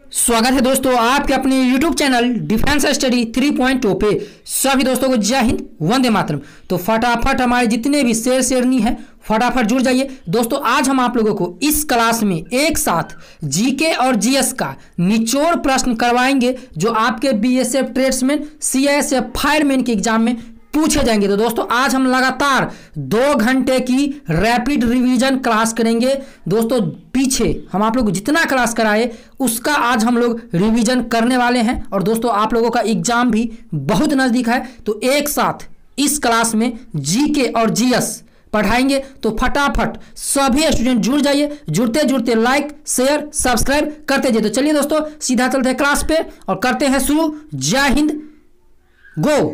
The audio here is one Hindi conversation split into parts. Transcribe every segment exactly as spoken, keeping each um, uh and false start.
स्वागत है दोस्तों आपके अपने YouTube channel defence study three point O पे। सभी दोस्तों को जय हिंद, वंदे मातरम। तो फटाफट हमारे जितने भी शेर शेरनी है फटाफट जुड़ जाइए दोस्तों। आज हम आप लोगों को इस क्लास में एक साथ जीके और जीएस का निचोड़ प्रश्न करवाएंगे जो आपके बीएसएफ ट्रेड्समैन, सीआईएसएफ फायरमैन के एग्जाम में पूछे जाएंगे। तो दोस्तों आज हम लगातार दो घंटे की रैपिड रिवीजन क्लास करेंगे दोस्तों। पीछे हम आप लोग को जितना क्लास कराए उसका आज हम लोग रिवीजन करने वाले हैं। और दोस्तों आप लोगों का एग्जाम भी बहुत नज़दीक है, तो एक साथ इस क्लास में जीके और जीएस पढ़ाएंगे। तो फटाफट सभी स्टूडेंट जुड़ जाइए। जुड़ते जुड़ते लाइक शेयर सब्सक्राइब करते जाइए। तो चलिए दोस्तों सीधा चलते हैं क्लास पे और करते हैं शुरू। जय हिंद, गो।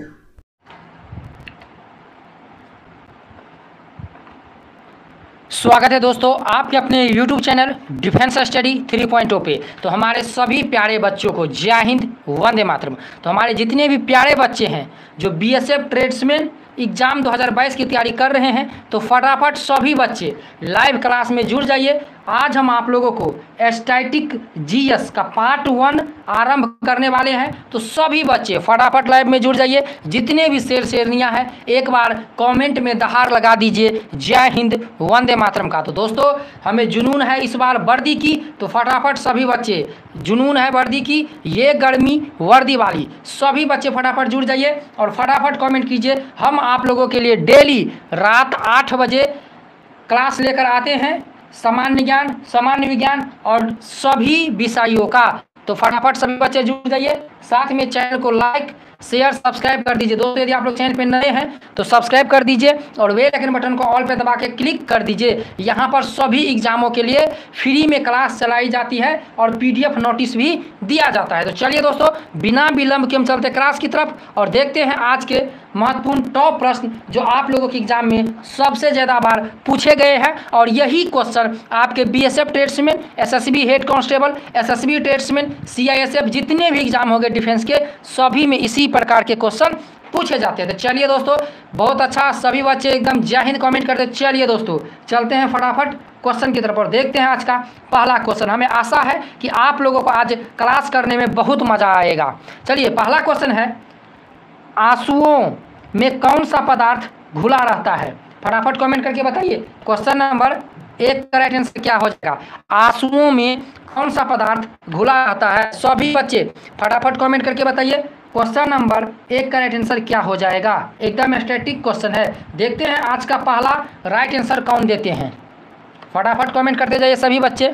स्वागत है दोस्तों आपके अपने YouTube channel defence study three point O पे। तो हमारे सभी प्यारे बच्चों को जय हिंद, वंदे मातरम। तो हमारे जितने भी प्यारे बच्चे हैं जो बीएसएफ ट्रेड्समैन एग्जाम दो हज़ार बाईस की तैयारी कर रहे हैं, तो फटाफट सभी बच्चे लाइव क्लास में जुड़ जाइए। आज हम आप लोगों को स्टैटिक जीएस का पार्ट वन आरंभ करने वाले हैं। तो सभी बच्चे फटाफट लाइव में जुड़ जाइए। जितने भी शेर शेरनियां हैं एक बार कमेंट में दहाड़ लगा दीजिए जय हिंद, वंदे मातरम का। तो दोस्तों हमें जुनून है इस बार वर्दी की, तो फटाफट सभी बच्चे, जुनून है वर्दी की, ये गर्मी वर्दी वाली, सभी बच्चे फटाफट जुड़ जाइए और फटाफट कमेंट कीजिए। हम आप लोगों के लिए डेली रात आठ बजे क्लास लेकर आते हैं, सामान्य ज्ञान, सामान्य विज्ञान और सभी विषयों का। तो फटाफट सभी बच्चे जुड़ जाइए। साथ में चैनल को लाइक शेयर सब्सक्राइब कर दीजिए दोस्तों। यदि आप लोग चैनल पे नए हैं तो सब्सक्राइब कर दीजिए और बेल आइकन बटन को ऑल पे दबा के क्लिक कर दीजिए। यहाँ पर सभी एग्जामों के लिए फ्री में क्लास चलाई जाती है और पीडीएफ नोटिस भी दिया जाता है। तो चलिए दोस्तों बिना विलंब के हम चलते क्लास की तरफ और देखते हैं आज के महत्वपूर्ण टॉप प्रश्न जो आप लोगों के एग्जाम में सबसे ज़्यादा बार पूछे गए हैं। और यही क्वेश्चन आपके BSF tradesman, SSB head constable, SSB tradesman, CISF जितने भी एग्जाम हो गए डिफेंस के, सभी में इसी प्रकार के क्वेश्चन पूछे जाते हैं। तो चलिए दोस्तों बहुत अच्छा, सभी बच्चे एकदम जय हिंद कमेंट करते। चलिए दोस्तों चलते हैं फटाफट क्वेश्चन की तरफ और देखते हैं आज का पहला क्वेश्चन। हमें आशा है कि आप लोगों को आज क्लास करने में बहुत मज़ा आएगा। चलिए पहला क्वेश्चन है, आंसुओं में कौन सा पदार्थ घुला रहता है? फटाफट कमेंट करके बताइए। क्वेश्चन नंबर एक का राइट आंसर क्या हो जाएगा? आंसुओं में कौन सा पदार्थ घुला रहता है? सभी बच्चे फटाफट कमेंट करके बताइए। क्वेश्चन नंबर एक का राइट आंसर क्या हो जाएगा? एकदम स्टैटिक क्वेश्चन है। देखते हैं आज का पहला राइट आंसर कौन देते हैं। फटाफट कमेंट करते जाइए सभी बच्चे।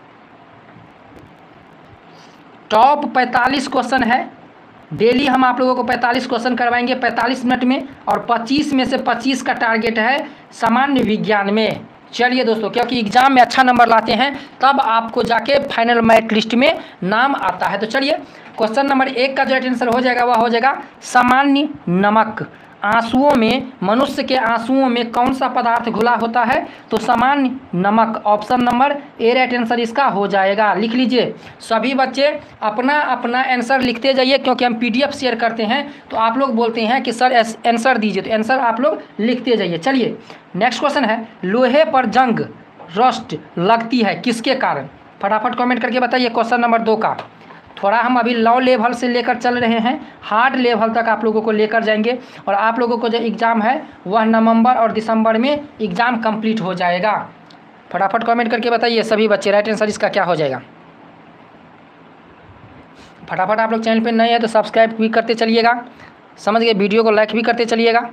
टॉप पैंतालीस क्वेश्चन है, डेली हम आप लोगों को पैंतालीस क्वेश्चन करवाएंगे पैंतालीस मिनट में और पच्चीस में से पच्चीस का टारगेट है सामान्य विज्ञान में। चलिए दोस्तों क्योंकि एग्जाम में अच्छा नंबर लाते हैं तब आपको जाके फाइनल मेरिट लिस्ट में नाम आता है। तो चलिए क्वेश्चन नंबर एक का जो राइट आंसर हो जाएगा वह हो जाएगा सामान्य नमक। आंसुओं में, मनुष्य के आंसुओं में कौन सा पदार्थ घुला होता है? तो सामान्य नमक। Option number A right answer इसका हो जाएगा। लिख लीजिए सभी बच्चे, अपना अपना आंसर लिखते जाइए क्योंकि हम पीडीएफ शेयर करते हैं तो आप लोग बोलते हैं कि सर आंसर दीजिए, तो आंसर आप लोग लिखते जाइए। चलिए नेक्स्ट क्वेश्चन है, लोहे पर जंग रस्ट लगती है किसके कारण? फटाफट कमेंट करके बताइए। क्वेश्चन नंबर दो का थोड़ा हम अभी लो लेवल से लेकर चल रहे हैं, हार्ड लेवल तक आप लोगों को लेकर जाएंगे और आप लोगों को जो एग्ज़ाम है वह नवंबर और दिसंबर में एग्ज़ाम कंप्लीट हो जाएगा। फटाफट कमेंट करके बताइए सभी बच्चे राइट आंसर इसका क्या हो जाएगा। फटाफट आप लोग चैनल पे नए हैं तो सब्सक्राइब भी करते चलिएगा, समझ गए, वीडियो को लाइक भी करते चलिएगा।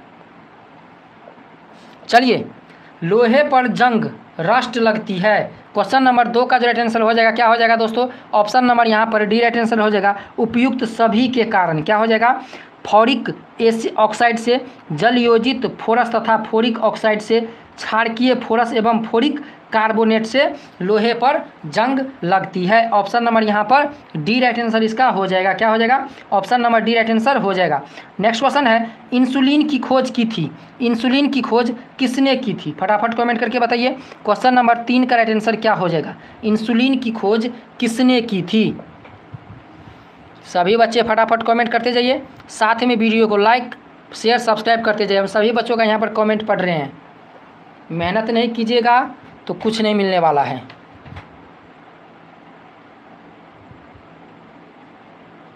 चलिए लोहे पर जंग रस्ट लगती है, क्वेश्चन नंबर दो का जो राइट आंसर हो जाएगा क्या हो जाएगा दोस्तों? ऑप्शन नंबर यहाँ पर डी राइट आंसर हो जाएगा। उपयुक्त सभी के कारण क्या हो जाएगा? फोरिक एसिड ऑक्साइड से, जल योजित फोरस तथा फोरिक ऑक्साइड से, क्षारकीय फोरस एवं फोरिक कार्बोनेट से लोहे पर जंग लगती है। ऑप्शन नंबर यहाँ पर डी राइट आंसर इसका हो जाएगा। क्या हो जाएगा? Option number D right answer हो जाएगा। नेक्स्ट क्वेश्चन है, इंसुलिन की खोज की थी, इंसुलिन की खोज किसने की थी? फटाफट कमेंट करके बताइए। क्वेश्चन नंबर तीन का राइट आंसर क्या हो जाएगा? इंसुलिन की खोज किसने की थी? सभी बच्चे फटाफट कमेंट करते जाइए, साथ में वीडियो को लाइक शेयर सब्सक्राइब करते जाइए। हम सभी बच्चों का यहाँ पर कमेंट पढ़ रहे हैं। मेहनत नहीं कीजिएगा तो कुछ नहीं मिलने वाला है।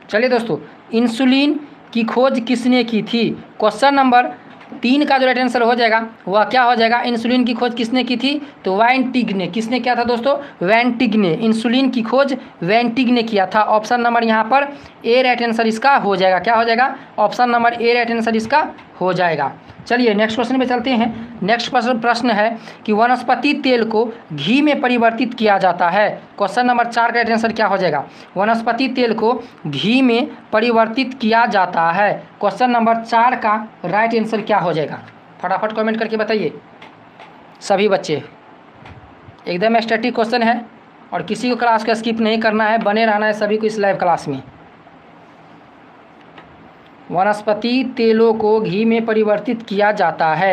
चलिए दोस्तों, इंसुलिन की खोज किसने की थी? क्वेश्चन नंबर तीन का जो राइट आंसर हो जाएगा वह क्या हो जाएगा? इंसुलिन की खोज किसने की थी? तो वैंटिग ने। किसने किया था दोस्तों? वैंटिग ने। इंसुलिन की खोज वैंटिग ने किया था। ऑप्शन नंबर यहाँ पर ए राइट आंसर इसका हो जाएगा। क्या हो जाएगा? Option number A right answer इसका हो जाएगा। चलिए नेक्स्ट क्वेश्चन पे चलते हैं। नेक्स्ट प्रश्न है कि वनस्पति तेल को घी में परिवर्तित किया जाता है। क्वेश्चन नंबर चार का राइट आंसर क्या हो जाएगा? वनस्पति तेल को घी में परिवर्तित किया जाता है। क्वेश्चन नंबर चार का राइट आंसर क्या हो जाएगा? फटाफट कमेंट करके बताइए सभी बच्चे। एकदम स्टैटिक क्वेश्चन है और किसी को क्लास को स्किप नहीं करना है, बने रहना है सभी को इस लाइव क्लास में। वनस्पति तेलों को घी में परिवर्तित किया जाता है।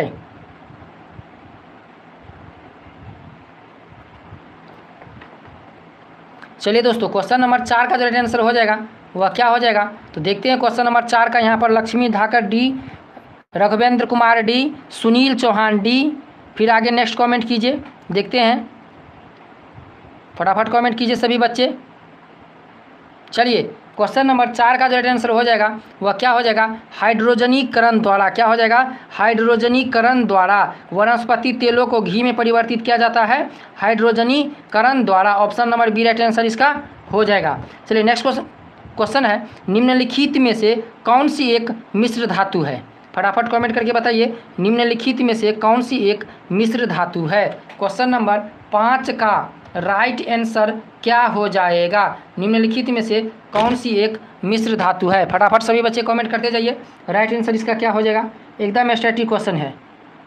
चलिए दोस्तों, क्वेश्चन नंबर चार का जो राइट आंसर हो जाएगा वह क्या हो जाएगा? तो देखते हैं क्वेश्चन नंबर चार का। यहाँ पर Lakshmi Dhakar D, Raghuvendra Kumar D, Sunil Chauhan D, फिर आगे नेक्स्ट कमेंट कीजिए। देखते हैं, फटाफट कमेंट कीजिए सभी बच्चे। चलिए क्वेश्चन नंबर चार का जो राइट आंसर हो जाएगा वह क्या हो जाएगा? हाइड्रोजनीकरण द्वारा। क्या हो जाएगा? हाइड्रोजनीकरण द्वारा वनस्पति तेलों को घी में परिवर्तित किया जाता है, हाइड्रोजनीकरण द्वारा। Option number B right answer इसका हो जाएगा। चलिए नेक्स्ट क्वेश्चन क्वेश्चन है, निम्नलिखित में से कौन सी एक मिश्र धातु है? फटाफट कमेंट करके बताइए, निम्नलिखित में से कौन सी एक मिश्र धातु है? क्वेश्चन नंबर पाँच का राइट आंसर क्या हो जाएगा? निम्नलिखित में से कौन सी एक मिश्र धातु है? फटाफट सभी बच्चे कमेंट करते जाइए, राइट आंसर इसका क्या हो जाएगा? एकदम स्टैटिक क्वेश्चन है।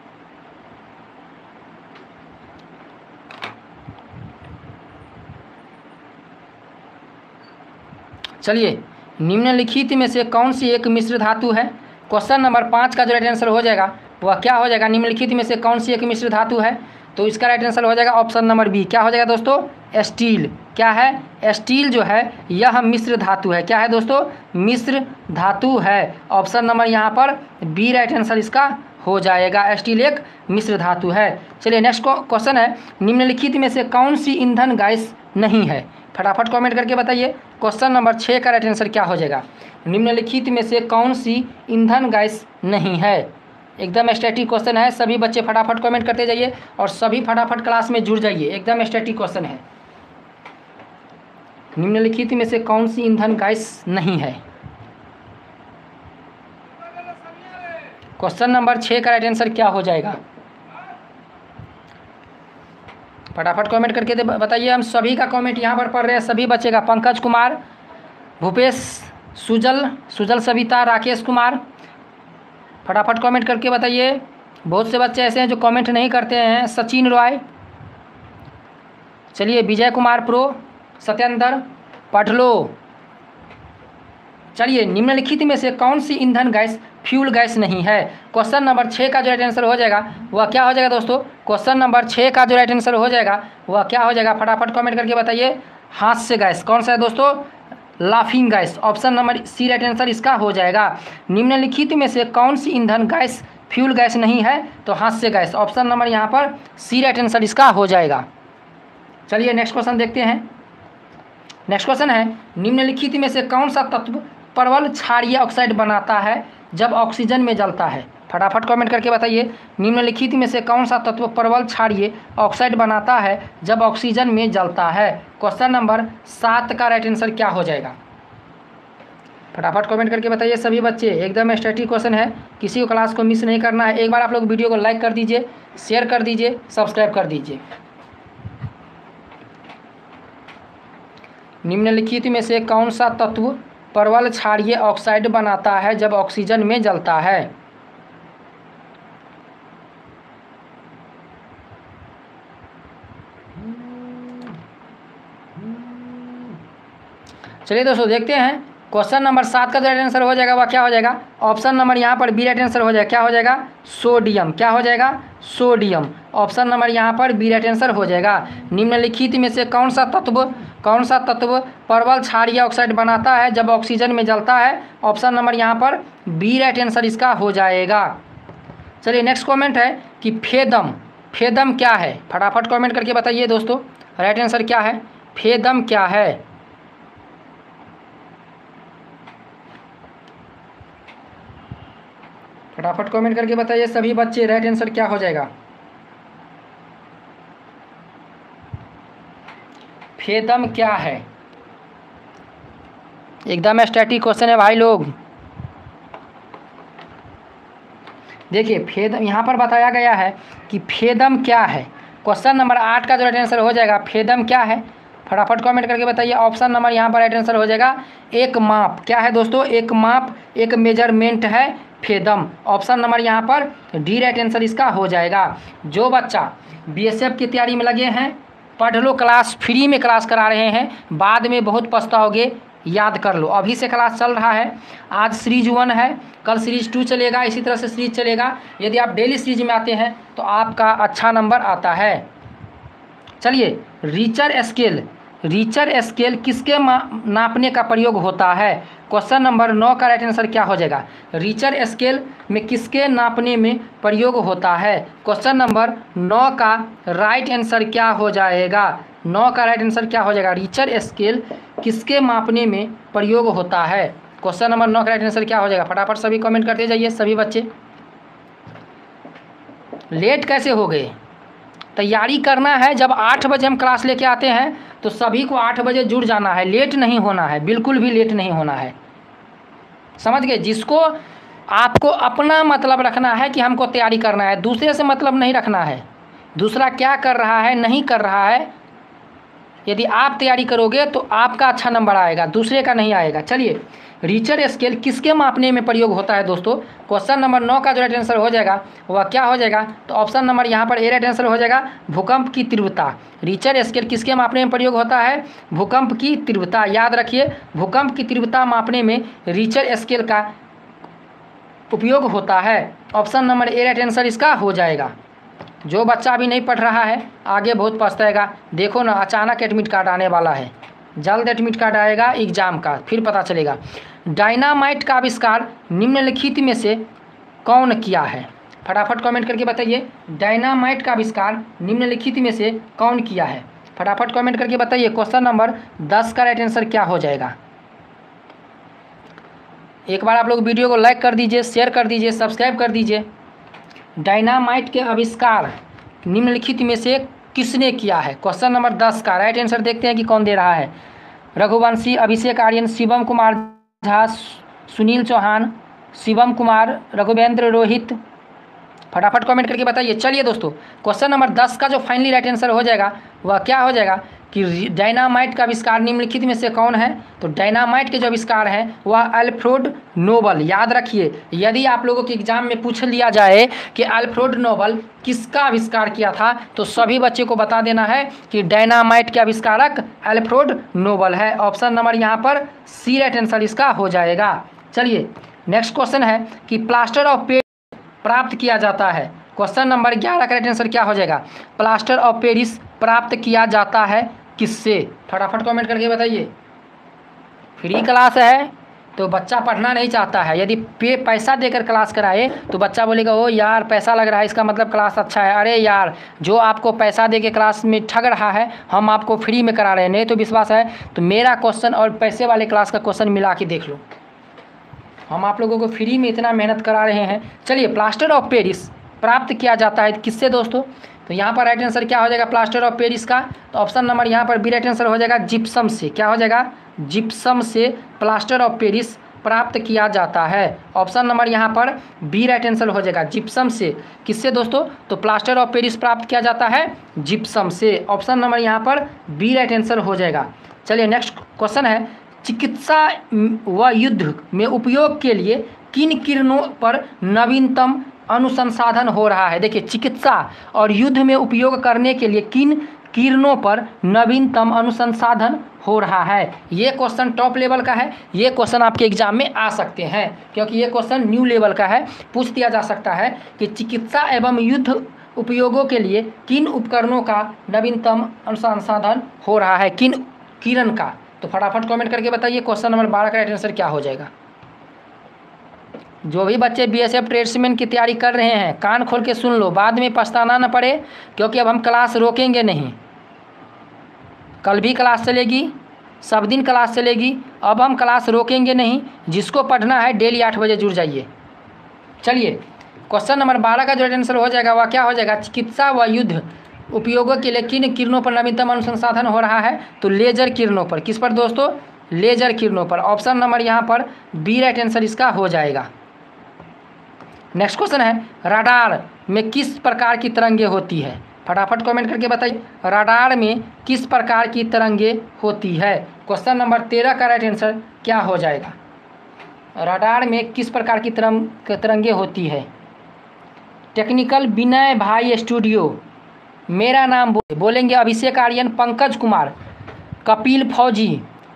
चलिए, निम्नलिखित में से कौन सी एक मिश्र धातु है? क्वेश्चन नंबर पाँच का जो राइट आंसर हो जाएगा वह क्या हो जाएगा? निम्नलिखित में से कौन सी एक मिश्र धातु है? तो इसका राइट आंसर हो जाएगा ऑप्शन नंबर बी। क्या हो जाएगा दोस्तों? स्टील। क्या है? स्टील जो है यह मिश्र धातु है। क्या है दोस्तों? मिश्र धातु है। ऑप्शन नंबर यहाँ पर बी राइट आंसर इसका हो जाएगा। स्टील एक मिश्र धातु है। चलिए नेक्स्ट क्वेश्चन है, निम्नलिखित में से कौन सी ईंधन गैस नहीं है? फटाफट कमेंट करके बताइए। क्वेश्चन नंबर छः का राइट आंसर क्या हो जाएगा? निम्नलिखित में से कौन सी ईंधन गैस नहीं है? एकदम स्टैटिक क्वेश्चन है, सभी बच्चे फटाफट कमेंट करते जाइए और सभी फटाफट क्लास में जुड़ जाइए। एकदम स्टैटिक क्वेश्चन है। निम्नलिखित में से कौन सी ईंधन गैस नहीं है? क्वेश्चन नंबर छः का राइट आंसर क्या हो जाएगा? फटाफट कमेंट करके बताइए। हम सभी का कमेंट यहाँ पर पढ़ रहे हैं, सभी बच्चे का। पंकज कुमार, भूपेश, सुजल सुजल सविता, राकेश कुमार, फटाफट कमेंट करके बताइए। बहुत से बच्चे ऐसे हैं जो कमेंट नहीं करते हैं। सचिन रॉय, चलिए विजय कुमार प्रो, सत्येंद्र, पढ़ लो। चलिए, निम्नलिखित में से कौन सी ईंधन गैस फ्यूल गैस नहीं है? क्वेश्चन नंबर छः का जो राइट आंसर हो जाएगा वह क्या हो जाएगा दोस्तों? क्वेश्चन नंबर छः का जो राइट आंसर हो जाएगा वह क्या हो जाएगा? फटाफट कमेंट करके बताइए। हास्य गैस। कौन सा है दोस्तों? Laughing gas. Option number C right answer इसका हो जाएगा। निम्नलिखित में से कौन सी ईंधन गैस फ्यूल गैस नहीं है? तो हास्य गैस। ऑप्शन नंबर यहाँ पर सी राइट आंसर इसका हो जाएगा। चलिए नेक्स्ट क्वेश्चन देखते हैं। नेक्स्ट क्वेश्चन है, निम्नलिखित में से कौन सा तत्व परवल क्षारीय ऑक्साइड बनाता है जब ऑक्सीजन में जलता है? फटाफट कमेंट करके बताइए। निम्नलिखित में से कौन सा तत्व परवल क्षारीय ऑक्साइड बनाता है जब ऑक्सीजन में जलता है? क्वेश्चन नंबर सात का राइट आंसर क्या हो जाएगा? फटाफट कमेंट करके बताइए सभी बच्चे। एकदम स्टैटिक क्वेश्चन है, किसी को क्लास को मिस नहीं करना है। एक बार आप लोग वीडियो को लाइक कर दीजिए, शेयर कर दीजिए, सब्सक्राइब कर दीजिए। निम्नलिखित में से कौन सा तत्व परवल क्षारीय ऑक्साइड बनाता है जब ऑक्सीजन में जलता है? चलिए दोस्तों देखते हैं। क्वेश्चन नंबर सात का जो राइट आंसर हो जाएगा वह क्या हो जाएगा? ऑप्शन नंबर यहाँ पर बी राइट आंसर हो जाएगा। क्या हो जाएगा? सोडियम। क्या हो जाएगा? सोडियम। ऑप्शन नंबर यहाँ पर बी राइट आंसर हो जाएगा। निम्नलिखित में से कौन सा तत्व कौन सा तत्व परवल क्षारीय ऑक्साइड बनाता है जब ऑक्सीजन में जलता है? ऑप्शन नंबर यहाँ पर बी राइट आंसर इसका हो जाएगा। चलिए नेक्स्ट कमेंट है कि फेदम। फेदम क्या है? फटाफट कमेंट करके बताइए दोस्तों, राइट आंसर क्या है? फेदम क्या है? फटाफट कमेंट करके बताइए सभी बच्चे, राइट आंसर क्या हो जाएगा। फेदम क्या है? एकदम स्टैटिक क्वेश्चन है भाई लोग। देखिए फेदम यहाँ पर बताया गया है कि फेदम क्या है। क्वेश्चन नंबर आठ का जो राइट आंसर हो जाएगा फेदम क्या है, फटाफट कमेंट करके बताइए। ऑप्शन नंबर यहाँ पर राइट आंसर हो जाएगा एक माप। क्या है दोस्तों? एक माप, एक मेजरमेंट है फेदम। ऑप्शन नंबर यहाँ पर डी राइट आंसर इसका हो जाएगा। जो बच्चा बीएसएफ की तैयारी में लगे हैं, पढ़ लो, क्लास फ्री में क्लास करा रहे हैं, बाद में बहुत पछताओगे, याद कर लो। अभी से क्लास चल रहा है, आज सीरीज वन है, कल सीरीज टू चलेगा, इसी तरह से सीरीज चलेगा। यदि आप डेली सीरीज में आते हैं तो आपका अच्छा नंबर आता है। चलिए, रीचर स्केल, रीचर स्केल किसके नापने का प्रयोग होता है? क्वेश्चन नंबर नौ का राइट आंसर क्या हो जाएगा? रीचर स्केल में किसके नापने में प्रयोग होता है? क्वेश्चन नंबर नौ का राइट आंसर क्या हो जाएगा? नौ का राइट आंसर क्या हो जाएगा? रीचर स्केल किसके मापने में प्रयोग होता है? क्वेश्चन नंबर नौ का राइट आंसर क्या हो जाएगा? फटाफट सभी कमेंट करते जाइए सभी बच्चे। लेट कैसे हो गए? तैयारी करना है। जब आठ बजे हम क्लास लेके आते हैं तो सभी को आठ बजे जुड़ जाना है, लेट नहीं होना है, बिल्कुल भी लेट नहीं होना है, समझ गए? जिसको आपको अपना मतलब रखना है कि हमको तैयारी करना है, दूसरे से मतलब नहीं रखना है। दूसरा क्या कर रहा है, नहीं कर रहा है, यदि आप तैयारी करोगे तो आपका अच्छा नंबर आएगा, दूसरे का नहीं आएगा। चलिए, रीचर स्केल किसके मापने में प्रयोग होता है दोस्तों? क्वेश्चन नंबर नौ का जो राइट आंसर हो जाएगा वह क्या हो जाएगा? तो ऑप्शन नंबर यहाँ पर ए राइट आंसर हो जाएगा भूकंप की तीव्रता। रीचर स्केल किसके मापने में प्रयोग होता है? भूकंप की तीव्रता। याद रखिए, भूकंप की तीव्रता मापने में रीचर स्केल का उपयोग होता है। Option number A right answer इसका हो जाएगा। जो बच्चा अभी नहीं पढ़ रहा है आगे बहुत पछताएगा। देखो ना, अचानक एडमिट कार्ड आने वाला है, जल्द एडमिट कार्ड आएगा एग्जाम का, फिर पता चलेगा। डायनामाइट का आविष्कार निम्नलिखित में से कौन किया है? फटाफट कमेंट करके बताइए, डायनामाइट का आविष्कार निम्नलिखित में से कौन किया है? फटाफट कमेंट करके बताइए। क्वेश्चन नंबर दस का राइट आंसर क्या हो जाएगा? एक बार आप लोग वीडियो को लाइक कर दीजिए, शेयर कर दीजिए, सब्सक्राइब कर दीजिए। डायनामाइट के आविष्कार निम्नलिखित में से किसने किया है? क्वेश्चन नंबर दस का राइट आंसर देखते हैं कि कौन दे रहा है। रघुवंशी, अभिषेक आर्यन, शिवम कुमार झा, सुनील चौहान, शिवम कुमार, रघुवेंद्र, रोहित। फटाफट कमेंट करके बताइए। चलिए दोस्तों, क्वेश्चन नंबर दस का जो फाइनली राइट आंसर हो जाएगा वह क्या हो जाएगा कि डायनामाइट का आविष्कार निम्नलिखित में से कौन है? तो डायनामाइट के जो आविष्कार हैं वह अल्फ्रेड नोबल। याद रखिए, यदि आप लोगों के एग्जाम में पूछ लिया जाए कि अल्फ्रेड नोबल किसका आविष्कार किया था तो सभी बच्चे को बता देना है कि डायनामाइट के आविष्कारक अल्फ्रेड नोबल है। ऑप्शन नंबर यहाँ पर सी राइट आंसर इसका हो जाएगा। चलिए, नेक्स्ट क्वेश्चन है कि प्लास्टर ऑफ पेरिस प्राप्त किया जाता है। क्वेश्चन नंबर ग्यारह का राइट आंसर क्या हो जाएगा? प्लास्टर ऑफ पेरिस प्राप्त किया जाता है किससे? फटाफट कमेंट करके बताइए। फ्री क्लास है तो बच्चा पढ़ना नहीं चाहता है, यदि पे पैसा देकर क्लास कराए तो बच्चा बोलेगा ओ यार पैसा लग रहा है, इसका मतलब क्लास अच्छा है। अरे यार, जो आपको पैसा दे के क्लास में ठग रहा है हम आपको फ्री में करा रहे हैं। नहीं तो विश्वास है तो मेरा क्वेश्चन और पैसे वाले क्लास का क्वेश्चन मिला के देख लो, हम आप लोगों को फ्री में इतना मेहनत करा रहे हैं। चलिए, प्लास्टर ऑफ पेरिस प्राप्त किया जाता है किससे दोस्तों? तो यहाँ पर राइट आंसर क्या हो जाएगा प्लास्टर ऑफ पेरिस का? तो ऑप्शन नंबर यहाँ पर बी राइट आंसर हो जाएगा जिप्सम से। क्या हो जाएगा? जिप्सम से प्लास्टर ऑफ पेरिस प्राप्त किया जाता है। ऑप्शन नंबर यहाँ पर बी राइट आंसर हो जाएगा जिप्सम से। किससे दोस्तों? तो प्लास्टर ऑफ पेरिस प्राप्त किया जाता है जिप्सम से। ऑप्शन नंबर यहाँ पर बी राइट आंसर हो जाएगा। चलिए, नेक्स्ट क्वेश्चन है, चिकित्सा व युद्ध में उपयोग के लिए किन किरणों पर नवीनतम अनुसंधान हो रहा है? देखिए, चिकित्सा और युद्ध में उपयोग करने के लिए किन किरणों पर नवीनतम अनुसंधान हो रहा है? ये क्वेश्चन टॉप लेवल का है, ये क्वेश्चन आपके एग्जाम में आ सकते हैं क्योंकि ये क्वेश्चन न्यू लेवल का है। पूछ दिया जा सकता है कि चिकित्सा एवं युद्ध उपयोगों के लिए किन उपकरणों का नवीनतम अनुसंधान हो रहा है, किन किरण का? तो फटाफट कमेंट करके बताइए। क्वेश्चन नंबर बारह का राइट आंसर क्या हो जाएगा? जो भी बच्चे बीएसएफ ट्रेड्समैन की तैयारी कर रहे हैं कान खोल के सुन लो, बाद में पछताना न पड़े, क्योंकि अब हम क्लास रोकेंगे नहीं। कल भी क्लास चलेगी, सब दिन क्लास चलेगी, अब हम क्लास रोकेंगे नहीं। जिसको पढ़ना है डेली आठ बजे जुड़ जाइए। चलिए क्वेश्चन नंबर बारह का जो आंसर हो जाएगा वह क्या हो जाएगा, चिकित्सा व युद्ध उपयोगों के लिए किन किरणों पर नवीनतम अनुसंधान हो रहा है, तो लेजर किरणों पर। किस पर दोस्तों, लेजर किरणों पर। ऑप्शन नंबर यहाँ पर बी राइट आंसर इसका हो जाएगा। नेक्स्ट क्वेश्चन है, रडार में किस प्रकार की तरंगे होती है, फटाफट कमेंट करके बताइए, रडार में किस प्रकार की तरंगे होती है। क्वेश्चन नंबर तेरह का राइट आंसर क्या हो जाएगा, रडार में किस प्रकार की तरंग तरंगे होती है। टेक्निकल विनय भाई स्टूडियो, मेरा नाम बो, बोलेंगे अभिषेक आर्यन, पंकज कुमार, कपिल फौजी,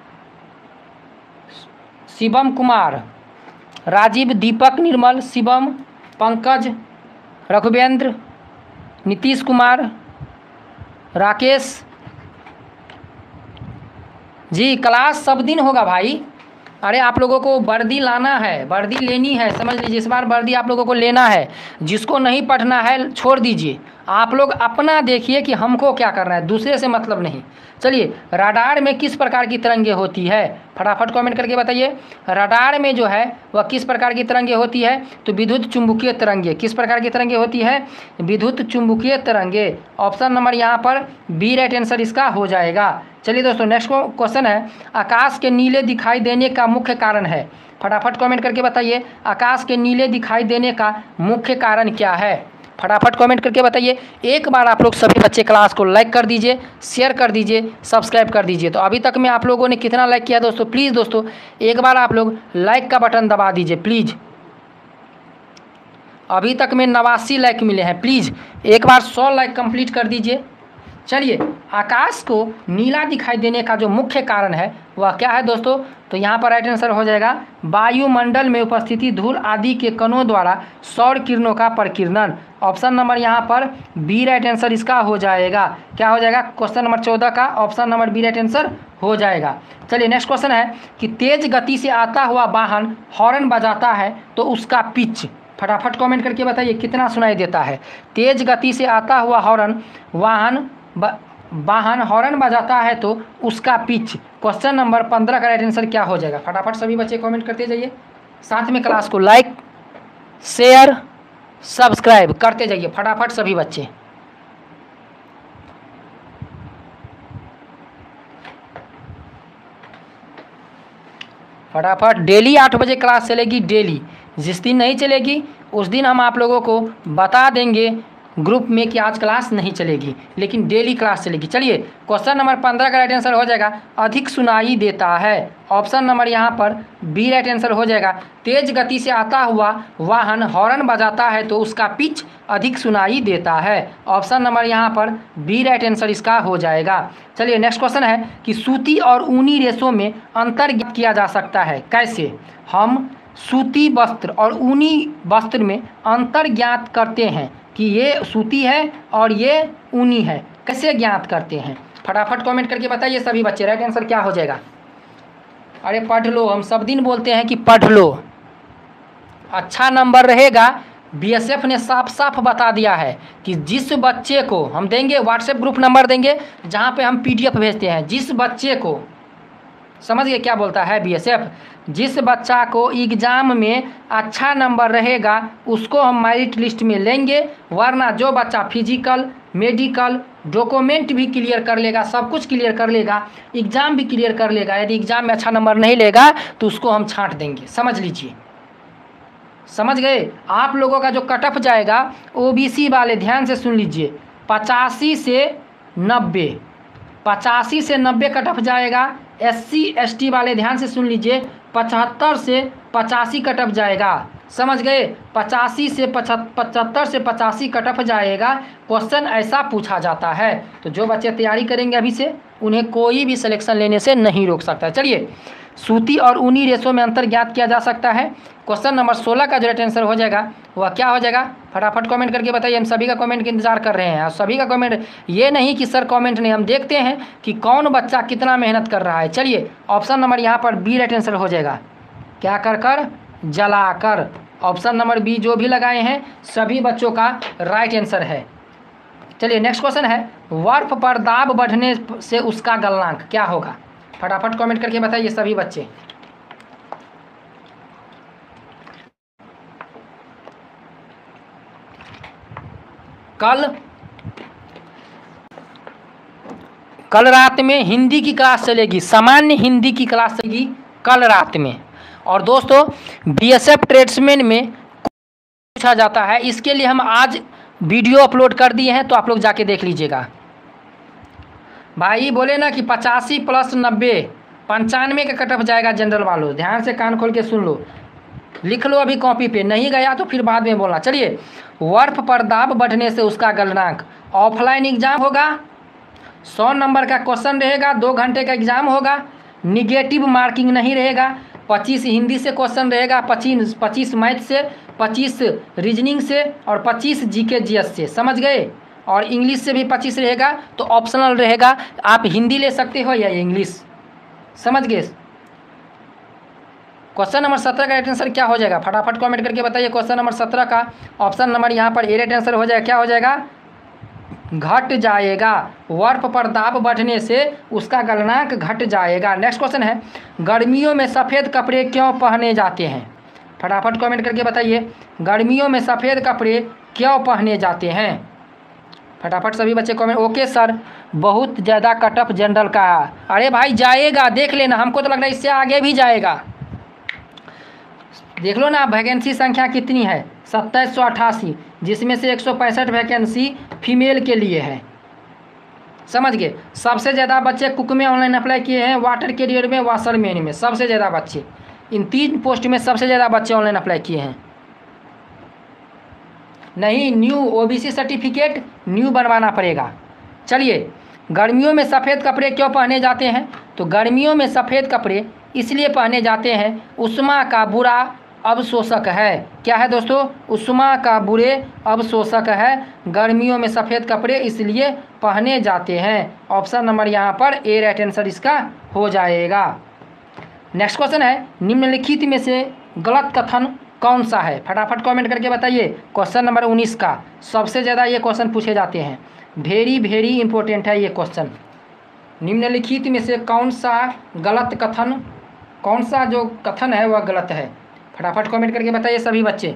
शिवम कुमार, राजीव, दीपक निर्मल, शिवम, पंकज, रघुवेंद्र, नीतीश कुमार, राकेश जी। क्लास सब दिन होगा भाई। अरे आप लोगों को वर्दी लाना है, वर्दी लेनी है, समझ लीजिए इस बार वर्दी आप लोगों को लेना है। जिसको नहीं पढ़ना है छोड़ दीजिए, आप लोग अपना देखिए कि हमको क्या करना है, दूसरे से मतलब नहीं। चलिए रडार में किस प्रकार की तरंगे होती है, फटाफट कमेंट करके बताइए। रडार में जो है वह किस प्रकार की तरंगे होती है, तो विद्युत चुंबकीय तरंगे। किस प्रकार की तरंगे होती है, विद्युत चुंबकीय तरंगे। ऑप्शन नंबर यहाँ पर बी राइट आंसर इसका हो जाएगा। चलिए दोस्तों नेक्स्ट क्वेश्चन है, आकाश के नीले दिखाई देने का मुख्य कारण है, फटाफट कमेंट करके बताइए, आकाश के नीले दिखाई देने का मुख्य कारण क्या है, फटाफट कमेंट करके बताइए। एक बार आप लोग सभी बच्चे क्लास को लाइक कर दीजिए, शेयर कर दीजिए, सब्सक्राइब कर दीजिए। तो अभी तक में आप लोगों ने कितना लाइक किया दोस्तों, प्लीज़ दोस्तों एक बार आप लोग लाइक का बटन दबा दीजिए प्लीज़। अभी तक में नवासी लाइक मिले हैं, प्लीज़ एक बार सौ लाइक कंप्लीट कर दीजिए। चलिए आकाश को नीला दिखाई देने का जो मुख्य कारण है वह क्या है दोस्तों, तो यहाँ पर राइट आंसर हो जाएगा वायुमंडल में उपस्थिति धूल आदि के कणों द्वारा सौर किरणों का प्रकीर्णन। ऑप्शन नंबर यहाँ पर बी राइट आंसर इसका हो जाएगा। क्या हो जाएगा, क्वेश्चन नंबर चौदह का option number B right answer हो जाएगा। चलिए नेक्स्ट क्वेश्चन है कि तेज गति से आता हुआ वाहन हॉर्न बजाता है तो उसका पिच, फटाफट कमेंट करके बताइए कितना सुनाई देता है। तेज गति से आता हुआ हॉर्न वाहन वाहन हॉर्न बजाता है तो उसका पिच। क्वेश्चन नंबर पंद्रह का राइट आंसर क्या हो जाएगा, फटाफट सभी बच्चे कमेंट करते जाइए, साथ में क्लास को लाइक शेयर सब्सक्राइब करते जाइए फटाफट सभी बच्चे। फटाफट डेली आठ बजे क्लास चलेगी, डेली। जिस दिन नहीं चलेगी उस दिन हम आप लोगों को बता देंगे ग्रुप में कि आज क्लास नहीं चलेगी, लेकिन डेली क्लास चलेगी। चलिए क्वेश्चन नंबर पंद्रह का राइट आंसर हो जाएगा अधिक सुनाई देता है। ऑप्शन नंबर यहाँ पर बी राइट आंसर हो जाएगा। तेज गति से आता हुआ वाहन हॉर्न बजाता है तो उसका पिच अधिक सुनाई देता है। ऑप्शन नंबर यहाँ पर बी राइट आंसर इसका हो जाएगा। चलिए नेक्स्ट क्वेश्चन है कि सूती और ऊनी रेशों में अंतर ज्ञात किया जा सकता है, कैसे। हम सूती वस्त्र और ऊनी वस्त्र में अंतर ज्ञात करते हैं कि ये सूती है और ये ऊनी है, कैसे ज्ञात करते हैं, फटाफट कमेंट करके बताइए सभी बच्चे। राइट आंसर क्या हो जाएगा, अरे पढ़ लो, हम सब दिन बोलते हैं कि पढ़ लो, अच्छा नंबर रहेगा। बीएसएफ ने साफ साफ बता दिया है कि जिस बच्चे को हम देंगे, व्हाट्सएप ग्रुप नंबर देंगे जहाँ पे हम पीडीएफ भेजते हैं, जिस बच्चे को, समझ गए क्या बोलता है बीएसएफ, जिस बच्चा को एग्ज़ाम में अच्छा नंबर रहेगा उसको हम मेरिट लिस्ट में लेंगे, वरना जो बच्चा फिजिकल मेडिकल डॉक्यूमेंट भी क्लियर कर लेगा, सब कुछ क्लियर कर लेगा, एग्ज़ाम भी क्लियर कर लेगा, यदि एग्ज़ाम में अच्छा नंबर नहीं लेगा तो उसको हम छांट देंगे, समझ लीजिए। समझ गए। आप लोगों का जो कट ऑफ जाएगा ओबीसी वाले ध्यान से सुन लीजिए, पचासी से नब्बे पचासी से नब्बे कट ऑफ जाएगा। एससी एसटी वाले ध्यान से सुन लीजिए, पचहत्तर से पचासी कट ऑफ जाएगा, समझ गए। पचासी से पचहत्तर से पचासी कट ऑफ जाएगा। क्वेश्चन ऐसा पूछा जाता है, तो जो बच्चे तैयारी करेंगे अभी से उन्हें कोई भी सिलेक्शन लेने से नहीं रोक सकता है। चलिए सूती और ऊनी रेशों में अंतर ज्ञात किया जा सकता है। क्वेश्चन नंबर सोलह का जो राइट आंसर हो जाएगा वह क्या हो जाएगा, फटाफट कमेंट करके बताइए। हम सभी का कमेंट का इंतजार कर रहे हैं, और सभी का कमेंट, ये नहीं कि सर कमेंट नहीं, हम देखते हैं कि कौन बच्चा कितना मेहनत कर रहा है। चलिए ऑप्शन नंबर यहाँ पर बी राइट आंसर हो जाएगा, क्या कर कर जलाकर। ऑप्शन नंबर बी जो भी लगाए हैं सभी बच्चों का राइट आंसर है। चलिए नेक्स्ट क्वेश्चन है, बर्फ पर दाब बढ़ने से उसका गलनांक क्या होगा, फटाफट कमेंट करके बताइए सभी बच्चे। कल कल रात में हिंदी की क्लास चलेगी, सामान्य हिंदी की क्लास चलेगी कल रात में। और दोस्तों बीएसएफ ट्रेड्समैन में पूछा जाता है, इसके लिए हम आज वीडियो अपलोड कर दिए हैं, तो आप लोग जाके देख लीजिएगा। भाई बोले ना कि पचासी प्लस नब्बे पंचानवे का कटअप जाएगा जनरल वालों, ध्यान से कान खोल के सुन लो, लिख लो अभी कॉपी पे, नहीं गया तो फिर बाद में बोलना। चलिए, वर्फ पर दाब बढ़ने से उसका गलनांक। ऑफलाइन एग्जाम होगा, सौ नंबर का क्वेश्चन रहेगा, दो घंटे का एग्जाम होगा, निगेटिव मार्किंग नहीं रहेगा, पच्चीस हिंदी से क्वेश्चन रहेगा, पच्चीस पच्चीस मैथ से, पच्चीस रीजनिंग से और पच्चीस जीके जीएस से, समझ गए। और इंग्लिश से भी पच्चीस रहेगा, तो ऑप्शनल रहेगा, आप हिंदी ले सकते हो या इंग्लिश, समझ गए। क्वेश्चन नंबर सत्रह का राइट आंसर क्या हो जाएगा, फटाफट कमेंट करके बताइए। क्वेश्चन नंबर सत्रह का ऑप्शन नंबर यहाँ पर ए राइट आंसर हो जाएगा, क्या हो जाएगा, घट जाएगा। वर्फ पर दाब बढ़ने से उसका गलनांक घट जाएगा। नेक्स्ट क्वेश्चन है, गर्मियों में सफ़ेद कपड़े क्यों पहने जाते हैं, फटाफट कमेंट करके बताइए। गर्मियों में सफ़ेद कपड़े क्यों पहने जाते हैं, फटाफट सभी बच्चे कमेंट। ओके सर, बहुत ज़्यादा कटअप जनरल का। अरे भाई जाएगा, देख लेना, हमको तो लग रहा है इससे आगे भी जाएगा। देख लो ना वैकेंसी संख्या कितनी है, सत्ताईस सौ अट्ठासी, जिसमें से एक सौ पैंसठ वैकेंसी फीमेल के लिए है, समझ गए। सबसे ज़्यादा बच्चे कुक में ऑनलाइन अप्लाई किए हैं, वाटर कैरियर में, वाशरमैन में, सबसे ज़्यादा बच्चे, इन तीन पोस्ट में सबसे ज़्यादा बच्चे ऑनलाइन अप्लाई किए हैं। नहीं, न्यू ओबीसी सर्टिफिकेट न्यू बनवाना पड़ेगा। चलिए, गर्मियों में सफ़ेद कपड़े क्यों पहने जाते हैं, तो गर्मियों में सफ़ेद कपड़े इसलिए पहने जाते हैं, उष्मा का बुरा अवशोषक है। क्या है दोस्तों, उष्मा का बुरे अवशोषक है, गर्मियों में सफ़ेद कपड़े इसलिए पहने जाते हैं। ऑप्शन नंबर यहाँ पर ए राइट आंसर इसका हो जाएगा। नेक्स्ट क्वेश्चन है, निम्नलिखित में से गलत कथन कौन सा है, फटाफट कमेंट करके बताइए। क्वेश्चन नंबर उन्नीस का सबसे ज़्यादा ये क्वेश्चन पूछे जाते हैं, वेरी वेरी इंपॉर्टेंट है ये क्वेश्चन। निम्नलिखित में से कौन सा गलत कथन, कौन सा जो कथन है वह गलत है, फटाफट कमेंट करके बताइए सभी बच्चे।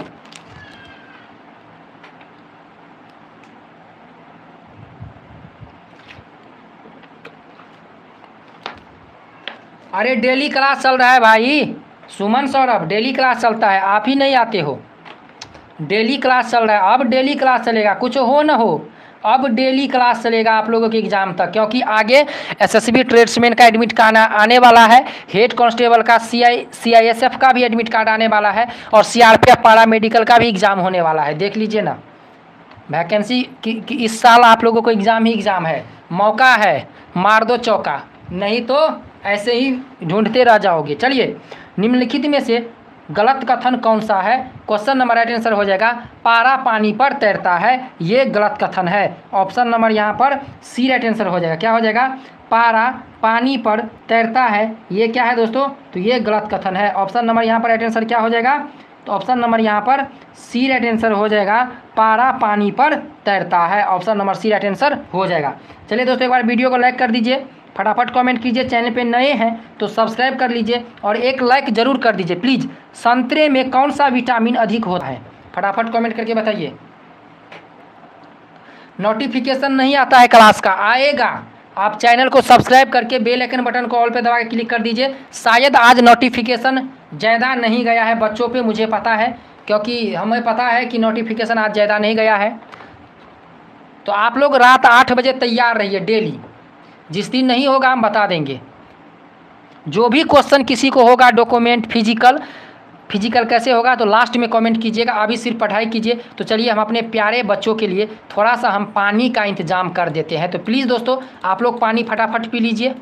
अरे डेली क्लास चल रहा है भाई, सुमन सौरभ डेली क्लास चलता है, आप ही नहीं आते हो। डेली क्लास चल रहा है, अब डेली क्लास चलेगा, कुछ हो ना हो, अब डेली क्लास चलेगा आप लोगों के एग्जाम तक, क्योंकि आगे एसएसबी ट्रेड्समैन का एडमिट कार्ड आने वाला है, हेड कांस्टेबल का, सीआई सीआईएसएफ का भी एडमिट कार्ड आने वाला है, और सीआरपीएफ पारा मेडिकल का भी एग्ज़ाम होने वाला है। देख लीजिए ना, वैकेंसी की, की इस साल आप लोगों को एग्ज़ाम ही एग्ज़ाम है, मौका है, मार दो चौका, नहीं तो ऐसे ही ढूंढते रह जाओगे। चलिए, निम्नलिखित में से गलत कथन कौन सा है, क्वेश्चन नंबर राइट आंसर हो जाएगा, पारा पानी पर तैरता है, ये गलत कथन है। ऑप्शन नंबर यहाँ पर सी राइट आंसर हो जाएगा, क्या हो जाएगा, पारा पानी पर तैरता है, ये क्या है दोस्तों, तो ये गलत कथन है। ऑप्शन नंबर यहाँ पर राइट आंसर क्या हो जाएगा, तो ऑप्शन नंबर यहाँ पर सी राइट आंसर हो जाएगा, पारा पानी पर तैरता है, option number C right answer हो जाएगा। चलिए दोस्तों, एक बार वीडियो को लाइक कर दीजिए, फटाफट कमेंट कीजिए, चैनल पे नए हैं तो सब्सक्राइब कर लीजिए और एक लाइक ज़रूर कर दीजिए प्लीज़। संतरे में कौन सा विटामिन अधिक होता है, फटाफट कमेंट करके बताइए। नोटिफिकेशन नहीं आता है क्लास का, आएगा, आप चैनल को सब्सक्राइब करके बेल आइकन बटन को ऑल पे दबा के क्लिक कर दीजिए। शायद आज नोटिफिकेशन ज़्यादा नहीं गया है बच्चों पे, मुझे पता है, क्योंकि हमें पता है कि नोटिफिकेशन आज ज़्यादा नहीं गया है। तो आप लोग रात आठ बजे तैयार रहिए डेली, जिस दिन नहीं होगा हम बता देंगे। जो भी क्वेश्चन किसी को होगा, डॉक्यूमेंट, फिजिकल फिजिकल कैसे होगा तो लास्ट में कमेंट कीजिएगा, अभी सिर्फ पढ़ाई कीजिए। तो चलिए, हम अपने प्यारे बच्चों के लिए थोड़ा सा हम पानी का इंतज़ाम कर देते हैं, तो प्लीज़ दोस्तों आप लोग पानी फटाफट पी लीजिए।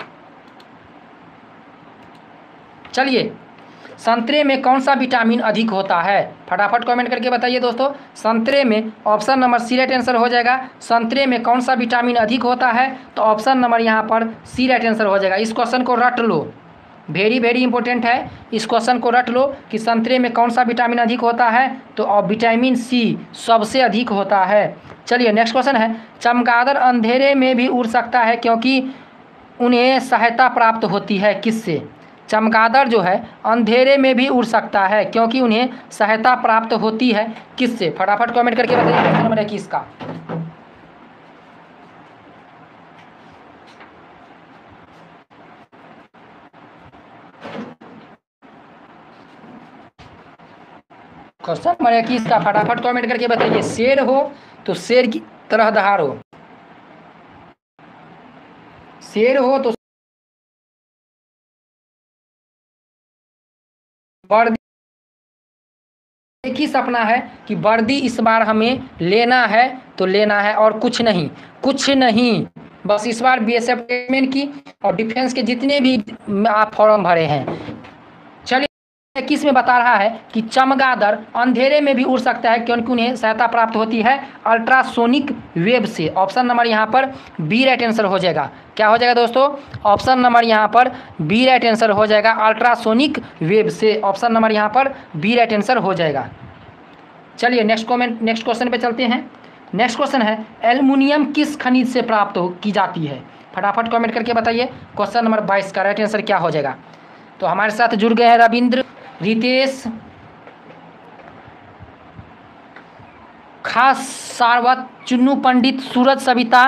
चलिए, संतरे में कौन सा विटामिन अधिक होता है, फटाफट कमेंट करके बताइए दोस्तों। संतरे में option number C right answer हो जाएगा, संतरे में कौन सा विटामिन अधिक होता है, तो ऑप्शन नंबर यहाँ पर सी राइट आंसर हो जाएगा। इस क्वेश्चन को रट लो, वेरी वेरी इंपॉर्टेंट है, इस क्वेश्चन को रट लो कि संतरे में कौन सा विटामिन अधिक होता है, तो विटामिन सी सबसे अधिक होता है। चलिए, नेक्स्ट क्वेश्चन है, चमगादड़ अंधेरे में भी उड़ सकता है क्योंकि उन्हें सहायता प्राप्त होती है किससे। चमगादड़ जो है अंधेरे में भी उड़ सकता है क्योंकि उन्हें सहायता प्राप्त होती है किससे? फटाफट कमेंट करके बताइए क्वेश्चन नंबर इक्कीस का। क्वेश्चन नंबर इक्कीस का फटाफट कमेंट करके बताइए। शेर हो तो शेर की तरह दहाड़ो, शेर हो तो वर्दी, एक ही सपना है कि वर्दी इस बार हमें लेना है तो लेना है और कुछ नहीं, कुछ नहीं, बस इस बार बीएसएफ की और डिफेंस के जितने भी आप फॉर्म भरे हैं। चलिए इक्कीस में बता रहा है कि चमगादड़ अंधेरे में भी उड़ सकता है क्योंकि उन्हें सहायता प्राप्त होती है अल्ट्रासोनिक वेव से। ऑप्शन नंबर यहाँ पर बी राइट आंसर हो जाएगा। क्या हो जाएगा दोस्तों? ऑप्शन नंबर यहाँ पर बी राइट आंसर हो जाएगा, अल्ट्रासोनिक वेव से। ऑप्शन नंबर यहाँ पर बी राइट आंसर हो जाएगा। चलिए नेक्स्ट कमेंट नेक्स्ट क्वेश्चन पे चलते हैं। नेक्स्ट क्वेश्चन है एल्युमिनियम किस खनिज से प्राप्त हो की जाती है? फटाफट कमेंट करके बताइए। क्वेश्चन नंबर बाईस का राइट आंसर क्या हो जाएगा? तो हमारे साथ जुड़ गए हैं रविंद्र, रितेश, खास सारवत, Chunnu Pandit, Suraj, Savita,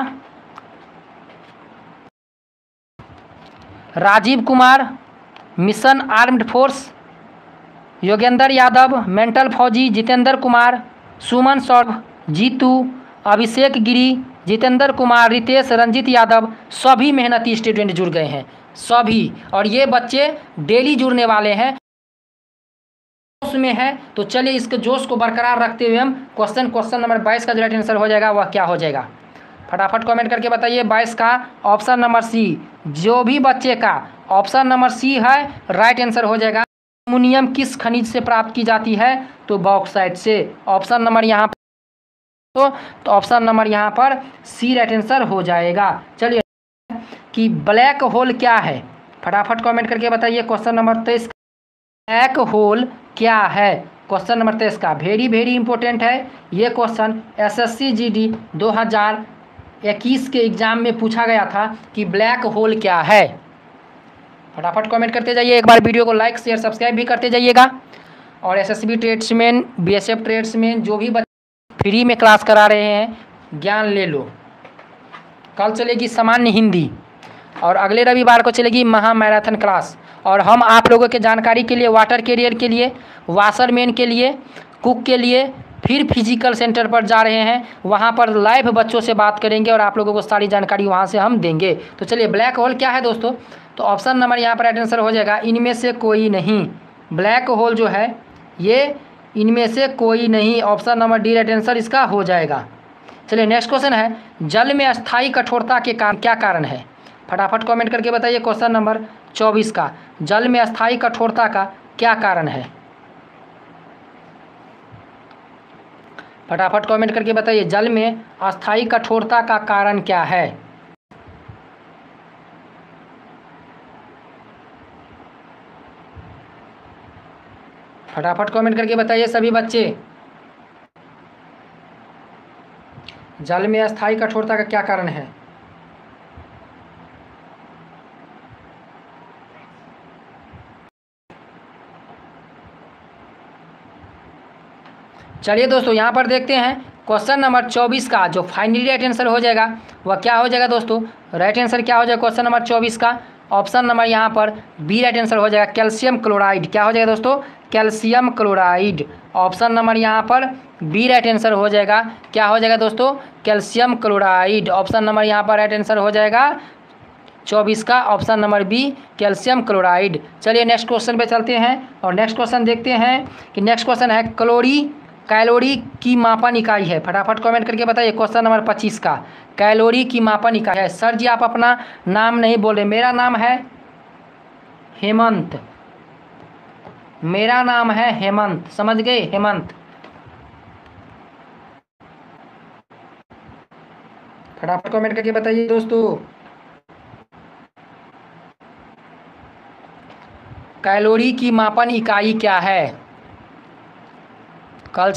Rajiv Kumar, mission armed force, Yogendra Yadav, mental फौजी, जितेंद्र कुमार, सुमन सौरभ, जीतू, अभिषेक गिरी, जितेंद्र कुमार, रितेश, रंजित यादव, सभी मेहनती स्टूडेंट जुड़ गए हैं सभी। और ये बच्चे डेली जुड़ने वाले हैं में है। तो चलिए इसके जोश को बरकरार रखते हुए हम क्वेश्चन क्वेश्चन नंबर बाईस का जो राइट आंसर हो जाएगा वह क्या हो जाएगा? फटाफट कमेंट करके बताइए। बाईस का ऑप्शन नंबर सी, जो भी बच्चे का ऑप्शन नंबर सी है राइट आंसर हो जाएगा। एल्युमिनियम किस खनिज से प्राप्त की जाती है? तो बॉक्साइट से। ऑप्शन नंबर यहाँ पर तो ऑप्शन नंबर यहाँ पर सी राइट आंसर हो जाएगा। चलिए कि ब्लैक होल क्या है? फटाफट कमेंट करके बताइए। क्वेश्चन नंबर तेईस, ब्लैक होल क्या है? क्वेश्चन नंबर तेईस का वेरी वेरी इंपॉर्टेंट है ये क्वेश्चन। एसएससी जीडी दो हज़ार इक्कीस के एग्जाम में पूछा गया था कि ब्लैक होल क्या है। फटाफट कमेंट करते जाइए। एक बार वीडियो को लाइक शेयर सब्सक्राइब भी करते जाइएगा। और एसएसबी ट्रेड्समैन, बीएसएफ ट्रेड्समैन जो भी बच्चे फ्री में क्लास करा रहे हैं ज्ञान ले लो। कल चलेगी सामान्य हिंदी और अगले रविवार को चलेगी महा मैराथन क्लास। और हम आप लोगों के जानकारी के लिए वाटर कैरियर के लिए, वाशरमैन के लिए, कुक के लिए फिर फिजिकल सेंटर पर जा रहे हैं। वहाँ पर लाइव बच्चों से बात करेंगे और आप लोगों को सारी जानकारी वहाँ से हम देंगे। तो चलिए ब्लैक होल क्या है दोस्तों? तो ऑप्शन नंबर यहाँ पर राइट आंसर हो जाएगा इनमें से कोई नहीं। ब्लैक होल जो है ये इनमें से कोई नहीं। Option number D right answer इसका हो जाएगा। चलिए नेक्स्ट क्वेश्चन है जल में अस्थायी कठोरता के कारण क्या कारण है? फटाफट कमेंट करके बताइए। क्वेश्चन नंबर चौबीस का जल में अस्थायी कठोरता का क्या कारण है? फटाफट कमेंट करके बताइए जल में अस्थायी कठोरता का कारण क्या है? फटाफट कमेंट करके बताइए सभी बच्चे। जल में अस्थायी कठोरता का क्या कारण है? चलिए दोस्तों यहाँ पर देखते हैं क्वेश्चन नंबर चौबीस का जो फाइनली राइट आंसर हो जाएगा वह क्या हो जाएगा दोस्तों? राइट आंसर क्या हो जाएगा क्वेश्चन नंबर चौबीस का? ऑप्शन नंबर यहाँ पर बी राइट आंसर हो जाएगा कैल्शियम क्लोराइड। क्या हो जाएगा दोस्तों? Calcium chloride. ऑप्शन नंबर यहाँ पर बी राइट आंसर हो जाएगा। क्या हो जाएगा दोस्तों? Calcium chloride. ऑप्शन नंबर यहाँ पर राइट आंसर हो जाएगा चौबीस का option number B calcium chloride. चलिए नेक्स्ट क्वेश्चन पे चलते हैं और नेक्स्ट क्वेश्चन देखते हैं कि नेक्स्ट क्वेश्चन है कैलोरी कैलोरी की मापन इकाई है। फटाफट कमेंट करके बताइए। क्वेश्चन नंबर पच्चीस का कैलोरी की मापन इकाई है। सर जी आप अपना नाम नहीं बोल रहे। मेरा नाम है हेमंत, मेरा नाम है हेमंत, समझ गए? हेमंत। फटाफट कमेंट करके बताइए दोस्तों कैलोरी की मापन इकाई क्या है? कल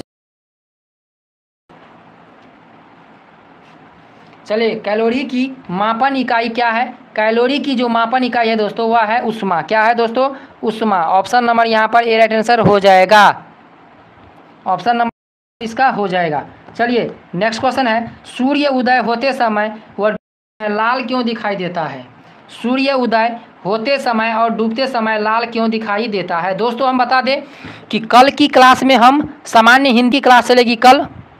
चलिए कैलोरी की मापन इकाई क्या है? कैलोरी की जो मापन इकाई है दोस्तों वह है उष्मा। क्या है दोस्तों? उष्मा। ऑप्शन नंबर यहाँ पर ए राइट आंसर हो जाएगा। ऑप्शन नंबर इसका हो जाएगा। चलिए नेक्स्ट क्वेश्चन है, सूर्य उदय होते समय वह लाल क्यों दिखाई देता है? सूर्य उदय होते समय और डूबते समय लाल क्यों दिखाई देता है? दोस्तों हम बता दें कि कल की क्लास में हम सामान्य हिंदी क्लास चलेगी। कल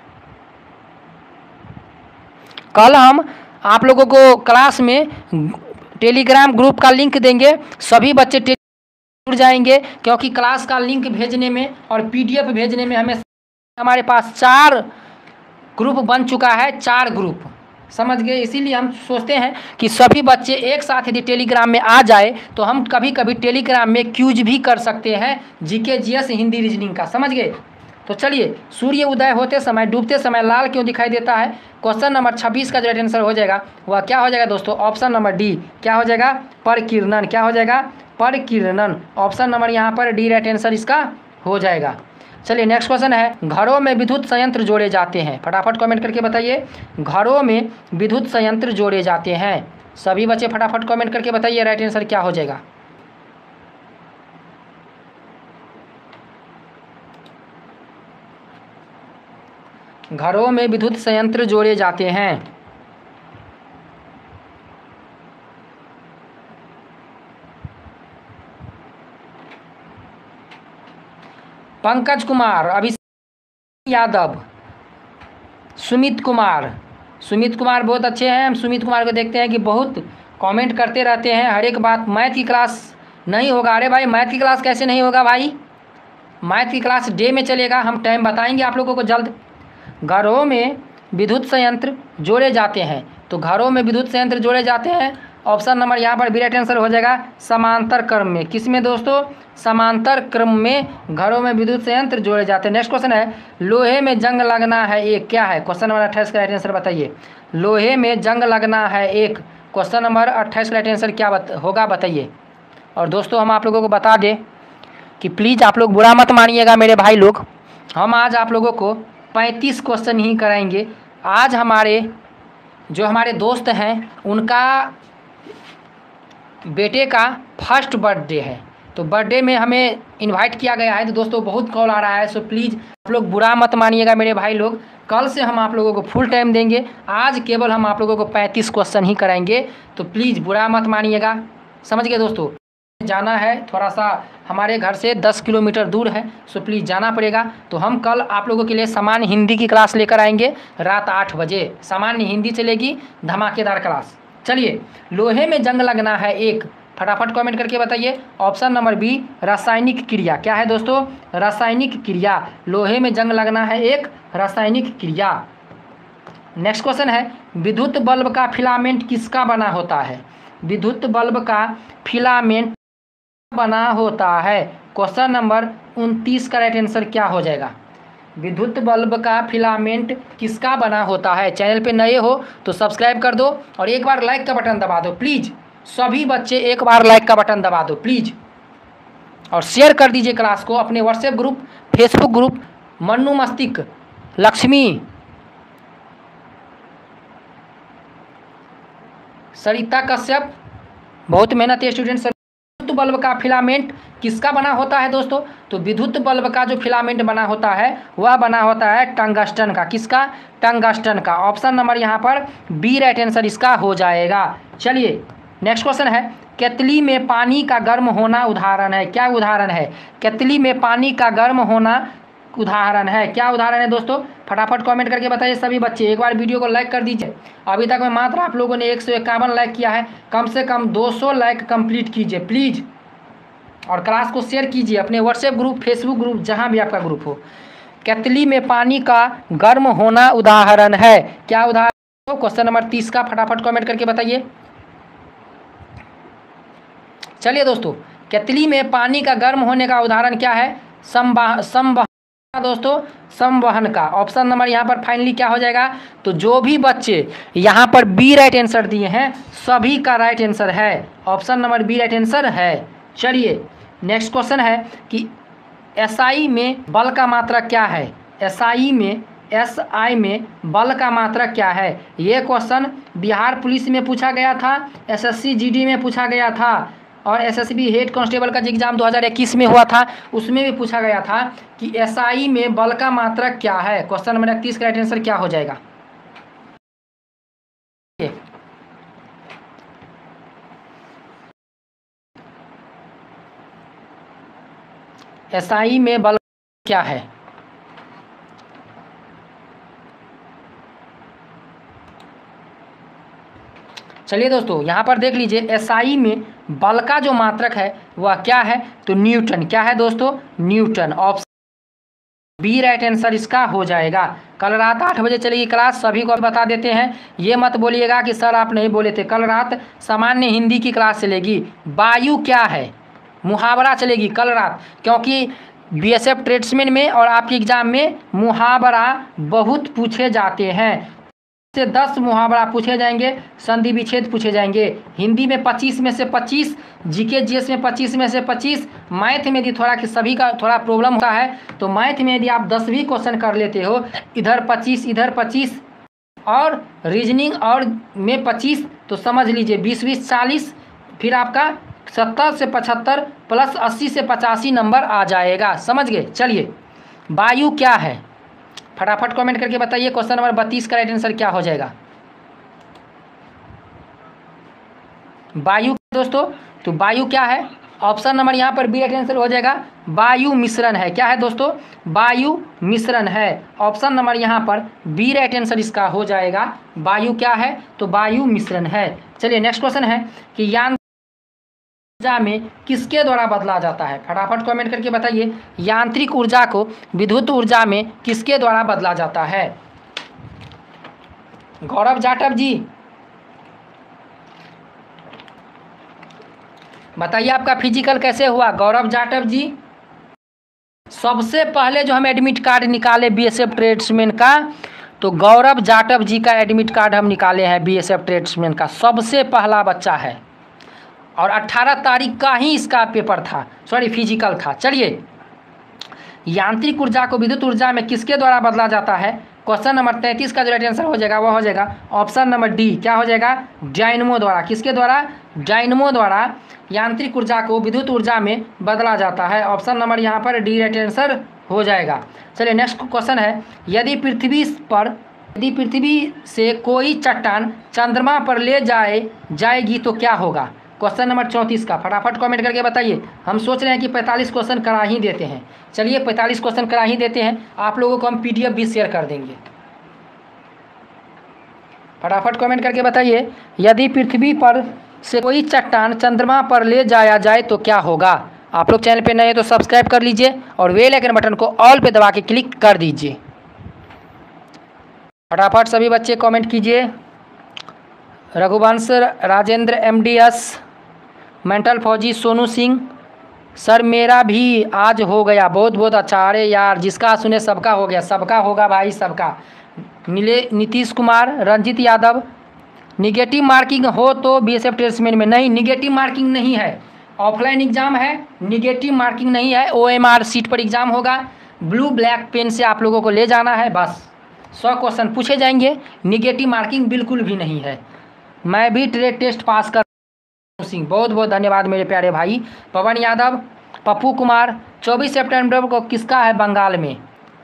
कल हम आप लोगों को क्लास में टेलीग्राम ग्रुप का लिंक देंगे। सभी बच्चे जुड़ जाएंगे, क्योंकि क्लास का लिंक भेजने में और पीडीएफ भेजने में हमें हमारे पास चार ग्रुप बन चुका है, चार ग्रुप, समझ गए। इसीलिए हम सोचते हैं कि सभी बच्चे एक साथ यदि टेलीग्राम में आ जाए तो हम कभी कभी टेलीग्राम में क्यूज भी कर सकते हैं, जीके जीएस हिंदी रीजनिंग का, समझ गए। तो चलिए, सूर्य उदय होते समय डूबते समय लाल क्यों दिखाई देता है? क्वेश्चन नंबर छब्बीस का जो राइट आंसर हो जाएगा वह क्या हो जाएगा दोस्तों? Option number D. क्या हो जाएगा? परकिरणन। क्या हो जाएगा? परकिरणन। ऑप्शन नंबर यहाँ पर डी राइट आंसर इसका हो जाएगा। चलिए नेक्स्ट क्वेश्चन है, घरों में विद्युत संयंत्र जोड़े जाते हैं। फटाफट कमेंट करके बताइए, घरों में विद्युत संयंत्र जोड़े जाते हैं। सभी बच्चे फटाफट कमेंट करके बताइए राइट आंसर क्या हो जाएगा। घरों में विद्युत संयंत्र जोड़े जाते हैं। पंकज कुमार, अभिषेक यादव, सुमित कुमार। सुमित कुमार बहुत अच्छे हैं। हम सुमित कुमार को देखते हैं कि बहुत कमेंट करते रहते हैं हर एक बात। मैथ की क्लास नहीं होगा? अरे भाई मैथ की क्लास कैसे नहीं होगा भाई? मैथ की क्लास डे में चलेगा, हम टाइम बताएंगे आप लोगों को जल्द। घरों में विद्युत संयंत्र जोड़े जाते हैं, तो घरों में विद्युत संयंत्र जोड़े जाते हैं। ऑप्शन नंबर यहाँ पर बी राइट आंसर हो जाएगा समांतर क्रम में। किस में दोस्तों? समांतर क्रम में घरों में विद्युत संयंत्र जोड़े जाते हैं। नेक्स्ट क्वेश्चन है, लोहे में जंग लगना है एक, क्या है? क्वेश्चन नंबर अट्ठाईस का राइट आंसर बताइए। लोहे में जंग लगना है एक, क्वेश्चन नंबर अट्ठाईस का राइट आंसर क्या बत, होगा बताइए। और दोस्तों हम आप लोगों को बता दें कि प्लीज़ आप लोग बुरा मत मानिएगा मेरे भाई लोग, हम आज आप लोगों को पैंतीस क्वेश्चन ही कराएंगे। आज हमारे जो हमारे दोस्त हैं उनका बेटे का फर्स्ट बर्थडे है, तो बर्थडे में हमें इनवाइट किया गया है। तो दोस्तों बहुत कॉल आ रहा है, सो प्लीज़ आप लोग बुरा मत मानिएगा मेरे भाई लोग। कल से हम आप लोगों को फुल टाइम देंगे, आज केवल हम आप लोगों को पैंतीस क्वेश्चन ही कराएंगे, तो प्लीज़ बुरा मत मानिएगा, समझ गए दोस्तों। जाना है थोड़ा सा, हमारे घर से दस किलोमीटर दूर है, सो प्लीज़ जाना पड़ेगा। तो हम कल आप लोगों के लिए सामान्य हिंदी की क्लास लेकर आएंगे रात आठ बजे। सामान्य हिंदी चलेगी, धमाकेदार क्लास। चलिए, लोहे में जंग लगना है एक, फटाफट कमेंट करके बताइए। ऑप्शन नंबर बी रासायनिक क्रिया। क्या है दोस्तों? रासायनिक क्रिया। लोहे में जंग लगना है एक, रासायनिक क्रिया। नेक्स्ट क्वेश्चन है, विद्युत बल्ब का फिलामेंट किसका बना होता है? विद्युत बल्ब का फिलामेंट बना होता है। क्वेश्चन नंबर उनतीस का राइट आंसर क्या हो जाएगा? विद्युत बल्ब का फिलामेंट किसका बना होता है? चैनल पे नए हो तो सब्सक्राइब कर दो और एक बार लाइक का बटन दबा दो प्लीज़। सभी बच्चे एक बार लाइक का बटन दबा दो प्लीज़, और शेयर कर दीजिए क्लास को अपने WhatsApp group, Facebook group. Mannu Mastik, Lakshmi, Sarita Kashyap, बहुत मेहनती स्टूडेंट। विद्युत बल्ब का फिलामेंट किसका बना होता है दोस्तों? तो विद्युत बल्ब का जो फिलामेंट बना होता है वह बना होता है टंगस्टन का। किसका? टंगस्टन का। ऑप्शन नंबर यहाँ पर बी राइट आंसर इसका हो जाएगा। चलिए नेक्स्ट क्वेश्चन है, केतली में पानी का गर्म होना उदाहरण है। क्या उदाहरण है? केतली में पानी का गर्म होना उदाहरण है। क्या उदाहरण है दोस्तों? फटाफट कमेंट करके बताइए सभी बच्चे। एक बार वीडियो को लाइक कर दीजिए। अभी तक में मात्र आप लोगों ने एक सौ इक्यावन लाइक किया है, कम से कम दो सौ लाइक कंप्लीट कीजिए प्लीज़, और क्लास को शेयर कीजिए अपने व्हाट्सएप ग्रुप, फेसबुक ग्रुप, जहां भी आपका ग्रुप हो। केतली में पानी का गर्म होना उदाहरण है। क्या उदाहरण? क्वेश्चन नंबर तीस का फटाफट कमेंट करके बताइए। चलिए दोस्तों, केतली में पानी का गर्म होने का उदाहरण क्या है? संवहन संवहन दोस्तों, संवहन का। ऑप्शन नंबर यहाँ पर फाइनली क्या हो जाएगा? तो जो भी बच्चे यहाँ पर बी राइट आंसर दिए हैं सभी का राइट आंसर है। Option number B right answer है। चलिए नेक्स्ट क्वेश्चन है कि एसआई में बल का मात्रा क्या है? एसआई में एस आई में बल का मात्रक क्या है। ये क्वेश्चन बिहार पुलिस में पूछा गया था, एसएससी जीडी में पूछा गया था और एसएसबी हेड कांस्टेबल का एग्जाम दो हज़ार इक्कीस में हुआ था, उसमें भी पूछा गया था कि एसआई में बल का मात्रक क्या है। क्वेश्चन नंबर इकतीस का राइट आंसर क्या हो जाएगा। एसआई में बल क्या है। चलिए दोस्तों यहाँ पर देख लीजिए, एसआई में बल का जो मात्रक है वह क्या है, तो न्यूटन। क्या है दोस्तों, Newton. Option B right answer इसका हो जाएगा। कल रात आठ बजे चलेगी क्लास, सभी को बता देते हैं। ये मत बोलिएगा कि सर आप नहीं बोले थे, कल रात सामान्य हिंदी की क्लास चलेगी। वायु क्या है, मुहावरा चलेगी कल रात, क्योंकि बीएसएफ ट्रेड्समैन में और आपके एग्जाम में मुहावरा बहुत पूछे जाते हैं। से दस मुहावरा पूछे जाएंगे, संधि विच्छेद पूछे जाएंगे। हिंदी में पच्चीस में से पच्चीस, जीके जीएस में पच्चीस में से पच्चीस, मैथ में यदि थोड़ा कि सभी का थोड़ा प्रॉब्लम होता है तो मैथ में यदि आप दस भी क्वेश्चन कर लेते हो, इधर पच्चीस इधर पच्चीस और रीजनिंग और में पच्चीस, तो समझ लीजिए बीस बीस चालीस, फिर आपका सत्तर से पचहत्तर प्लस अस्सी से पचासी नंबर आ जाएगा। समझ गए। चलिए, वायु क्या है, फटाफट कमेंट करके बताइए। क्वेश्चन नंबर बत्तीस का राइट आंसर क्या हो जाएगा। वायु दोस्तों, तो वायु क्या है, ऑप्शन नंबर यहाँ पर बी राइट आंसर हो जाएगा। वायु मिश्रण है। क्या है दोस्तों, वायु मिश्रण है। ऑप्शन नंबर यहाँ पर बी राइट आंसर इसका हो जाएगा। वायु क्या है, तो वायु मिश्रण है। चलिए नेक्स्ट क्वेश्चन है कि यांत्रिक ऊर्जा में किसके द्वारा बदला जाता है। फटाफट कमेंट करके बताइए, यांत्रिक ऊर्जा को विद्युत ऊर्जा में किसके द्वारा बदला जाता है। गौरव जाटव जी बताइए, आपका फिजिकल कैसे हुआ। गौरव जाटव जी, सबसे पहले जो हम एडमिट कार्ड निकाले बीएसएफ ट्रेड्समैन का, तो गौरव जाटव जी का एडमिट कार्ड हम निकाले हैं बीएसएफ ट्रेड्समैन का, सबसे पहला बच्चा है और अट्ठारह तारीख का ही इसका पेपर था, सॉरी फिजिकल था। चलिए, यांत्रिक ऊर्जा को विद्युत ऊर्जा में किसके द्वारा बदला जाता है। क्वेश्चन नंबर तैंतीस का जो राइट आंसर हो जाएगा वो हो जाएगा ऑप्शन नंबर डी। क्या हो जाएगा, डायनमो द्वारा। किसके द्वारा, डायनमो द्वारा यांत्रिक ऊर्जा को विद्युत ऊर्जा में बदला जाता है। ऑप्शन नंबर यहाँ पर डी राइट आंसर हो जाएगा। चलिए नेक्स्ट क्वेश्चन है, यदि पृथ्वी पर यदि पृथ्वी से कोई चट्टान चंद्रमा पर ले जाए जाएगी तो क्या होगा। क्वेश्चन नंबर चौंतीस का फटाफट कमेंट करके बताइए। हम सोच रहे हैं कि पैंतालीस क्वेश्चन करा ही देते हैं। चलिए पैंतालीस क्वेश्चन करा ही देते हैं, आप लोगों को हम पीडीएफ भी शेयर कर देंगे। फटाफट कमेंट करके बताइए, यदि पृथ्वी पर से कोई चट्टान चंद्रमा पर ले जाया जाए तो क्या होगा। आप लोग चैनल पे नए हैं तो सब्सक्राइब कर लीजिए और बेल आइकन बटन को ऑल पे दबा के क्लिक कर दीजिए। फटाफट सभी बच्चे कमेंट कीजिए। रघुवंश राजेंद्र एमडीएस, मेंटल फौजी सोनू सिंह, सर मेरा भी आज हो गया, बहुत बहुत अच्छा। अरे यार, जिसका सुने सबका हो गया, सबका होगा भाई सबका। नीले नीतीश कुमार, रंजित यादव, निगेटिव मार्किंग हो तो बीएसएफ ट्रेड्समैन में नहीं, निगेटिव मार्किंग नहीं है, ऑफलाइन एग्जाम है, निगेटिव मार्किंग नहीं है। ओएमआर सीट पर एग्जाम होगा, ब्लू ब्लैक पेन से आप लोगों को ले जाना है, बस सौ क्वेश्चन पूछे जाएंगे, निगेटिव मार्किंग बिल्कुल भी नहीं है। मैं भी ट्रेड टेस्ट पास कर सिंह, बहुत बहुत धन्यवाद मेरे प्यारे भाई। पवन यादव, पप्पू कुमार, चौबीस सितंबर को किसका है, बंगाल में।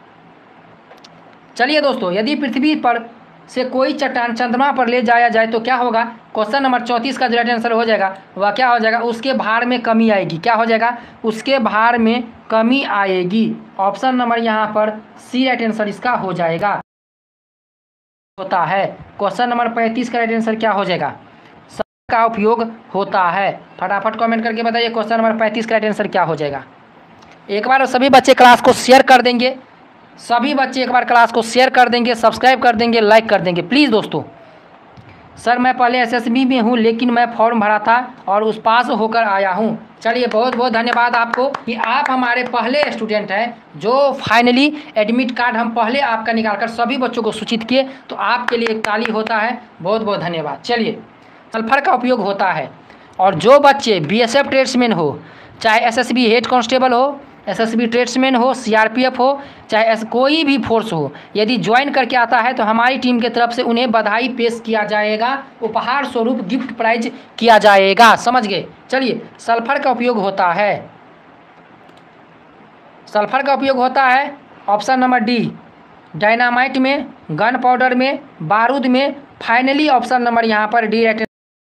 चलिए दोस्तों, यदि पृथ्वी पर से कोई चट्टान चंद्रमा पर ले जाया जाए तो क्या होगा। क्वेश्चन नंबर चौंतीस का जो राइट आंसर हो जाएगा वह क्या हो जाएगा, उसके भार में कमी आएगी। क्या हो जाएगा, उसके भार में कमी आएगी। ऑप्शन नंबर यहाँ पर सी राइट आंसर इसका हो जाएगा, होता है। क्वेश्चन नंबर पैंतीस का राइट आंसर क्या हो जाएगा, का उपयोग होता है। फटाफट कमेंट करके बताइए, क्वेश्चन नंबर पैंतीस का राइट आंसर क्या हो जाएगा। एक बार सभी बच्चे क्लास को शेयर कर देंगे, सभी बच्चे एक बार क्लास को शेयर कर देंगे, सब्सक्राइब कर देंगे, लाइक कर देंगे प्लीज़ दोस्तों। सर मैं पहले एसएसबी में हूँ लेकिन मैं फॉर्म भरा था और उस पास होकर आया हूँ। चलिए बहुत बहुत धन्यवाद आपको कि आप हमारे पहले स्टूडेंट हैं जो फाइनली एडमिट कार्ड हम पहले आपका निकाल कर सभी बच्चों को सूचित किए, तो आपके लिए एक ताली होता है, बहुत बहुत धन्यवाद। चलिए, सल्फर का उपयोग होता है और जो बच्चे बीएसएफ ट्रेड्समैन हो, चाहे एसएसबी हेड कांस्टेबल हो, एसएसबी ट्रेड्समैन हो, सीआरपीएफ हो, चाहे ऐसा कोई भी फोर्स हो, यदि ज्वाइन करके आता है तो हमारी टीम की तरफ से उन्हें बधाई पेश किया जाएगा, उपहार स्वरूप गिफ्ट प्राइज किया जाएगा। समझ गए। चलिए, सल्फर का उपयोग होता है, सल्फर का उपयोग होता है ऑप्शन नंबर डी, डायनामाइट में, गन पाउडर में, बारूद में, फाइनली ऑप्शन नंबर यहाँ पर डी राइट,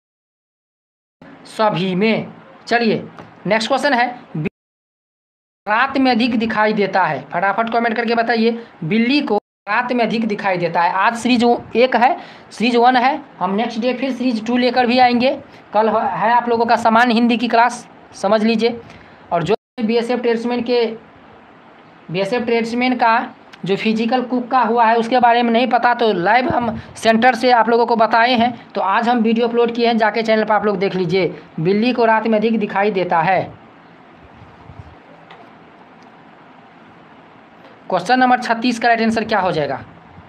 सभी में। चलिए नेक्स्ट क्वेश्चन है, रात में अधिक दिखाई देता है। फटाफट कमेंट करके बताइए, बिल्ली को रात में अधिक दिखाई देता है। आज सीरीज एक है, सीरीज वन है, हम नेक्स्ट डे फिर सीरीज टू लेकर भी आएंगे। कल है आप लोगों का सामान्य हिंदी की क्लास, समझ लीजिए। और जो बीएसएफ ट्रेड्समैन के बीएसएफ ट्रेड्समैन का जो फिजिकल कुक का हुआ है उसके बारे में नहीं पता तो लाइव हम सेंटर से आप लोगों को बताए हैं, तो आज हम वीडियो अपलोड किए हैं, जाके चैनल पर आप लोग देख लीजिए। बिल्ली को रात में अधिक दिखाई देता है। क्वेश्चन नंबर छत्तीस का राइट आंसर क्या हो जाएगा?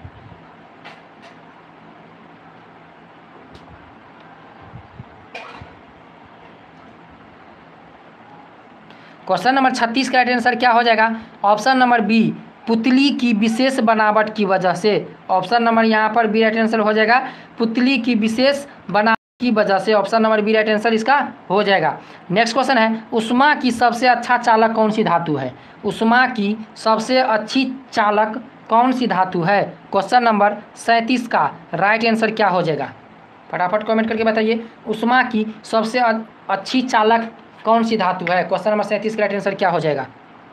क्वेश्चन नंबर छत्तीस का राइट आंसर क्या हो जाएगा? ऑप्शन नंबर बी, पुतली की विशेष बनावट की वजह से। ऑप्शन नंबर यहाँ पर बी राइट आंसर हो जाएगा, पुतली की विशेष बनावट की वजह से। Option number B right answer इसका हो जाएगा। नेक्स्ट क्वेश्चन है, उष्मा की सबसे अच्छा चालक कौन सी धातु है? उष्मा की सबसे अच्छी चालक कौन सी धातु है? क्वेश्चन नंबर सैंतीस का राइट आंसर क्या हो जाएगा? फटाफट कमेंट करके बताइए, उष्मा की सबसे अच्छी चालक कौन सी धातु है? क्वेश्चन नंबर सैंतीस का राइट आंसर क्या हो जाएगा?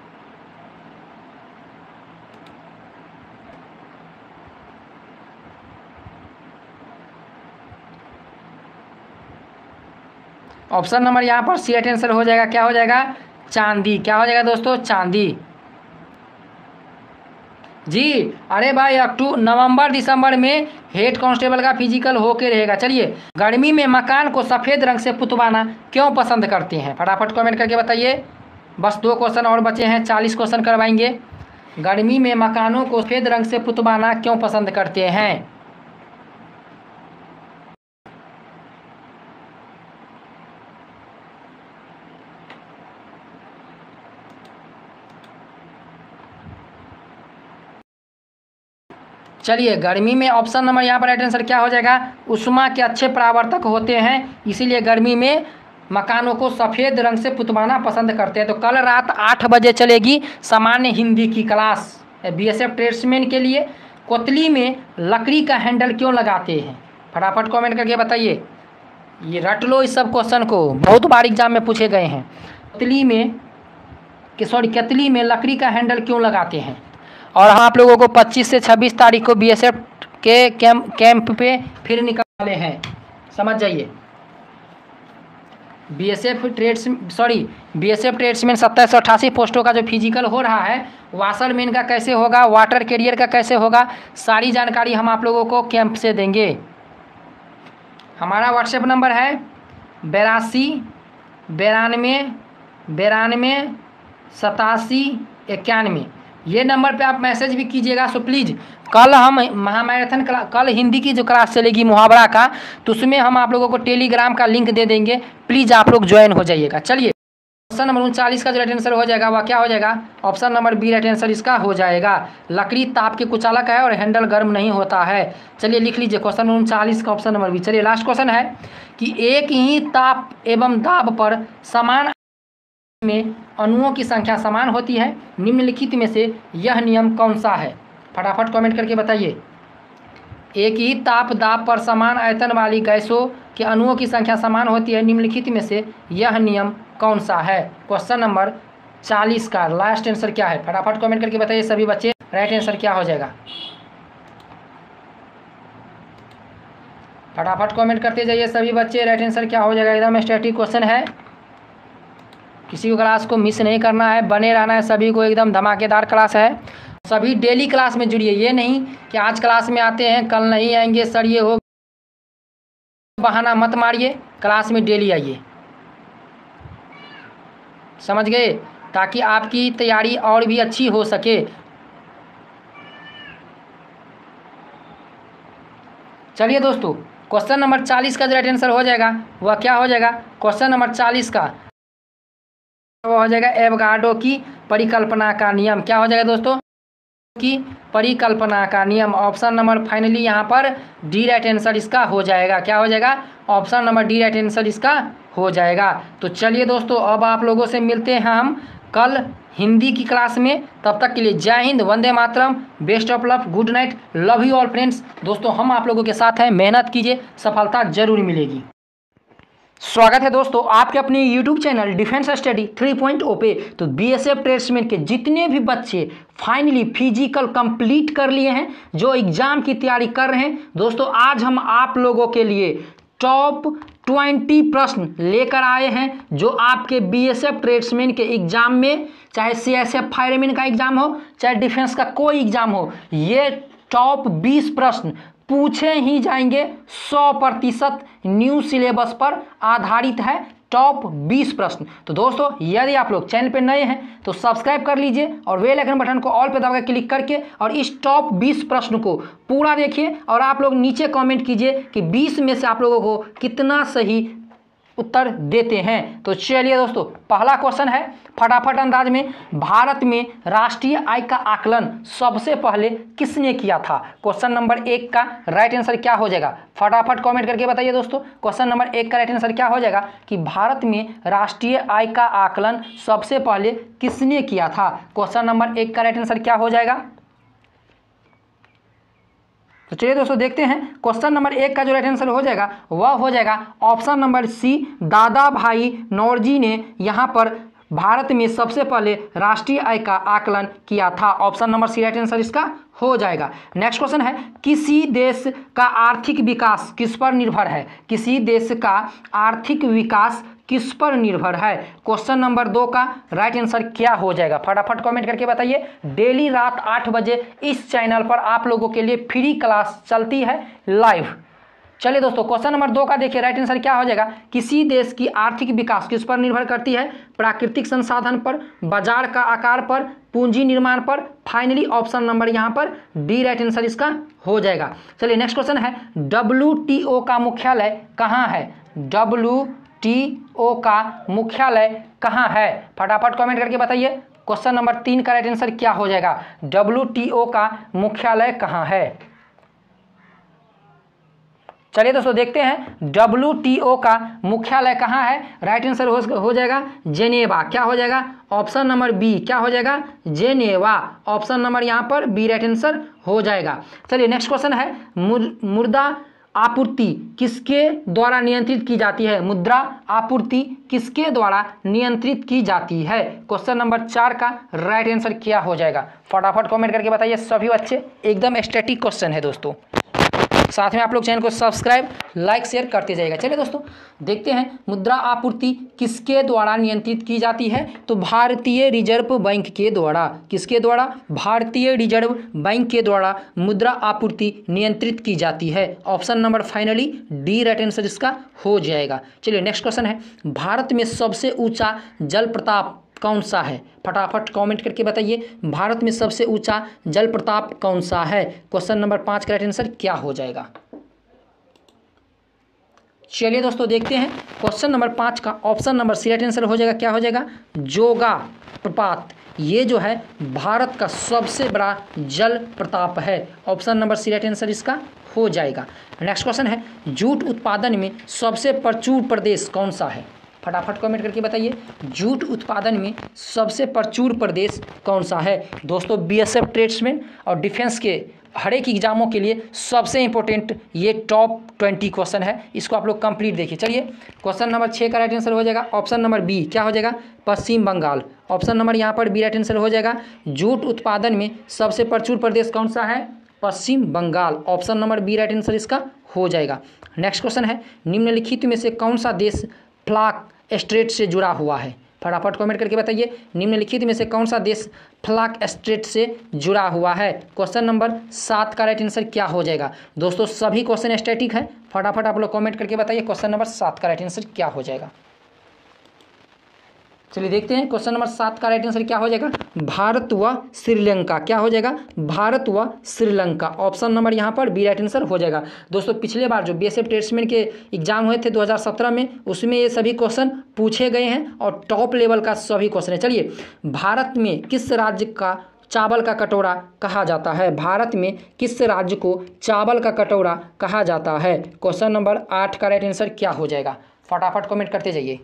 ऑप्शन नंबर यहाँ पर सी राइट आंसर हो जाएगा। क्या हो जाएगा? चांदी। क्या हो जाएगा दोस्तों? चांदी जी। अरे भाई, अक्टूबर नवंबर दिसंबर में हेड कांस्टेबल का फिजिकल होके रहेगा। चलिए, गर्मी में मकान को सफ़ेद रंग से पुतवाना क्यों पसंद करते हैं? फटाफट कमेंट करके बताइए। बस दो क्वेश्चन और बचे हैं, चालीस क्वेश्चन करवाएंगे। गर्मी में मकानों को सफ़ेद रंग से पुतवाना क्यों पसंद करते हैं? चलिए, गर्मी में ऑप्शन नंबर यहाँ पर राइट आंसर क्या हो जाएगा? उष्मा के अच्छे परावर्तक होते हैं, इसीलिए गर्मी में मकानों को सफ़ेद रंग से पुतवाना पसंद करते हैं। तो कल रात आठ बजे चलेगी सामान्य हिंदी की क्लास बीएसएफ ट्रेड्समैन के लिए। कोतली में लकड़ी का हैंडल क्यों लगाते हैं? फटाफट कमेंट करके बताइए। ये रट लो इस सब क्वेश्चन को, बहुत बार एग्जाम में पूछे गए हैं। कोतली में कि सॉरी केतली में लकड़ी का हैंडल क्यों लगाते हैं? और हम आप लोगों को पच्चीस से छब्बीस तारीख को बीएसएफ के कैंप कैंप पे फिर निकाले हैं, समझ जाइए। BSF trades sorry BSF tradesman सत्ताईस सौ अट्ठासी पोस्टों का जो फिजिकल हो रहा है, वाशरमैन का कैसे होगा, वाटर कैरियर का कैसे होगा, सारी जानकारी हम आप लोगों को कैंप से देंगे। हमारा व्हाट्सएप नंबर है बेरासी बेरानवे बेरानवे सतासी इक्यानवे। ये नंबर पे आप मैसेज भी कीजिएगा। सो प्लीज़, कल हम महामैराथन कल हिंदी की जो क्लास चलेगी मुहावरा का, तो उसमें हम आप लोगों को टेलीग्राम का लिंक दे देंगे, प्लीज़ आप लोग ज्वाइन हो जाइएगा। चलिए, ऑप्शन नंबर उनचालीस का जो राइट आंसर हो जाएगा वह क्या हो जाएगा? Option number B right answer इसका हो जाएगा। लकड़ी ताप के कुचालक है और हैंडल गर्म नहीं होता है। चलिए लिख लीजिए क्वेश्चन नंबर उनचालीस का ऑप्शन नंबर बी। चलिए लास्ट क्वेश्चन है कि एक ही ताप एवं दाब पर समान में अणुओं की संख्या समान होती है, निम्नलिखित में से यह नियम कौन सा है? फटाफट कमेंट करके बताइए। एक ही ताप दाब पर समान आयतन वाली गैसों के अणुओं की संख्या समान होती है, निम्नलिखित में से यह नियम कौन सा है? क्वेश्चन नंबर चालीस का लास्ट आंसर क्या है? फटाफट कमेंट करके बताइए सभी बच्चे, राइट आंसर क्या हो जाएगा? फटाफट कमेंट करते जाइए सभी बच्चे, राइट आंसर क्या हो जाएगा? एकदम स्टैटिक क्वेश्चन है, किसी को क्लास को मिस नहीं करना है, बने रहना है सभी को। एकदम धमाकेदार क्लास है, सभी डेली क्लास में जुड़िए। ये नहीं कि आज क्लास में आते हैं कल नहीं आएंगे सर, ये हो बहाना मत मारिए, क्लास में डेली आइए, समझ गए? ताकि आपकी तैयारी और भी अच्छी हो सके। चलिए दोस्तों, क्वेश्चन नंबर चालीस का जो राइट आंसर हो जाएगा वह क्या हो जाएगा? क्वेश्चन नंबर चालीस का वो हो जाएगा एवोगाड्रो की परिकल्पना का नियम। क्या हो जाएगा दोस्तों? की परिकल्पना का नियम। ऑप्शन नंबर फाइनली यहाँ पर डी राइट आंसर इसका हो जाएगा। क्या हो जाएगा? Option number D right answer इसका हो जाएगा। तो चलिए दोस्तों, अब आप लोगों से मिलते हैं हम कल हिंदी की क्लास में। तब तक के लिए जय हिंद, वंदे मातरम, best of luck, good night, love you all friends. दोस्तों हम आप लोगों के साथ हैं, मेहनत कीजिए, सफलता जरूर मिलेगी। स्वागत है दोस्तों आपके अपने YouTube channel defence study three point O पे। तो बीएसएफ ट्रेड्समैन के जितने भी बच्चे फाइनली फिजिकल कंप्लीट कर लिए हैं, जो एग्जाम की तैयारी कर रहे हैं, दोस्तों आज हम आप लोगों के लिए टॉप ट्वेंटी प्रश्न लेकर आए हैं, जो आपके बीएसएफ ट्रेड्समैन के एग्जाम में, चाहे सीएसएफ फायरमैन का एग्जाम हो, चाहे डिफेंस का कोई एग्जाम हो, ये टॉप बीस प्रश्न पूछे ही जाएंगे। सौ प्रतिशत न्यू सिलेबस पर आधारित है टॉप बीस प्रश्न। तो दोस्तों यदि आप लोग चैनल पर नए हैं तो सब्सक्राइब कर लीजिए और बेल आइकन बटन को ऑल पे दबाकर क्लिक करके और इस टॉप बीस प्रश्न को पूरा देखिए। और आप लोग नीचे कमेंट कीजिए कि बीस में से आप लोगों को कितना सही उत्तर देते हैं। तो चलिए दोस्तों, पहला क्वेश्चन है फटाफट अंदाज में, भारत में राष्ट्रीय आय का आकलन सबसे पहले किसने किया था? क्वेश्चन नंबर एक का राइट आंसर क्या हो जाएगा? फटाफट कमेंट करके बताइए दोस्तों। क्वेश्चन नंबर एक का राइट आंसर क्या हो जाएगा कि भारत में राष्ट्रीय आय का आकलन सबसे पहले किसने किया था? क्वेश्चन नंबर एक का राइट आंसर क्या हो जाएगा? तो चलिए दोस्तों देखते हैं। क्वेश्चन नंबर एक का जो राइट आंसर हो जाएगा वह हो जाएगा ऑप्शन नंबर सी, दादा भाई नौरोजी ने यहाँ पर भारत में सबसे पहले राष्ट्रीय आय का आकलन किया था। Option number C right answer इसका हो जाएगा। नेक्स्ट क्वेश्चन है, किसी देश का आर्थिक विकास किस पर निर्भर है? किसी देश का आर्थिक विकास किस पर निर्भर है? क्वेश्चन नंबर दो का राइट आंसर क्या हो जाएगा? फटाफट कमेंट करके बताइए। डेली रात आठ बजे इस चैनल पर आप लोगों के लिए फ्री क्लास चलती है लाइव। चलिए दोस्तों, क्वेश्चन नंबर दो का देखिए राइट आंसर क्या हो जाएगा। किसी देश की आर्थिक विकास किस पर निर्भर करती है? प्राकृतिक संसाधन पर, बाजार का आकार पर, पूंजी निर्माण पर। फाइनली ऑप्शन नंबर यहाँ पर डी राइट आंसर इसका हो जाएगा। चलिए नेक्स्ट क्वेश्चन है, डब्ल्यू टी ओ का मुख्यालय कहाँ है? डब्ल्यू टी ओ का मुख्यालय कहाँ है? फटाफट कमेंट करके बताइए। क्वेश्चन नंबर तीन का राइट आंसर क्या हो जाएगा? डब्ल्यू टी ओ का मुख्यालय कहाँ है? चलिए दोस्तों देखते हैं डब्ल्यू टी ओ का मुख्यालय कहाँ है। राइट आंसर हो, हो जाएगा जेनेवा। क्या हो जाएगा? ऑप्शन नंबर बी क्या हो जाएगा? जेनेवा। ऑप्शन नंबर यहाँ पर बी राइट आंसर हो जाएगा। चलिए नेक्स्ट क्वेश्चन है, मुद्रा आपूर्ति किसके द्वारा नियंत्रित की जाती है? मुद्रा आपूर्ति किसके द्वारा नियंत्रित की जाती है? क्वेश्चन नंबर चार का राइट आंसर क्या हो जाएगा? फटाफट कमेंट करके बताइए सभी बच्चे। एकदम स्टैटिक क्वेश्चन है दोस्तों। साथ में आप लोग चैनल को सब्सक्राइब, लाइक, शेयर करते जाइएगा। चलिए दोस्तों देखते हैं मुद्रा आपूर्ति किसके द्वारा नियंत्रित की जाती है? तो भारतीय रिजर्व बैंक के द्वारा। किसके द्वारा? भारतीय रिजर्व बैंक के द्वारा मुद्रा आपूर्ति नियंत्रित की जाती है। Option number finally D right answer इसका हो जाएगा। चलिए नेक्स्ट क्वेश्चन है, भारत में सबसे ऊंचा जल प्रताप कौन सा है? फटाफट कमेंट करके बताइए, भारत में सबसे ऊंचा जल प्रताप कौन सा है? क्वेश्चन नंबर पाँच का राइट आंसर क्या हो जाएगा? चलिए दोस्तों देखते हैं क्वेश्चन नंबर पाँच का option number C right answer हो जाएगा। क्या हो जाएगा? जोगा प्रपात। ये जो है भारत का सबसे बड़ा जल प्रताप है। Option number C right answer इसका हो जाएगा। नेक्स्ट क्वेश्चन है, जूट उत्पादन में सबसे प्रचुर प्रदेश कौन सा है? फटाफट कमेंट करके बताइए, जूट उत्पादन में सबसे प्रचुर प्रदेश कौन सा है? दोस्तों बीएसएफ ट्रेड्समैन और डिफेंस के हर एक एग्जामों के लिए सबसे इंपॉर्टेंट ये टॉप ट्वेंटी क्वेश्चन है, इसको आप लोग कंप्लीट देखिए। चलिए क्वेश्चन नंबर छः का राइट आंसर हो जाएगा ऑप्शन नंबर बी। क्या हो जाएगा? पश्चिम बंगाल। ऑप्शन नंबर यहाँ पर बी राइट आंसर हो जाएगा। जूट उत्पादन में सबसे प्रचुर प्रदेश कौन सा है? Paschim Bangal. Option number B right answer इसका हो जाएगा। नेक्स्ट क्वेश्चन है, निम्नलिखित में से कौन सा देश फ्लाक स्ट्रेट से जुड़ा हुआ है? फटाफट कमेंट करके बताइए, निम्नलिखित में से कौन सा देश फ्लाक स्ट्रेट से जुड़ा हुआ है? क्वेश्चन नंबर सात का राइट आंसर क्या हो जाएगा? दोस्तों सभी क्वेश्चन स्टैटिक है, फटाफट आप लोग कमेंट करके बताइए क्वेश्चन नंबर सात का राइट आंसर क्या हो जाएगा। चलिए देखते हैं क्वेश्चन नंबर सात का राइट आंसर क्या हो जाएगा, भारत व श्रीलंका। क्या हो जाएगा, भारत व श्रीलंका। ऑप्शन नंबर यहाँ पर बी राइट आंसर हो जाएगा। दोस्तों पिछले बार जो बीएसएफ ट्रेड्समैन के एग्जाम हुए थे दो हज़ार सत्रह में, उसमें ये सभी क्वेश्चन पूछे गए हैं और टॉप लेवल का सभी क्वेश्चन है। चलिए, भारत में किस राज्य का चावल का कटोरा कहा जाता है, भारत में किस राज्य को चावल का कटोरा कहा जाता है। क्वेश्चन नंबर आठ का राइट आंसर क्या हो जाएगा, फटाफट कमेंट करते जाइए।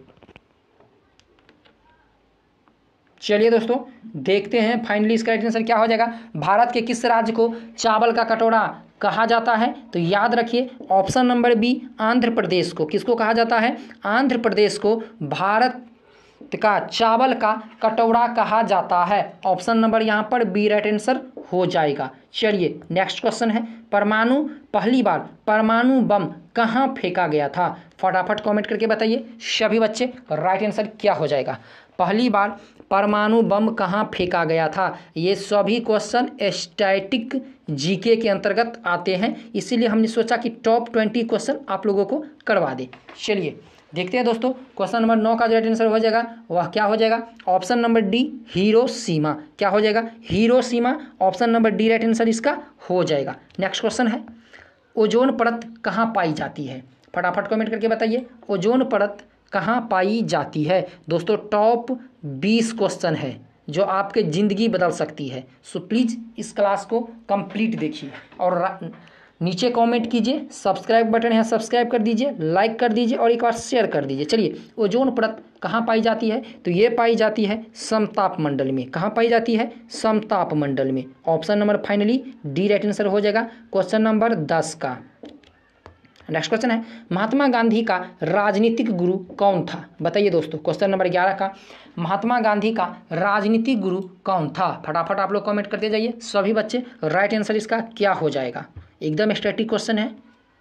चलिए दोस्तों देखते हैं फाइनली इसका राइट आंसर क्या हो जाएगा, भारत के किस राज्य को चावल का कटोरा कहा जाता है। तो याद रखिए option number B, Andhra Pradesh को। किसको कहा जाता है, आंध्र प्रदेश को भारत का चावल का कटोरा कहा जाता है। ऑप्शन नंबर यहाँ पर बी राइट आंसर हो जाएगा। चलिए नेक्स्ट क्वेश्चन है, परमाणु पहली बार परमाणु बम कहाँ फेंका गया था। फटाफट कमेंट करके बताइए सभी बच्चे, राइट आंसर क्या हो जाएगा। पहली बार परमाणु बम कहाँ फेंका गया था। ये सभी क्वेश्चन स्टैटिक जीके के अंतर्गत आते हैं, इसीलिए हमने सोचा कि टॉप ट्वेंटी क्वेश्चन आप लोगों को करवा दें। चलिए देखते हैं दोस्तों, क्वेश्चन नंबर नौ का जो राइट आंसर हो जाएगा वह क्या हो जाएगा, ऑप्शन नंबर डी, हिरोशिमा। क्या हो जाएगा, Hiroshima. Option number D right answer इसका हो जाएगा। नेक्स्ट क्वेश्चन है, ओजोन परत कहाँ पाई जाती है। फटाफट कमेंट करके बताइए ओजोन परत कहाँ पाई जाती है। दोस्तों टॉप बीस क्वेश्चन है जो आपके ज़िंदगी बदल सकती है, सो प्लीज़ इस क्लास को कंप्लीट देखिए और नीचे कमेंट कीजिए, सब्सक्राइब बटन है सब्सक्राइब कर दीजिए, लाइक कर दीजिए और एक बार शेयर कर दीजिए। चलिए, ओजोन परत कहाँ पाई जाती है, तो ये पाई जाती है समताप मंडल में। कहाँ पाई जाती है, समताप मंडल में। Option number finally D right answer हो जाएगा क्वेश्चन नंबर दस का। नेक्स्ट क्वेश्चन है, महात्मा गांधी का राजनीतिक गुरु कौन था। बताइए दोस्तों, क्वेश्चन नंबर ग्यारह का, महात्मा गांधी का राजनीतिक गुरु कौन था। फटाफट आप लोग कमेंट करते जाइए सभी बच्चे, राइट आंसर इसका क्या हो जाएगा। एकदम स्टैटिक क्वेश्चन है।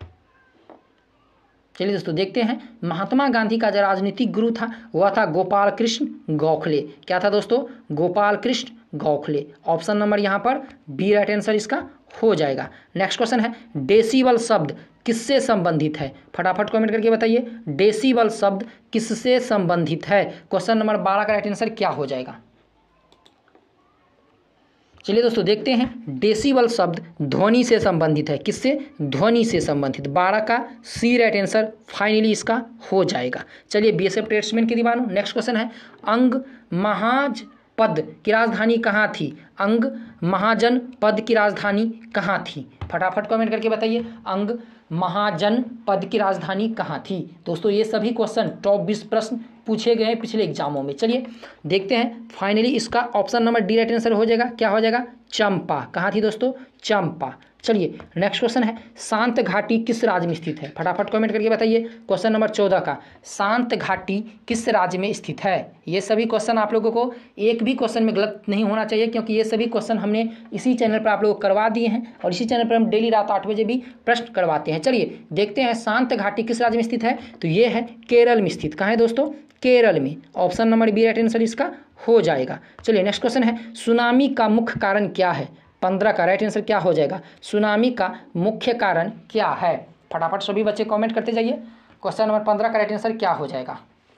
चलिए दोस्तों देखते हैं, महात्मा गांधी का जो राजनीतिक गुरु था वह था गोपाल कृष्ण गोखले। क्या था दोस्तों, गोपाल कृष्ण गोखले। ऑप्शन नंबर यहाँ पर बी राइट आंसर इसका हो जाएगा। नेक्स्ट क्वेश्चन है, डेसिबल शब्द किससे संबंधित है। फटाफट कमेंट करके बताइए डेसिबल शब्द किससे संबंधित है। क्वेश्चन नंबर बारह का राइट आंसर क्या हो जाएगा। चलिए दोस्तों देखते हैं, डेसिबल शब्द ध्वनि से संबंधित है। किससे, ध्वनि से संबंधित। बारह का सी राइट आंसर फाइनली इसका हो जाएगा। चलिए बीएसएफ ट्रेड्समैन की दीवानों, नेक्स्ट क्वेश्चन है, अंग महाज पद की राजधानी कहाँ थी। अंग महाजन पद की राजधानी कहाँ थी। फटाफट कमेंट करके बताइए अंग महाजन पद की राजधानी कहाँ थी। दोस्तों ये सभी क्वेश्चन टॉप बीस प्रश्न पूछे गए हैं पिछले एग्जामों में। चलिए देखते हैं, फाइनली इसका option number D right answer हो जाएगा। क्या हो जाएगा, चंपा। कहाँ थी दोस्तों, चंपा। चलिए नेक्स्ट क्वेश्चन है, शांत घाटी किस राज्य में स्थित है। फटाफट कमेंट करके बताइए क्वेश्चन नंबर चौदह का, शांत घाटी किस राज्य में स्थित है। ये सभी क्वेश्चन आप लोगों को एक भी क्वेश्चन में गलत नहीं होना चाहिए, क्योंकि ये सभी क्वेश्चन हमने इसी चैनल पर आप लोगों को करवा दिए हैं और इसी चैनल पर हम डेली रात आठ बजे भी प्रश्न करवाते हैं। चलिए देखते हैं, शांत घाटी किस राज्य में स्थित है, तो ये है केरल में स्थित। कहाँ है दोस्तों, केरल में। Option number B right answer इसका हो जाएगा। चलिए नेक्स्ट क्वेश्चन है, सुनामी का मुख्य कारण क्या है। पंद्रह का राइट आंसर क्या हो जाएगा, सुनामी का मुख्य कारण क्या है। फटाफट सभी बच्चे कमेंट करते जाइए, क्वेश्चन नंबर पंद्रह का राइट आंसर क्या हो जाएगा।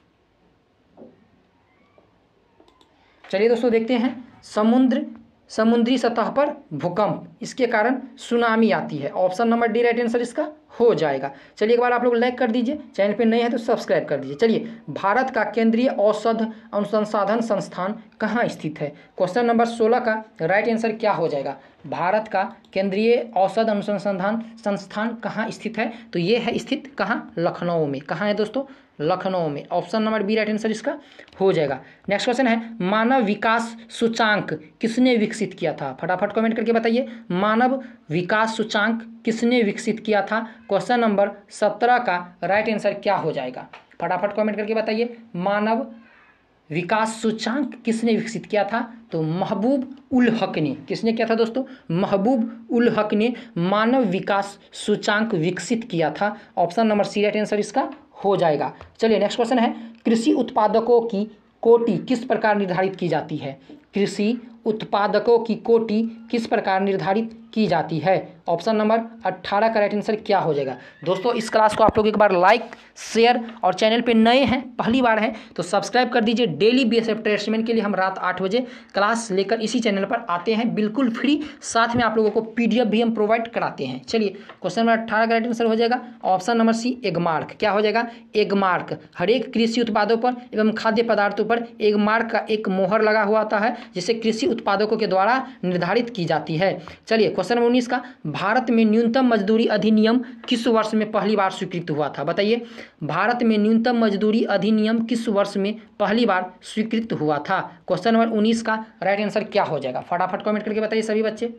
चलिए दोस्तों देखते हैं, समुद्र समुद्री सतह पर भूकंप, इसके कारण सुनामी आती है। Option number D right answer इसका हो जाएगा। चलिए एक बार आप लोग लाइक कर दीजिए, चैनल पे नए हैं तो सब्सक्राइब कर दीजिए। चलिए, भारत का केंद्रीय औषध अनुसंधान संस्थान कहाँ स्थित है। क्वेश्चन नंबर सोलह का राइट आंसर क्या हो जाएगा, भारत का केंद्रीय औषध अनुसंधान संस्थान कहाँ स्थित है, तो ये है स्थित कहाँ, लखनऊ में। कहाँ है दोस्तों, लखनऊ में। Option number B right answer इसका हो जाएगा। नेक्स्ट क्वेश्चन है, मानव विकास सूचांक किसने विकसित किया था। फटाफट कमेंट करके बताइए मानव विकास सूचांक किसने विकसित किया था। क्वेश्चन नंबर सत्रह का राइट आंसर क्या हो जाएगा। फटाफट कमेंट करके बताइए मानव विकास सूचांक किसने विकसित किया था, तो महबूब उल हक ने। किसने किया था दोस्तों, महबूब उल हक ने मानव विकास सूचांक विकसित किया था। Option number C right answer इसका हो जाएगा। चलिए नेक्स्ट क्वेश्चन है, कृषि उत्पादकों की कोटि किस प्रकार निर्धारित की जाती है। कृषि उत्पादकों की कोटि किस प्रकार निर्धारित की जाती है। ऑप्शन नंबर अट्ठारह का राइट आंसर क्या हो जाएगा। दोस्तों इस क्लास को आप लोग एक बार लाइक शेयर और चैनल पे नए हैं पहली बार हैं तो सब्सक्राइब कर दीजिए। डेली बीएसएफ ट्रेड्समैन के लिए हम रात आठ बजे क्लास लेकर इसी चैनल पर आते हैं बिल्कुल फ्री, साथ में आप लोगों को पीडीएफ भी हम प्रोवाइड कराते हैं। चलिए क्वेश्चन नंबर अट्ठारह का राइट आंसर हो जाएगा ऑप्शन नंबर सी एगमार्क। क्या हो जाएगा? एगमार्क। हर एक कृषि उत्पादों पर एवं खाद्य पदार्थों पर एगमार्क का एक मोहर लगा हुआ होता है जिसे कृषि उत्पादकों के द्वारा निर्धारित की जाती है। चलिए क्वेश्चन नंबर उन्नीस का, भारत में न्यूनतम मजदूरी अधिनियम किस वर्ष में पहली बार स्वीकृत हुआ था? बताइए, भारत में न्यूनतम मजदूरी अधिनियम किस वर्ष में पहली बार स्वीकृत हुआ था? क्वेश्चन नंबर उन्नीस का राइट आंसर क्या हो जाएगा? फटाफट कमेंट करके बताइए सभी बच्चे।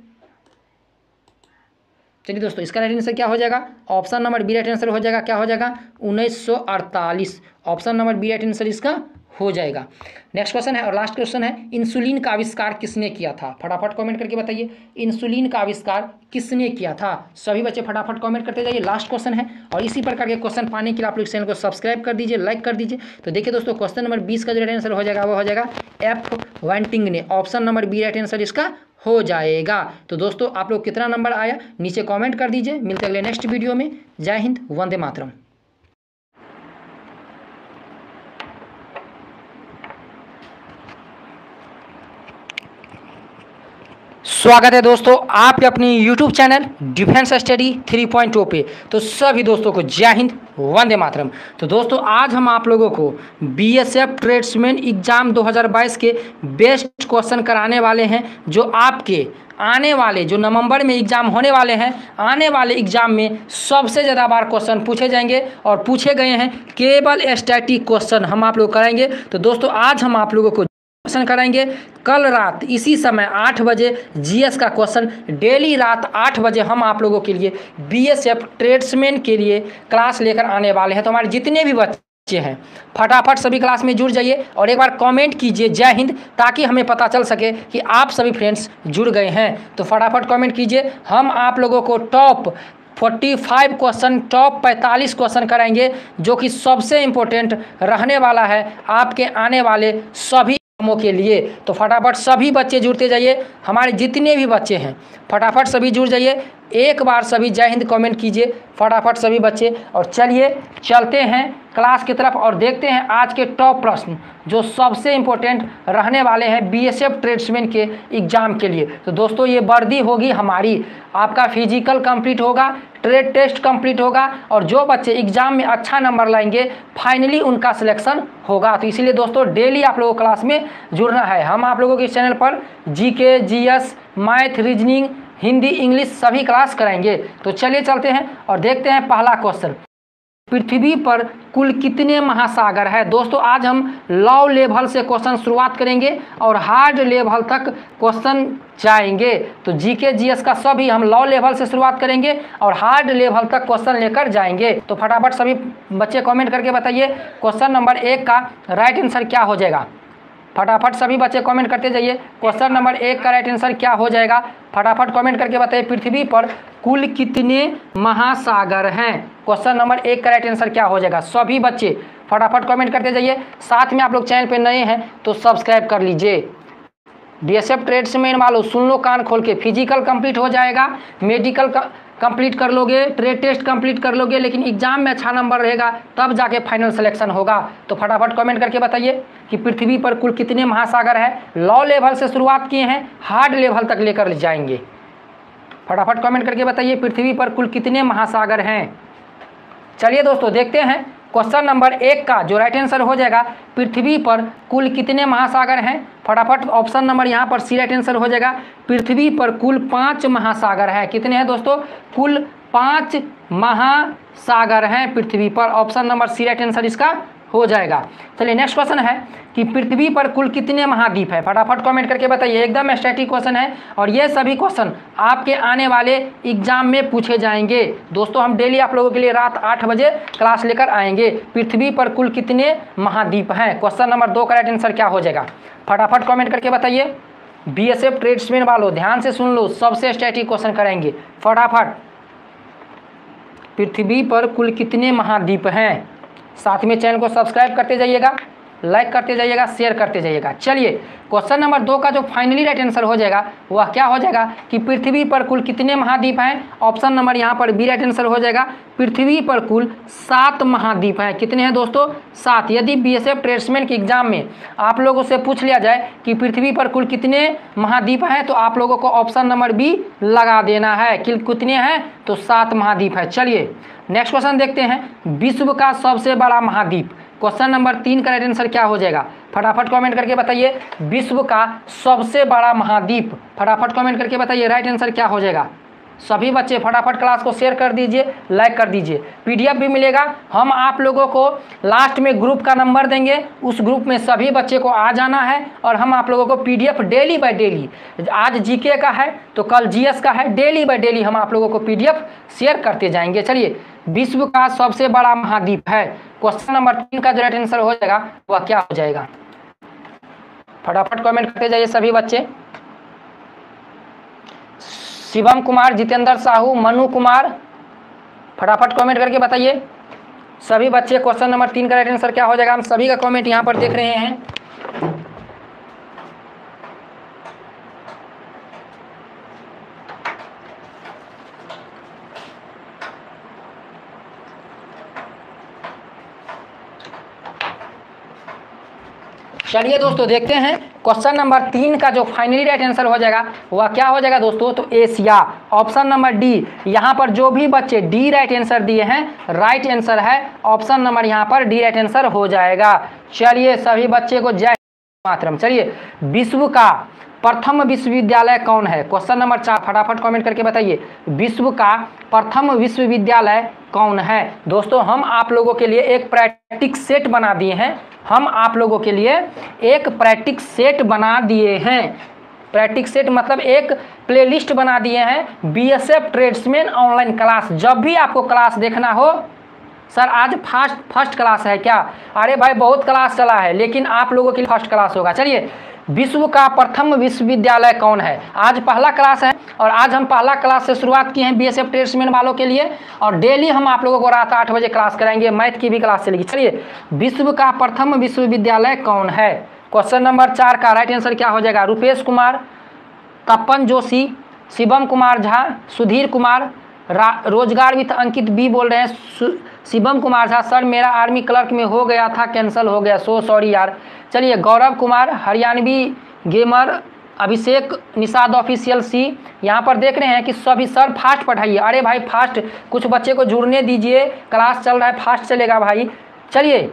चलिए दोस्तों इसका राइट आंसर क्या हो जाएगा? Option number B right answer हो जाएगा। क्या हो जाएगा? उन्नीस सौ अड़तालीस। Option number B right answer इसका हो जाएगा। नेक्स्ट क्वेश्चन है और लास्ट क्वेश्चन है, इंसुलिन का आविष्कार किसने किया था? फटाफट कमेंट करके बताइए, इंसुलिन का आविष्कार किसने किया था? सभी बच्चे फटाफट कमेंट करते जाइए। लास्ट क्वेश्चन है और इसी प्रकार के क्वेश्चन पाने के लिए आप लोग चैनल को सब्सक्राइब कर दीजिए, लाइक कर दीजिए। तो देखिए दोस्तों क्वेश्चन नंबर बीस का जो राइट आंसर हो जाएगा वो हो जाएगा एफ वेंटिंग ने। Option number B right answer इसका हो जाएगा। तो दोस्तों आप लोग कितना नंबर आया नीचे कमेंट कर दीजिए। मिलते अगले नेक्स्ट वीडियो में। जय हिंद, वंदे मातरम। स्वागत है दोस्तों आपके अपने YouTube channel defence study three point O पे। तो सभी दोस्तों को जय हिंद, वंदे मातरम। तो दोस्तों आज हम आप लोगों को बीएसएफ ट्रेड्समैन एग्जाम दो हज़ार बाईस के बेस्ट क्वेश्चन कराने वाले हैं, जो आपके आने वाले जो नवंबर में एग्जाम होने वाले हैं, आने वाले एग्जाम में सबसे ज़्यादा बार क्वेश्चन पूछे जाएंगे और पूछे गए हैं। केवल स्टैटिक क्वेश्चन हम आप लोग कराएंगे। तो दोस्तों आज हम आप लोगों को क्वेश्चन कराएंगे। कल रात इसी समय आठ बजे जीएस का क्वेश्चन, डेली रात आठ बजे हम आप लोगों के लिए बीएसएफ ट्रेड्समैन के लिए क्लास लेकर आने वाले हैं। तो हमारे जितने भी बच्चे हैं फटाफट सभी क्लास में जुड़ जाइए और एक बार कमेंट कीजिए जय हिंद, ताकि हमें पता चल सके कि आप सभी फ्रेंड्स जुड़ गए हैं। तो फटाफट कमेंट कीजिए। हम आप लोगों को टॉप पैंतालीस क्वेश्चन टॉप पैंतालीस क्वेश्चन कराएंगे, जो कि सबसे इम्पोर्टेंट रहने वाला है आपके आने वाले सभी के लिए। तो फटाफट सभी बच्चे जुड़ते जाइए। हमारे जितने भी बच्चे हैं फटाफट सभी जुड़ जाइए। एक बार सभी जय हिंद कमेंट कीजिए फटाफट सभी बच्चे। और चलिए चलते हैं क्लास की तरफ और देखते हैं आज के टॉप प्रश्न जो सबसे इम्पोर्टेंट रहने वाले हैं बीएसएफ ट्रेड्समैन के एग्जाम के लिए। तो दोस्तों ये वर्दी होगी हमारी, आपका फिजिकल कंप्लीट होगा, ट्रेड टेस्ट कंप्लीट होगा और जो बच्चे एग्जाम में अच्छा नंबर लाएंगे फाइनली उनका सिलेक्शन होगा। तो इसीलिए दोस्तों डेली आप लोगों को क्लास में जुड़ना है। हम आप लोगों के चैनल पर GK, GS, math, reasoning, Hindi, English सभी क्लास कराएंगे। तो चलिए चलते हैं और देखते हैं पहला क्वेश्चन, पृथ्वी पर कुल कितने महासागर है? दोस्तों आज हम लॉ लेवल से क्वेश्चन शुरुआत करेंगे और हार्ड लेवल तक क्वेश्चन जाएंगे। तो जीके जीएस का सभी हम लॉ लेवल से शुरुआत करेंगे और हार्ड लेवल तक क्वेश्चन लेकर जाएंगे। तो फटाफट सभी बच्चे कमेंट करके बताइए क्वेश्चन नंबर एक का राइट आंसर क्या हो जाएगा। फटाफट सभी बच्चे कमेंट करते जाइए क्वेश्चन नंबर एक का राइट आंसर क्या हो जाएगा। फटाफट कमेंट करके बताइए पृथ्वी पर कुल कितने महासागर हैं? क्वेश्चन नंबर एक का राइट आंसर क्या हो जाएगा। सभी बच्चे फटाफट कमेंट करते जाइए। साथ में आप लोग चैनल पे नए हैं तो सब्सक्राइब कर लीजिए। बीएसएफ ट्रेड्समैन वालों सुन लो कान खोल के, फिजिकल कंप्लीट हो जाएगा, मेडिकल का कंप्लीट कर लोगे, ट्रेड टेस्ट कंप्लीट कर लोगे, लेकिन एग्जाम में अच्छा नंबर रहेगा तब जाके फाइनल सिलेक्शन होगा। तो फटाफट कमेंट करके बताइए कि पृथ्वी पर कुल कितने महासागर है। लॉ लेवल से शुरुआत किए हैं, हार्ड लेवल तक लेकर जाएंगे। फटाफट कमेंट करके बताइए पृथ्वी पर कुल कितने महासागर हैं। चलिए दोस्तों देखते हैं क्वेश्चन नंबर एक का जो राइट आंसर हो जाएगा, पृथ्वी पर कुल कितने महासागर हैं। फटाफट ऑप्शन नंबर यहाँ पर सी राइट आंसर हो जाएगा। पृथ्वी पर कुल पांच महासागर हैं। कितने हैं दोस्तों? कुल पांच महासागर हैं पृथ्वी पर। Option number C right answer इसका हो जाएगा। चलिए नेक्स्ट क्वेश्चन है कि पृथ्वी पर कुल कितने महाद्वीप है। फटाफट कमेंट करके बताइए। एकदम स्टैटिक क्वेश्चन है और ये सभी क्वेश्चन आपके आने वाले एग्जाम में पूछे जाएंगे। दोस्तों हम डेली आप लोगों के लिए रात आठ बजे क्लास लेकर आएंगे। पृथ्वी पर कुल कितने महाद्वीप हैं। क्वेश्चन नंबर दो का राइट आंसर क्या हो जाएगा। फटाफट कमेंट करके बताइए। बीएसएफ ट्रेड्समैन वालों ध्यान से सुन लो, सबसे स्टैटिक क्वेश्चन कराएंगे। फटाफट पृथ्वी पर कुल कितने महाद्वीप हैं। साथ में चैनल को सब्सक्राइब करते जाइएगा। लाइक करते जाइएगा, शेयर करते जाइएगा। चलिए क्वेश्चन नंबर दो का जो फाइनली राइट आंसर हो जाएगा वह क्या हो जाएगा कि पृथ्वी पर कुल कितने महाद्वीप हैं। ऑप्शन नंबर यहाँ पर बी राइट आंसर हो जाएगा। पृथ्वी पर कुल सात महाद्वीप हैं। कितने हैं दोस्तों? सात। यदि बीएसएफ ट्रेड्समैन के एग्जाम में आप लोगों से पूछ लिया जाए कि पृथ्वी पर कुल कितने महाद्वीप हैं तो आप लोगों को ऑप्शन नंबर बी लगा देना है कि कितने हैं, तो सात महाद्वीप है। चलिए नेक्स्ट क्वेश्चन देखते हैं। विश्व का सबसे बड़ा महाद्वीप, क्वेश्चन नंबर तीन का राइट आंसर क्या हो जाएगा? फटाफट कमेंट करके बताइए। विश्व का सबसे बड़ा महाद्वीप, फटाफट कमेंट करके बताइए राइट आंसर क्या हो जाएगा। सभी बच्चे फटाफट क्लास को शेयर कर दीजिए, लाइक कर दीजिए। पीडीएफ भी मिलेगा। हम आप लोगों को लास्ट में ग्रुप का नंबर देंगे, उस ग्रुप में सभी बच्चे को आ जाना है और हम आप लोगों को पीडीएफ डेली बाय डेली, आज जीके का है तो कल जीएस का है, डेली बाय डेली हम आप लोगों को पीडीएफ शेयर करते जाएंगे। चलिए विश्व का सबसे बड़ा महाद्वीप है, क्वेश्चन नंबर तीन का जो राइट आंसर हो जाएगा वह क्या हो जाएगा? फटाफट कमेंट करते जाइए सभी बच्चे। शिवम कुमार, जितेंद्र साहू, मनु कुमार, फटाफट कमेंट करके बताइए सभी बच्चे। क्वेश्चन नंबर तीन का राइट आंसर क्या हो जाएगा? हम सभी का कमेंट यहाँ पर देख रहे हैं। चलिए दोस्तों देखते हैं क्वेश्चन नंबर तीन का जो फाइनली राइट आंसर हो जाएगा वह क्या हो जाएगा दोस्तों? तो एशिया, ऑप्शन नंबर डी। यहाँ पर जो भी बच्चे डी राइट आंसर दिए हैं राइट आंसर है ऑप्शन नंबर यहाँ पर डी राइट आंसर हो जाएगा। चलिए सभी बच्चे को जय मातरम। चलिए विश्व का प्रथम विश्वविद्यालय कौन है? क्वेश्चन नंबर चार, फटाफट कमेंट करके बताइए विश्व का प्रथम विश्वविद्यालय कौन है? दोस्तों हम आप लोगों के लिए एक प्रैक्टिस सेट बना दिए हैं। हम आप लोगों के लिए एक प्रैक्टिस सेट बना दिए हैं। प्रैक्टिस सेट मतलब एक प्लेलिस्ट बना दिए हैं बीएसएफ ट्रेड्समैन ऑनलाइन क्लास। जब भी आपको क्लास देखना हो, सर आज फर्स्ट फर्स्ट क्लास है क्या? अरे भाई बहुत क्लास चला है लेकिन आप लोगों के लिए फर्स्ट क्लास होगा। चलिए विश्व का प्रथम विश्वविद्यालय कौन है? आज पहला क्लास है और आज हम पहला क्लास से शुरुआत की है बीएसएफ ट्रेड्समैन वालों के लिए और डेली हम आप लोगों को रात आठ बजे क्लास कराएंगे, मैथ की भी क्लास चलेगी। चलिए विश्व का प्रथम विश्वविद्यालय कौन है? क्वेश्चन नंबर चार का राइट आंसर क्या हो जाएगा? रुपेश कुमार, तपन जोशी, शिवम कुमार झा, सुधीर कुमार, रोजगार विथ अंकित बी बोल रहे हैं। शिवम कुमार झा, सर मेरा आर्मी क्लर्क में हो गया था, कैंसिल हो गया, सो सॉरी यार। चलिए गौरव कुमार, हरियाणवी गेमर, अभिषेक निषाद ऑफिशियल सी, यहाँ पर देख रहे हैं कि सभी सर फास्ट पढ़ाइए। अरे भाई फास्ट, कुछ बच्चे को जुड़ने दीजिए, क्लास चल रहा है, फास्ट चलेगा भाई। चलिए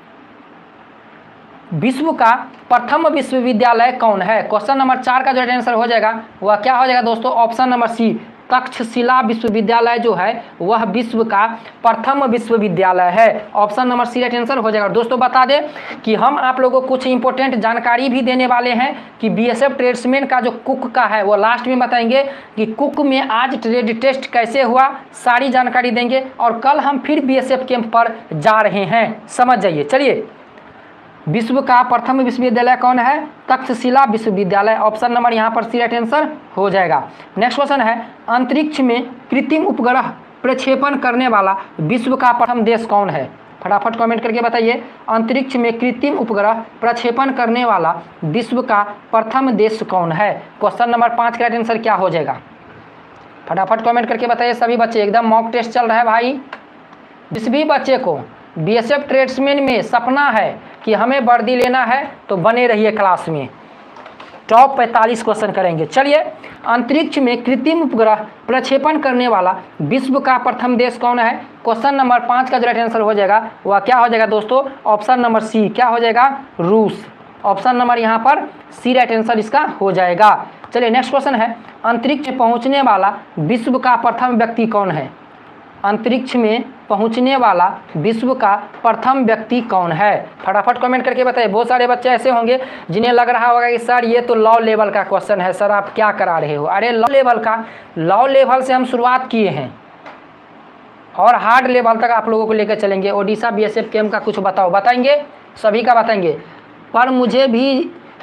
विश्व का प्रथम विश्वविद्यालय कौन है? क्वेश्चन नंबर चार का जो आंसर हो जाएगा वह क्या हो जाएगा दोस्तों? ऑप्शन नंबर सी, तक्षशिला विश्वविद्यालय जो है वह विश्व का प्रथम विश्वविद्यालय है। Option number C right answer हो जाएगा। दोस्तों बता दें कि हम आप लोगों को कुछ इंपॉर्टेंट जानकारी भी देने वाले हैं कि बीएसएफ ट्रेड्समैन का जो कुक का है वो लास्ट में बताएंगे कि कुक में आज ट्रेड टेस्ट कैसे हुआ, सारी जानकारी देंगे और कल हम फिर बीएसएफ कैंप पर जा रहे हैं, समझ जाइए। चलिए विश्व का प्रथम विश्वविद्यालय कौन है? तक्षशिला विश्वविद्यालय। ऑप्शन नंबर यहाँ पर सी राइट आंसर हो जाएगा। नेक्स्ट क्वेश्चन है, अंतरिक्ष में कृत्रिम उपग्रह प्रक्षेपण करने वाला विश्व का प्रथम देश कौन है? फटाफट कमेंट करके बताइए अंतरिक्ष में कृत्रिम उपग्रह प्रक्षेपण करने वाला विश्व का प्रथम देश कौन है? क्वेश्चन नंबर पाँच का राइट आंसर क्या हो जाएगा? फटाफट कमेंट करके बताइए सभी बच्चे। एकदम मॉक टेस्ट चल रहा है भाई। जिस भी बच्चे को बीएसएफ ट्रेड्समैन में सपना है कि हमें वर्दी लेना है तो बने रहिए क्लास में, टॉप पैंतालीस क्वेश्चन करेंगे। चलिए अंतरिक्ष में कृत्रिम उपग्रह प्रक्षेपण करने वाला विश्व का प्रथम देश कौन है? क्वेश्चन नंबर पाँच का जो राइट आंसर हो जाएगा वह क्या हो जाएगा दोस्तों? ऑप्शन नंबर सी, क्या हो जाएगा? रूस। ऑप्शन नंबर यहाँ पर सी राइट आंसर इसका हो जाएगा। चलिए नेक्स्ट क्वेश्चन है, अंतरिक्ष में पहुँचने वाला विश्व का प्रथम व्यक्ति कौन है? अंतरिक्ष में पहुंचने वाला विश्व का प्रथम व्यक्ति कौन है? फटाफट कमेंट करके बताइए। बहुत सारे बच्चे ऐसे होंगे जिन्हें लग रहा होगा कि सर ये तो लॉ लेवल का क्वेश्चन है, सर आप क्या करा रहे हो? अरे लॉ लेवल का, लॉ लेवल से हम शुरुआत किए हैं और हार्ड लेवल तक आप लोगों को लेकर चलेंगे। ओडिशा बीएसएफ कैंप का कुछ बताओ, बताएंगे? सभी का बताएंगे, पर मुझे भी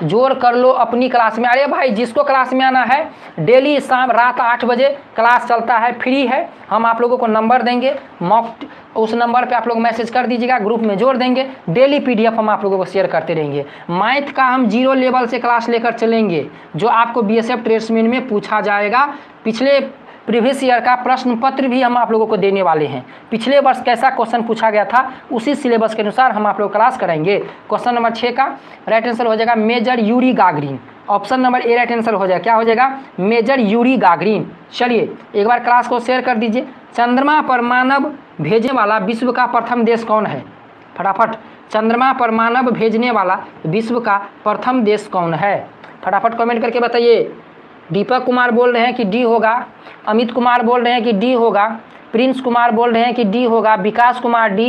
जोड़ कर लो अपनी क्लास में। अरे भाई जिसको क्लास में आना है, डेली शाम रात आठ बजे क्लास चलता है, फ्री है। हम आप लोगों को नंबर देंगे, मॉक उस नंबर पे आप लोग मैसेज कर दीजिएगा, ग्रुप में जोड़ देंगे। डेली पीडीएफ हम आप लोगों को शेयर करते रहेंगे। मैथ का हम जीरो लेवल से क्लास लेकर चलेंगे, जो आपको बीएसएफ ट्रेड्समैन में पूछा जाएगा। पिछले प्रीवियस ईयर का प्रश्न पत्र भी हम आप लोगों को देने वाले हैं। पिछले वर्ष कैसा क्वेश्चन पूछा गया था, उसी सिलेबस के अनुसार हम आप लोग क्लास कराएंगे। क्वेश्चन नंबर छः का राइट आंसर हो जाएगा major Yuri Gagarin. Option number A right answer हो जाएगा, क्या हो जाएगा, मेजर यूरी गागरिन। चलिए एक बार क्लास को शेयर कर दीजिए। चंद्रमा पर मानव भेजने वाला विश्व का प्रथम देश कौन है? फटाफट, चंद्रमा पर मानव भेजने वाला विश्व का प्रथम देश कौन है? फटाफट कमेंट करके बताइए। दीपक कुमार बोल रहे हैं कि डी होगा, अमित कुमार बोल रहे हैं कि डी होगा, प्रिंस कुमार बोल रहे हैं कि डी होगा, Vikas Kumar D,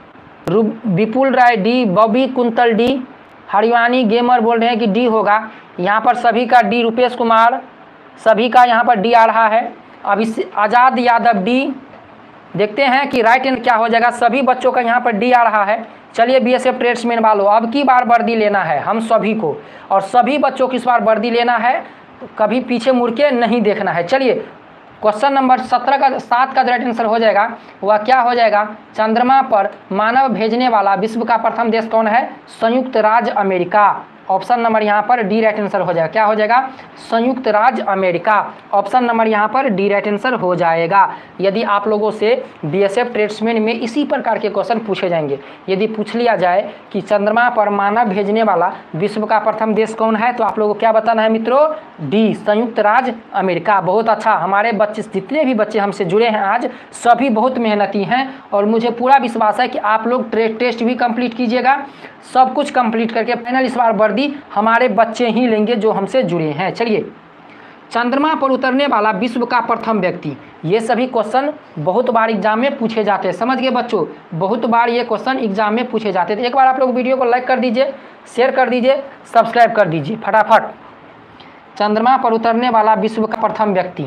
Vipul Rai D, Bobby Kuntal D, Haryani gamer बोल रहे हैं कि डी होगा। यहाँ पर सभी का डी, रुपेश कुमार सभी का यहाँ पर डी आ रहा है। अब इस आज़ाद यादव डी, देखते हैं कि राइट एंड क्या हो जाएगा। सभी बच्चों का यहाँ पर डी आ रहा है। चलिए बीएसएफ ट्रेड्समैन वालों, अब की बार वर्दी लेना है हम सभी को, और सभी बच्चों को इस बार वर्दी लेना है, कभी पीछे मुड़ के नहीं देखना है। चलिए क्वेश्चन नंबर सत्रह का सात का राइट आंसर हो जाएगा, वह क्या हो जाएगा, चंद्रमा पर मानव भेजने वाला विश्व का प्रथम देश कौन है? संयुक्त राज्य अमेरिका। ऑप्शन नंबर यहाँ पर डी राइट आंसर हो जाएगा, क्या हो जाएगा, संयुक्त राज्य अमेरिका। ऑप्शन नंबर यहाँ पर डी राइट आंसर हो जाएगा। यदि आप लोगों से बीएसएफ ट्रेड्समैन में इसी प्रकार के क्वेश्चन पूछे जाएंगे, यदि पूछ लिया जाए कि चंद्रमा पर मानव भेजने वाला विश्व का प्रथम देश कौन है, तो आप लोगों को क्या बताना है मित्रों, डी, संयुक्त राज्य अमेरिका। बहुत अच्छा, हमारे बच्चे जितने भी बच्चे हमसे जुड़े हैं आज, सभी बहुत मेहनती हैं, और मुझे पूरा विश्वास है कि आप लोग टेस्ट भी कंप्लीट कीजिएगा। सब कुछ कंप्लीट करके फाइनल इस बार वर्दी हमारे बच्चे ही लेंगे जो हमसे जुड़े हैं। चलिए, चंद्रमा पर उतरने वाला विश्व का प्रथम व्यक्ति, ये सभी क्वेश्चन बहुत बार एग्जाम में पूछे जाते हैं। समझ गए बच्चों, बहुत बार ये क्वेश्चन एग्जाम में पूछे जाते हैं। एक बार आप लोग वीडियो को लाइक कर दीजिए, शेयर कर दीजिए, सब्सक्राइब कर दीजिए फटाफट। चंद्रमा पर उतरने वाला विश्व का प्रथम व्यक्ति।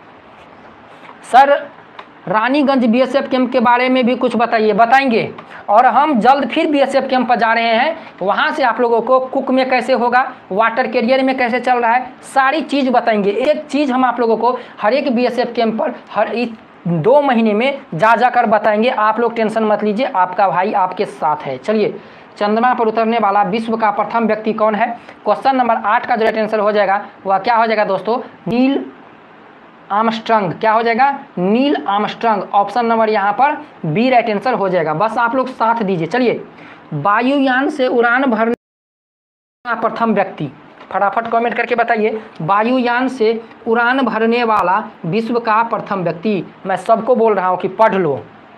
सर रानीगंज बीएसएफ कैंप के बारे में भी कुछ बताइए। बताएंगे, और हम जल्द फिर बीएसएफ कैंप पर जा रहे हैं। वहाँ से आप लोगों को कुक में कैसे होगा, वाटर कैरियर में कैसे चल रहा है, सारी चीज़ बताएंगे। एक चीज़ हम आप लोगों को हर एक बीएसएफ कैंप पर हर एक दो महीने में जा जा कर बताएंगे। आप लोग टेंशन मत लीजिए, आपका भाई आपके साथ है। चलिए, चंद्रमा पर उतरने वाला विश्व का प्रथम व्यक्ति कौन है? क्वेश्चन नंबर आठ का जो राइट आंसर हो जाएगा वह क्या हो जाएगा दोस्तों, नील आर्मस्ट्रांग। क्या हो जाएगा, नील आर्मस्ट्रांग। ऑप्शन नंबर यहाँ पर बी राइट आंसर हो जाएगा। बस आप लोग साथ दीजिए। चलिए, वायुयान से उड़ान भरने वाला प्रथम व्यक्ति, फटाफट कमेंट करके बताइए। वायुयान से उड़ान भरने वाला विश्व का प्रथम व्यक्ति। मैं सबको बोल रहा हूँ कि पढ़ लो,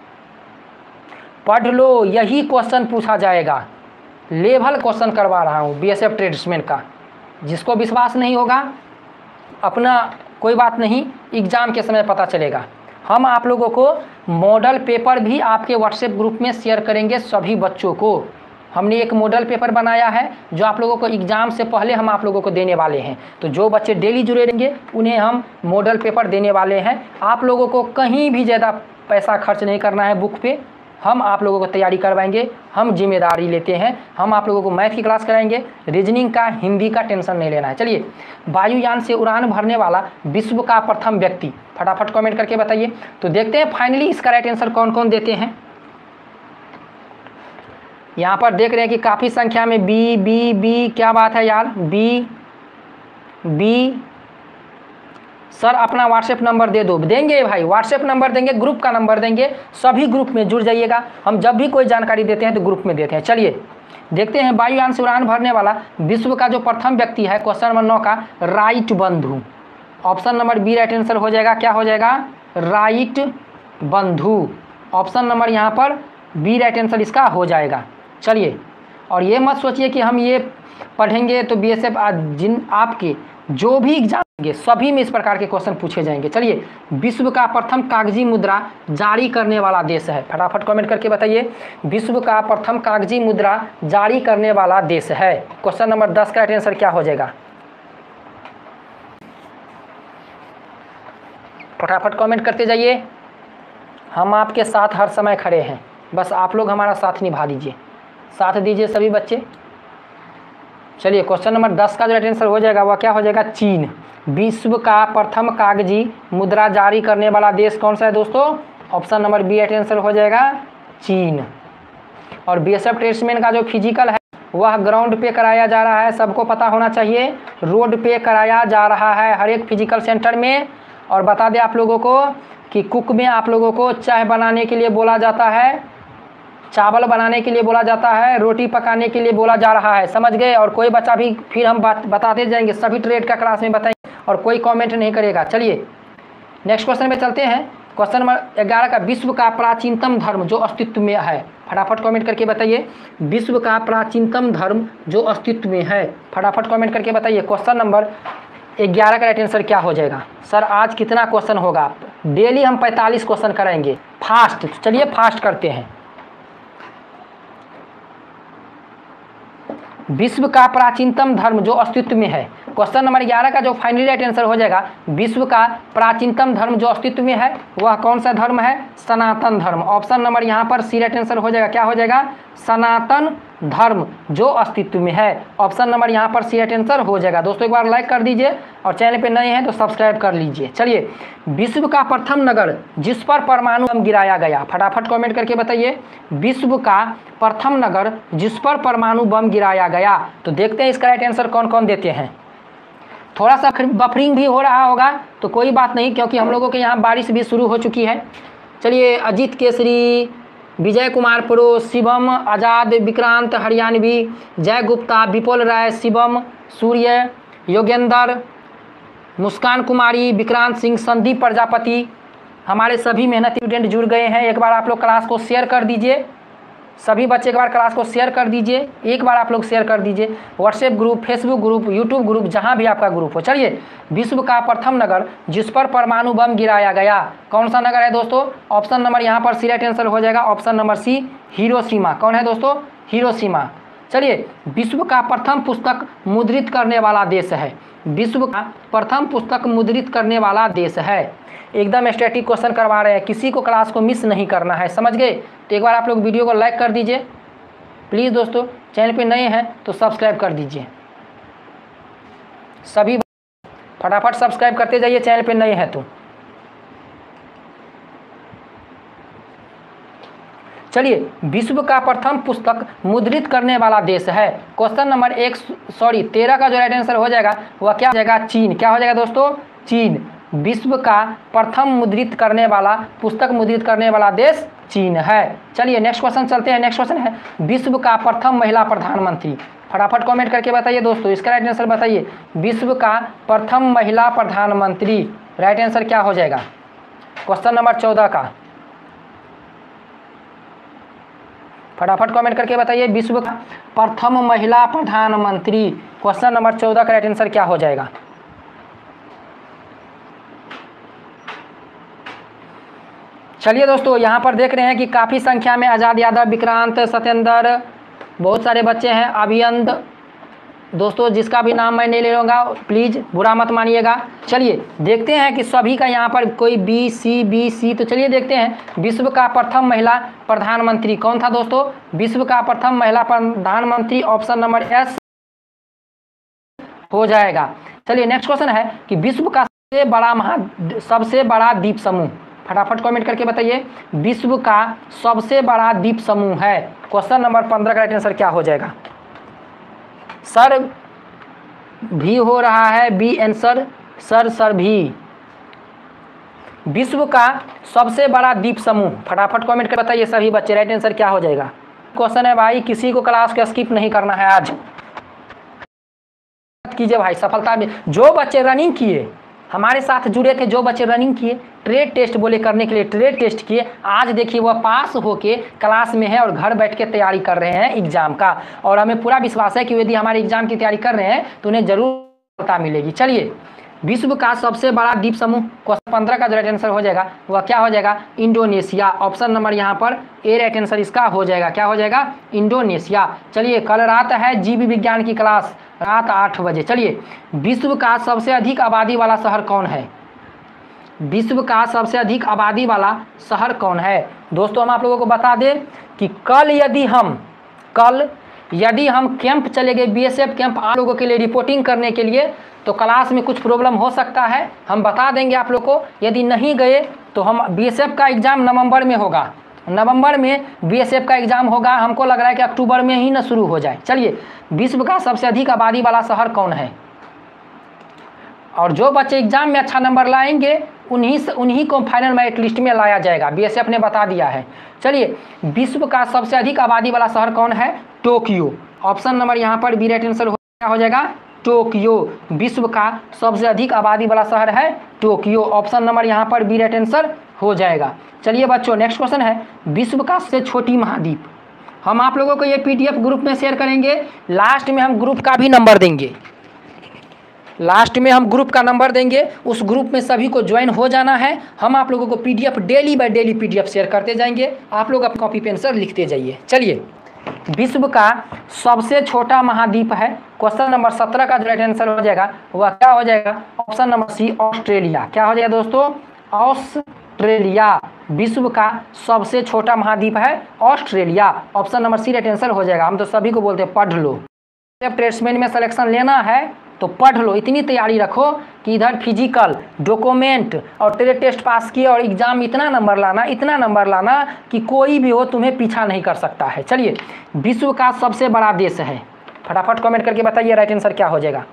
पढ़ लो, यही क्वेश्चन पूछा जाएगा। लेवल क्वेश्चन करवा रहा हूँ बीएसएफ ट्रेड्समैन का। जिसको विश्वास नहीं होगा अपना कोई बात नहीं, एग्ज़ाम के समय पता चलेगा। हम आप लोगों को मॉडल पेपर भी आपके व्हाट्सएप ग्रुप में शेयर करेंगे सभी बच्चों को। हमने एक मॉडल पेपर बनाया है जो आप लोगों को एग्ज़ाम से पहले हम आप लोगों को देने वाले हैं। तो जो बच्चे डेली जुड़े रहेंगे उन्हें हम मॉडल पेपर देने वाले हैं। आप लोगों को कहीं भी ज़्यादा पैसा खर्च नहीं करना है बुक पे, हम आप लोगों को तैयारी करवाएंगे, हम जिम्मेदारी लेते हैं। हम आप लोगों को मैथ की क्लास कराएंगे, रीजनिंग का, हिंदी का टेंशन नहीं लेना है। चलिए, वायुयान से उड़ान भरने वाला विश्व का प्रथम व्यक्ति, फटाफट कमेंट करके बताइए। तो देखते हैं फाइनली इसका राइट आंसर कौन कौन देते हैं। यहाँ पर देख रहे हैं कि काफ़ी संख्या में बी बी बी, क्या बात है यार, बी बी। सर अपना व्हाट्सएप नंबर दे दो। देंगे भाई, व्हाट्सएप नंबर देंगे, ग्रुप का नंबर देंगे, सभी ग्रुप में जुड़ जाइएगा। हम जब भी कोई जानकारी देते हैं तो ग्रुप में देते हैं। चलिए देखते हैं, वायुयान से उड़ान भरने वाला विश्व का जो प्रथम व्यक्ति है, क्वेश्चन नंबर नौ का, राइट बंधु। Option number B right answer हो जाएगा, क्या हो जाएगा, राइट बंधु। ऑप्शन नंबर यहाँ पर बी राइट आंसर इसका हो जाएगा। चलिए, और ये मत सोचिए कि हम ये पढ़ेंगे तो बीएसएफ जिन आपके जो भी एग्जाम होंगे सभी में इस प्रकार के क्वेश्चन पूछे जाएंगे। चलिए, विश्व का प्रथम कागजी मुद्रा जारी करने वाला देश है, फटाफट कमेंट करके बताइए। विश्व का प्रथम कागजी मुद्रा जारी करने वाला देश है। क्वेश्चन नंबर दस का राइट आंसर क्या हो जाएगा, फटाफट कमेंट करते जाइए। हम आपके साथ हर समय खड़े हैं, बस आप लोग हमारा साथ निभा दीजिए, साथ दीजिए सभी बच्चे। चलिए क्वेश्चन नंबर दस का जो राइट आंसर हो जाएगा वह क्या हो जाएगा, चीन। विश्व का प्रथम कागजी मुद्रा जारी करने वाला देश कौन सा है दोस्तों, option number B right answer हो जाएगा चीन। और बीएसएफ ट्रेड्समैन का जो फिजिकल है वह ग्राउंड पे कराया जा रहा है, सबको पता होना चाहिए, रोड पे कराया जा रहा है हर एक फिजिकल सेंटर में। और बता दें आप लोगों को कि कुक में आप लोगों को चाय बनाने के लिए बोला जाता है, चावल बनाने के लिए बोला जाता है, रोटी पकाने के लिए बोला जा रहा है, समझ गए। और कोई बच्चा भी फिर हम बात बताते जाएंगे, सभी ट्रेड का क्लास में बताएंगे और कोई कमेंट नहीं करेगा। चलिए नेक्स्ट क्वेश्चन में चलते हैं। क्वेश्चन नंबर ग्यारह का, विश्व का प्राचीनतम धर्म जो अस्तित्व में है, फटाफट कमेंट करके बताइए। विश्व का प्राचीनतम धर्म जो अस्तित्व में है, फटाफट कमेंट करके बताइए। क्वेश्चन नंबर ग्यारह का राइट आंसर क्या हो जाएगा। सर आज कितना क्वेश्चन होगा, डेली हम पैंतालीस क्वेश्चन कराएंगे फास्ट, चलिए फास्ट करते हैं। विश्व का प्राचीनतम धर्म जो अस्तित्व में है, क्वेश्चन नंबर ग्यारह का जो फाइनली राइट आंसर हो जाएगा, विश्व का प्राचीनतम धर्म जो अस्तित्व में है वह कौन सा धर्म है, सनातन धर्म। ऑप्शन नंबर यहाँ पर सी राइट आंसर हो जाएगा, क्या हो जाएगा, सनातन धर्म जो अस्तित्व में है। ऑप्शन नंबर यहाँ पर सी राइट आंसर हो जाएगा। दोस्तों एक बार लाइक कर दीजिए और चैनल पे नए हैं तो सब्सक्राइब कर लीजिए। चलिए विश्व का प्रथम नगर जिस पर परमाणु बम गिराया गया, फटाफट कमेंट करके बताइए। विश्व का प्रथम नगर जिस पर परमाणु बम गिराया गया, तो देखते हैं इसका राइट आंसर कौन कौन देते हैं। थोड़ा सा बफरिंग भी हो रहा होगा तो कोई बात नहीं, क्योंकि हम लोगों के यहाँ बारिश भी शुरू हो चुकी है। चलिए अजीत केसरी, विजय कुमार प्रो, शिवम आज़ाद, विक्रांत हरियाणवी, जय गुप्ता, विपुल राय, शिवम, सूर्य, योगेंद्र, मुस्कान कुमारी, विक्रांत सिंह, संदीप प्रजापति, हमारे सभी मेहनती स्टूडेंट जुड़ गए हैं। एक बार आप लोग क्लास को शेयर कर दीजिए, सभी बच्चे एक बार क्लास को शेयर कर दीजिए, एक बार आप लोग शेयर कर दीजिए, WhatsApp group, Facebook group, YouTube group, जहां भी आपका ग्रुप हो। चलिए विश्व का प्रथम नगर जिस पर परमाणु बम गिराया गया, कौन सा नगर है दोस्तों, ऑप्शन नंबर यहाँ पर सी राइट आंसर हो जाएगा, ऑप्शन नंबर सी हिरोशिमा। कौन है दोस्तों, हिरोशिमा। चलिए विश्व का प्रथम पुस्तक मुद्रित करने वाला देश है, विश्व का प्रथम पुस्तक मुद्रित करने वाला देश है। एकदम स्टैटिक क्वेश्चन करवा रहे हैं, किसी को क्लास को मिस नहीं करना है, समझ गए। तो एक बार आप लोग वीडियो को लाइक कर दीजिए प्लीज़। दोस्तों चैनल पे नए हैं तो सब्सक्राइब कर दीजिए, सभी फटाफट सब्सक्राइब करते जाइए चैनल पे नए हैं तो। चलिए विश्व का प्रथम पुस्तक मुद्रित करने वाला देश है, क्वेश्चन नंबर एक सॉरी तेरह का जो राइट आंसर हो जाएगा वह क्या हो जाएगा, चीन। क्या हो जाएगा दोस्तों, चीन। विश्व का प्रथम मुद्रित करने वाला पुस्तक मुद्रित करने वाला देश चीन है। चलिए नेक्स्ट क्वेश्चन चलते हैं। नेक्स्ट क्वेश्चन है विश्व का प्रथम महिला प्रधानमंत्री, फटाफट कमेंट करके बताइए दोस्तों, इसका राइट आंसर बताइए। विश्व का प्रथम महिला प्रधानमंत्री, राइट आंसर क्या हो जाएगा, क्वेश्चन नंबर चौदह का, फटाफट कमेंट करके बताइए। विश्व का प्रथम महिला प्रधानमंत्री, क्वेश्चन नंबर चौदह का राइट आंसर क्या हो जाएगा। चलिए दोस्तों यहाँ पर देख रहे हैं कि काफ़ी संख्या में आज़ाद यादव, विक्रांत, सत्येंद्र, बहुत सारे बच्चे हैं, अभियंत। दोस्तों जिसका भी नाम मैं नहीं ले लूँगा प्लीज़ बुरा मत मानिएगा। चलिए देखते हैं कि सभी का यहाँ पर कोई बी सी बी सी, तो चलिए देखते हैं विश्व का प्रथम महिला प्रधानमंत्री कौन था दोस्तों, विश्व का प्रथम महिला प्रधानमंत्री ऑप्शन नंबर एस हो जाएगा। चलिए नेक्स्ट क्वेश्चन है कि विश्व का सबसे बड़ा महा सबसे बड़ा द्वीप समूह, फटाफट कमेंट करके बताइए। विश्व का सबसे बड़ा द्वीप समूह है, क्वेश्चन नंबर पंद्रह का राइट आंसर क्या हो जाएगा। सर भी हो रहा है, बी आंसर, सर सर भी। विश्व का सबसे बड़ा द्वीप समूह, फटाफट कमेंट कर बताइए सभी बच्चे, राइट आंसर क्या हो जाएगा। क्वेश्चन है भाई, किसी को क्लास को स्किप नहीं करना है आज, कीजिए भाई। सफलता में जो बच्चे रनिंग किए, हमारे साथ जुड़े थे, जो बच्चे रनिंग किए, ट्रेड टेस्ट बोले करने के लिए ट्रेड टेस्ट किए, आज देखिए वह पास होके क्लास में है और घर बैठ के तैयारी कर रहे हैं एग्जाम का। और हमें पूरा विश्वास है कि यदि हमारे एग्जाम की तैयारी कर रहे हैं तो उन्हें जरूर सफलता मिलेगी। चलिए विश्व का सबसे बड़ा द्वीप समूह, क्वेश्चन पंद्रह का जो राइट आंसर हो जाएगा वह क्या हो जाएगा, इंडोनेशिया। ऑप्शन नंबर यहाँ पर ए राइट आंसर इसका हो जाएगा, क्या हो जाएगा, इंडोनेशिया। चलिए कल रात है जीव विज्ञान की क्लास, रात आठ बजे। चलिए विश्व का सबसे अधिक आबादी वाला शहर कौन है, विश्व का सबसे अधिक आबादी वाला शहर कौन है। दोस्तों हम आप लोगों को बता दें कि कल यदि हम कल यदि हम कैंप चले गए बीएसएफ कैंप आप लोगों के लिए रिपोर्टिंग करने के लिए, तो क्लास में कुछ प्रॉब्लम हो सकता है, हम बता देंगे आप लोग को। यदि नहीं गए तो हम बीएसएफ का एग्ज़ाम नवंबर में होगा, नवंबर में बीएसएफ का एग्ज़ाम होगा। हमको लग रहा है कि अक्टूबर में ही ना शुरू हो जाए। चलिए, विश्व का सबसे अधिक आबादी वाला शहर कौन है? और जो बच्चे एग्जाम में अच्छा नंबर लाएंगे उन्हीं से उन्हीं को फाइनल मेरिट लिस्ट में लाया जाएगा, बीएसएफ ने बता दिया है। चलिए, विश्व का सबसे अधिक आबादी वाला शहर कौन है? टोक्यो। ऑप्शन नंबर यहाँ पर बी राइट आंसर क्या हो जाएगा? टोक्यो। विश्व का सबसे अधिक आबादी वाला शहर है टोक्यो। ऑप्शन नंबर यहाँ पर बी राइट आंसर हो जाएगा। चलिए बच्चों, नेक्स्ट क्वेश्चन है, विश्व का सबसे छोटी महाद्वीप। हम आप लोगों को ये पीडीएफ ग्रुप में शेयर करेंगे, लास्ट में हम ग्रुप का भी नंबर देंगे, लास्ट में हम ग्रुप का नंबर देंगे, उस ग्रुप में सभी को ज्वाइन हो जाना है। हम आप लोगों को PDF daily by daily PDF share करते जाएंगे, आप लोग अपनी कॉपी पेन से लिखते जाइए। चलिए, विश्व का सबसे छोटा महाद्वीप है, क्वेश्चन नंबर सत्रह का जो राइट आंसर हो जाएगा वह क्या हो जाएगा? Option number C, Australia. क्या हो जाएगा दोस्तों? ऑस्ट्रेलिया। विश्व का सबसे छोटा महाद्वीप है Australia. Option number C right answer हो जाएगा। हम तो सभी को बोलते हैं पढ़ लो, जब ट्रेड्समैन में सिलेक्शन लेना है तो पढ़ लो, इतनी तैयारी रखो कि इधर फिजिकल, डॉक्यूमेंट और तेरे टेस्ट पास किए और एग्जाम इतना नंबर लाना, इतना नंबर लाना कि कोई भी हो तुम्हें पीछा नहीं कर सकता है। चलिए, विश्व का सबसे बड़ा देश है, फटाफट कमेंट करके बताइए राइट आंसर क्या हो जाएगा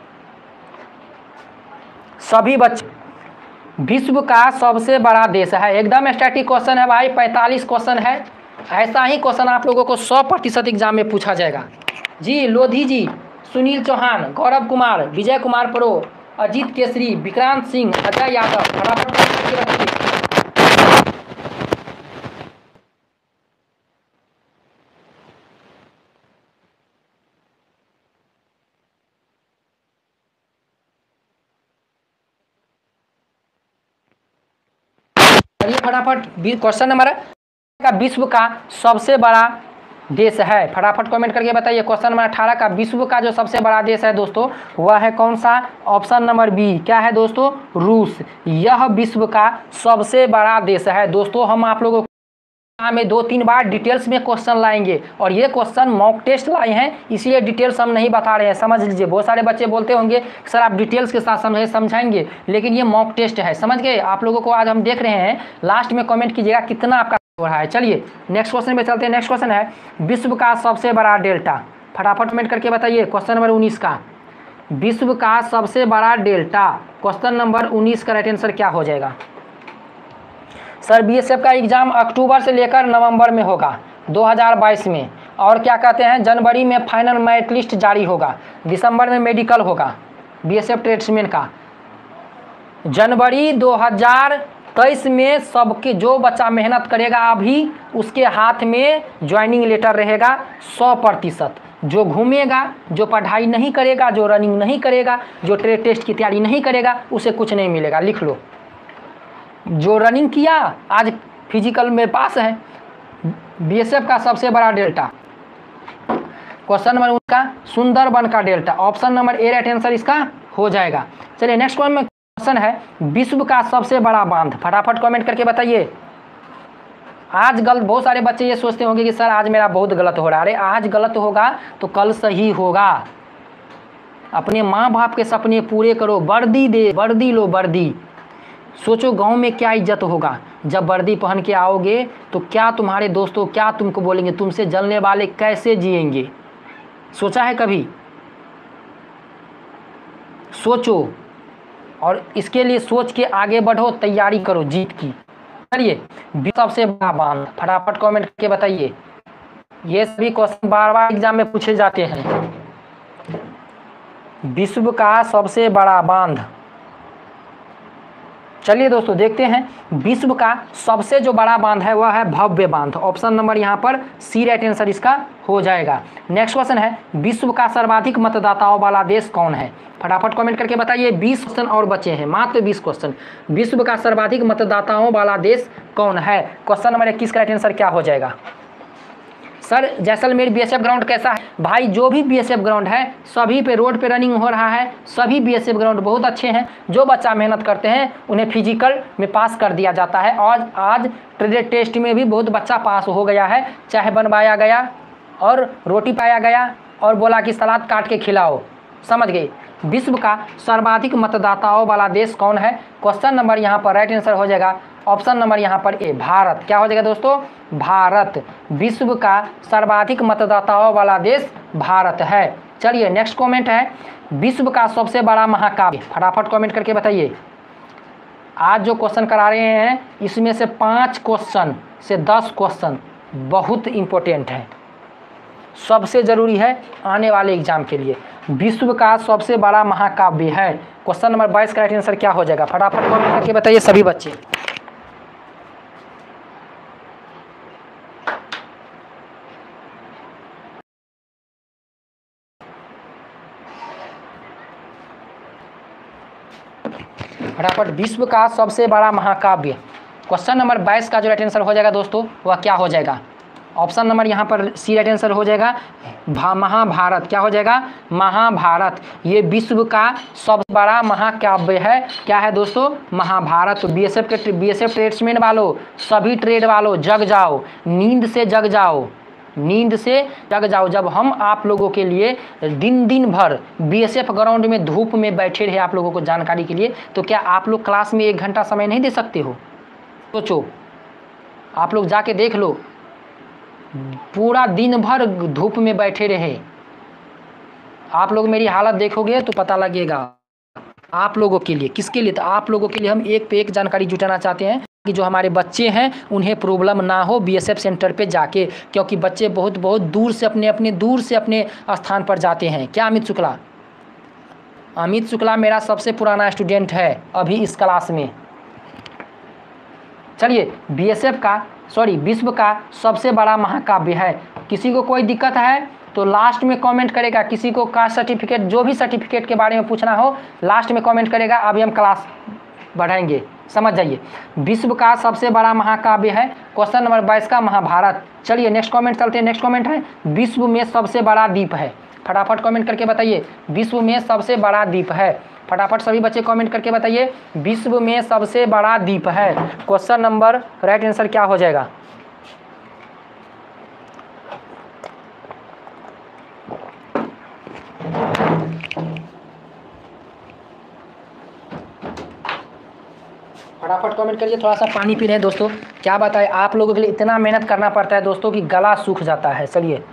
सभी बच्चे। विश्व का सबसे बड़ा देश है, एकदम स्टैटिक क्वेश्चन है भाई, पैंतालीस क्वेश्चन है। ऐसा ही क्वेश्चन आप लोगों को सौ प्रतिशत एग्जाम में पूछा जाएगा। जी लोधी जी, सुनील चौहान, गौरव कुमार, विजय कुमार प्रो, अजीत केसरी, विक्रांत सिंह, अजय यादव, फटाफट फटाफट क्वेश्चन नंबर का विश्व का सबसे बड़ा देश है, फटाफट कमेंट करके बताइए। क्वेश्चन नंबर अठारह का विश्व का जो सबसे बड़ा देश है दोस्तों वह है कौन सा? Option number B. क्या है दोस्तों? रूस। यह विश्व का सबसे बड़ा देश है दोस्तों। हम आप लोगों में दो तीन बार डिटेल्स में क्वेश्चन लाएंगे और ये क्वेश्चन मॉक टेस्ट लाए हैं, इसलिए डिटेल्स हम नहीं बता रहे हैं, समझ लीजिए। बहुत सारे बच्चे बोलते होंगे सर आप डिटेल्स के साथ समझे समझाएंगे, लेकिन ये मॉक टेस्ट है, समझ गए? आप लोगों को आज हम देख रहे हैं, लास्ट में कमेंट कीजिएगा कितना आपका हो रहा है। चलिए नेक्स्ट क्वेश्चन पे चलते हैं। नेक्स्ट क्वेश्चन है, विश्व का सबसे बड़ा डेल्टा, फटाफट कमेंट करके बताइए। क्वेश्चन नंबर उन्नीस का, विश्व का सबसे बड़ा डेल्टा, क्वेश्चन नंबर उन्नीस का राइट आंसर क्या हो जाएगा? सर बीएसएफ का एग्ज़ाम अक्टूबर से लेकर नवंबर में होगा दो हज़ार बाईस में, और क्या कहते हैं जनवरी में फाइनल मेरिट लिस्ट जारी होगा, दिसंबर में मेडिकल होगा बीएसएफ ट्रेड्समैन का, जनवरी दो हज़ार तेईस में सबके जो बच्चा मेहनत करेगा अभी उसके हाथ में ज्वाइनिंग लेटर रहेगा सौ प्रतिशत। जो घूमेगा, जो पढ़ाई नहीं करेगा, जो रनिंग नहीं करेगा, जो ट्रेड टेस्ट की तैयारी नहीं करेगा, उसे कुछ नहीं मिलेगा। लिख लो, जो रनिंग किया आज फिजिकल में पास है। बीएसएफ का सबसे बड़ा डेल्टा, क्वेश्चन नंबर उनका सुंदरबन का डेल्टा, option number A right answer इसका हो जाएगा। चलिए नेक्स्ट क्वेश्चन है, विश्व का सबसे बड़ा बांध, फटाफट कमेंट करके बताइए। आज गलत, बहुत सारे बच्चे ये सोचते होंगे कि सर आज मेरा बहुत गलत हो रहा है। अरे आज गलत होगा तो कल सही होगा। अपने माँ बाप के सपने पूरे करो, वर्दी दे, वर्दी लो वर्दी। सोचो गांव में क्या इज्जत होगा जब वर्दी पहन के आओगे, तो क्या तुम्हारे दोस्तों क्या तुमको बोलेंगे, तुमसे जलने वाले कैसे जिएंगे? सोचा है कभी? सोचो और इसके लिए सोच के आगे बढ़ो, तैयारी करो जीत की। चलिए सबसे बड़ा बांध, फटाफट कमेंट करके बताइए। ये सभी क्वेश्चन बार बार एग्जाम में पूछे जाते हैं। विश्व का सबसे बड़ा बांध, चलिए दोस्तों देखते हैं। विश्व का सबसे जो बड़ा बांध है वह है भव्य बांध, ऑप्शन नंबर यहाँ पर सी राइट आंसर इसका हो जाएगा। नेक्स्ट क्वेश्चन है, विश्व का सर्वाधिक मतदाताओं वाला देश कौन है? फटाफट कमेंट करके बताइए। बीस क्वेश्चन और बचे हैं, मात्र बीस क्वेश्चन। विश्व का सर्वाधिक मतदाताओं वाला देश कौन है? क्वेश्चन नंबर इक्कीस का राइट आंसर क्या हो जाएगा? सर जैसलमेर बीएसएफ ग्राउंड कैसा है? भाई जो भी बीएसएफ ग्राउंड है सभी पे रोड पे रनिंग हो रहा है, सभी बीएसएफ ग्राउंड बहुत अच्छे हैं। जो बच्चा मेहनत करते हैं उन्हें फिजिकल में पास कर दिया जाता है, और आज ट्रेड टेस्ट में भी बहुत बच्चा पास हो गया है, चाहे बनवाया गया और रोटी पाया गया और बोला कि सलाद काट के खिलाओ। समझ गए। विश्व का सर्वाधिक मतदाताओं वाला देश कौन है? क्वेश्चन नंबर यहाँ पर राइट आंसर हो जाएगा ऑप्शन नंबर यहाँ पर ए, भारत। क्या हो जाएगा दोस्तों? भारत। विश्व का सर्वाधिक मतदाताओं वाला देश भारत है। चलिए नेक्स्ट कमेंट है, विश्व का सबसे बड़ा महाकाव्य। फटाफट कमेंट करके बताइए। आज जो क्वेश्चन करा रहे हैं इसमें से पाँच क्वेश्चन से दस क्वेश्चन बहुत इंपॉर्टेंट है, सबसे ज़रूरी है आने वाले एग्जाम के लिए। विश्व का सबसे बड़ा महाकाव्य है। क्वेश्चन नंबर बाईस का राइट आंसर क्या हो जाएगा? फटाफट कमेंट करके बताइए सभी बच्चे। फटाफट विश्व का सबसे बड़ा महाकाव्य, क्वेश्चन नंबर बाईस का जो राइट आंसर हो जाएगा दोस्तों वह क्या हो जाएगा? ऑप्शन नंबर यहाँ पर सी राइट आंसर हो जाएगा महाभारत। क्या हो जाएगा? महाभारत। ये विश्व का सबसे बड़ा महाकाव्य है। क्या है दोस्तों? महाभारत। बीएसएफ के बीएसएफ ट्रेड्समैन वालों, सभी ट्रेड वालों जग जाओ, नींद से जग जाओ, नींद से जग जाओ। जब हम आप लोगों के लिए दिन दिन भर बीएसएफ ग्राउंड में धूप में बैठे रहे आप लोगों को जानकारी के लिए, तो क्या आप लोग क्लास में एक घंटा समय नहीं दे सकते हो? सोचो, आप लोग जाके देख लो, पूरा दिन भर धूप में बैठे रहे। आप लोग मेरी हालत देखोगे तो पता लगेगा। आप लोगों के लिए, किसके लिए? तो आप लोगों के लिए हम एक पे एक जानकारी जुटाना चाहते हैं कि जो हमारे बच्चे हैं उन्हें प्रॉब्लम ना हो बीएसएफ सेंटर पे जाके, क्योंकि बच्चे बहुत बहुत दूर से अपने अपने दूर से अपने स्थान पर जाते हैं। क्या अमित शुक्ला? अमित शुक्ला मेरा सबसे पुराना स्टूडेंट है अभी इस क्लास में। चलिए, बीएसएफ का सॉरी विश्व का सबसे बड़ा महाकाव्य है। किसी को कोई दिक्कत है तो लास्ट में कमेंट करेगा। किसी को कास्ट सर्टिफिकेट, जो भी सर्टिफिकेट के बारे में पूछना हो लास्ट में कमेंट करेगा। अभी हम क्लास बढ़ाएंगे, समझ जाइए। विश्व का सबसे बड़ा महाकाव्य है क्वेश्चन नंबर बाईस का महाभारत। चलिए नेक्स्ट कमेंट चलते हैं। नेक्स्ट कमेंट है, विश्व में सबसे बड़ा द्वीप है। फटाफट कमेंट करके बताइए, विश्व में सबसे बड़ा द्वीप है। फटाफट सभी बच्चे कमेंट करके बताइए, विश्व में सबसे बड़ा द्वीप है। क्वेश्चन नंबर राइट आंसर क्या हो जाएगा? फटाफट कमेंट करिए। थोड़ा सा पानी पी रहे हैं दोस्तों। क्या बताएं, आप लोगों के लिए इतना मेहनत करना पड़ता है दोस्तों कि गला सूख जाता है। चलिए,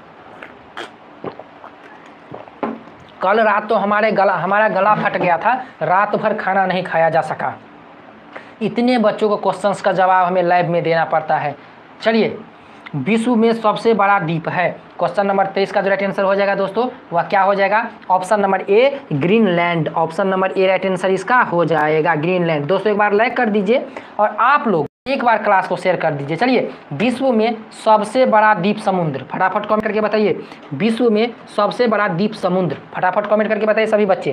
कल रात तो हमारे गला हमारा गला फट गया था, रात भर खाना नहीं खाया जा सका। इतने बच्चों को क्वेश्चंस का जवाब हमें लैब में देना पड़ता है। चलिए, विश्व में सबसे बड़ा द्वीप है। क्वेश्चन नंबर तेईस का जो राइट आंसर हो जाएगा दोस्तों वह क्या हो जाएगा? Option number A, Greenland. Option number A right answer इसका हो जाएगा ग्रीनलैंड। दोस्तों एक बार लाइक कर दीजिए और आप लोग एक बार क्लास को शेयर कर दीजिए। चलिए, विश्व में सबसे बड़ा द्वीप समुद्र। फटाफट कमेंट करके बताइए, विश्व में सबसे बड़ा द्वीप समुद्र। फटाफट कमेंट करके बताइए सभी बच्चे।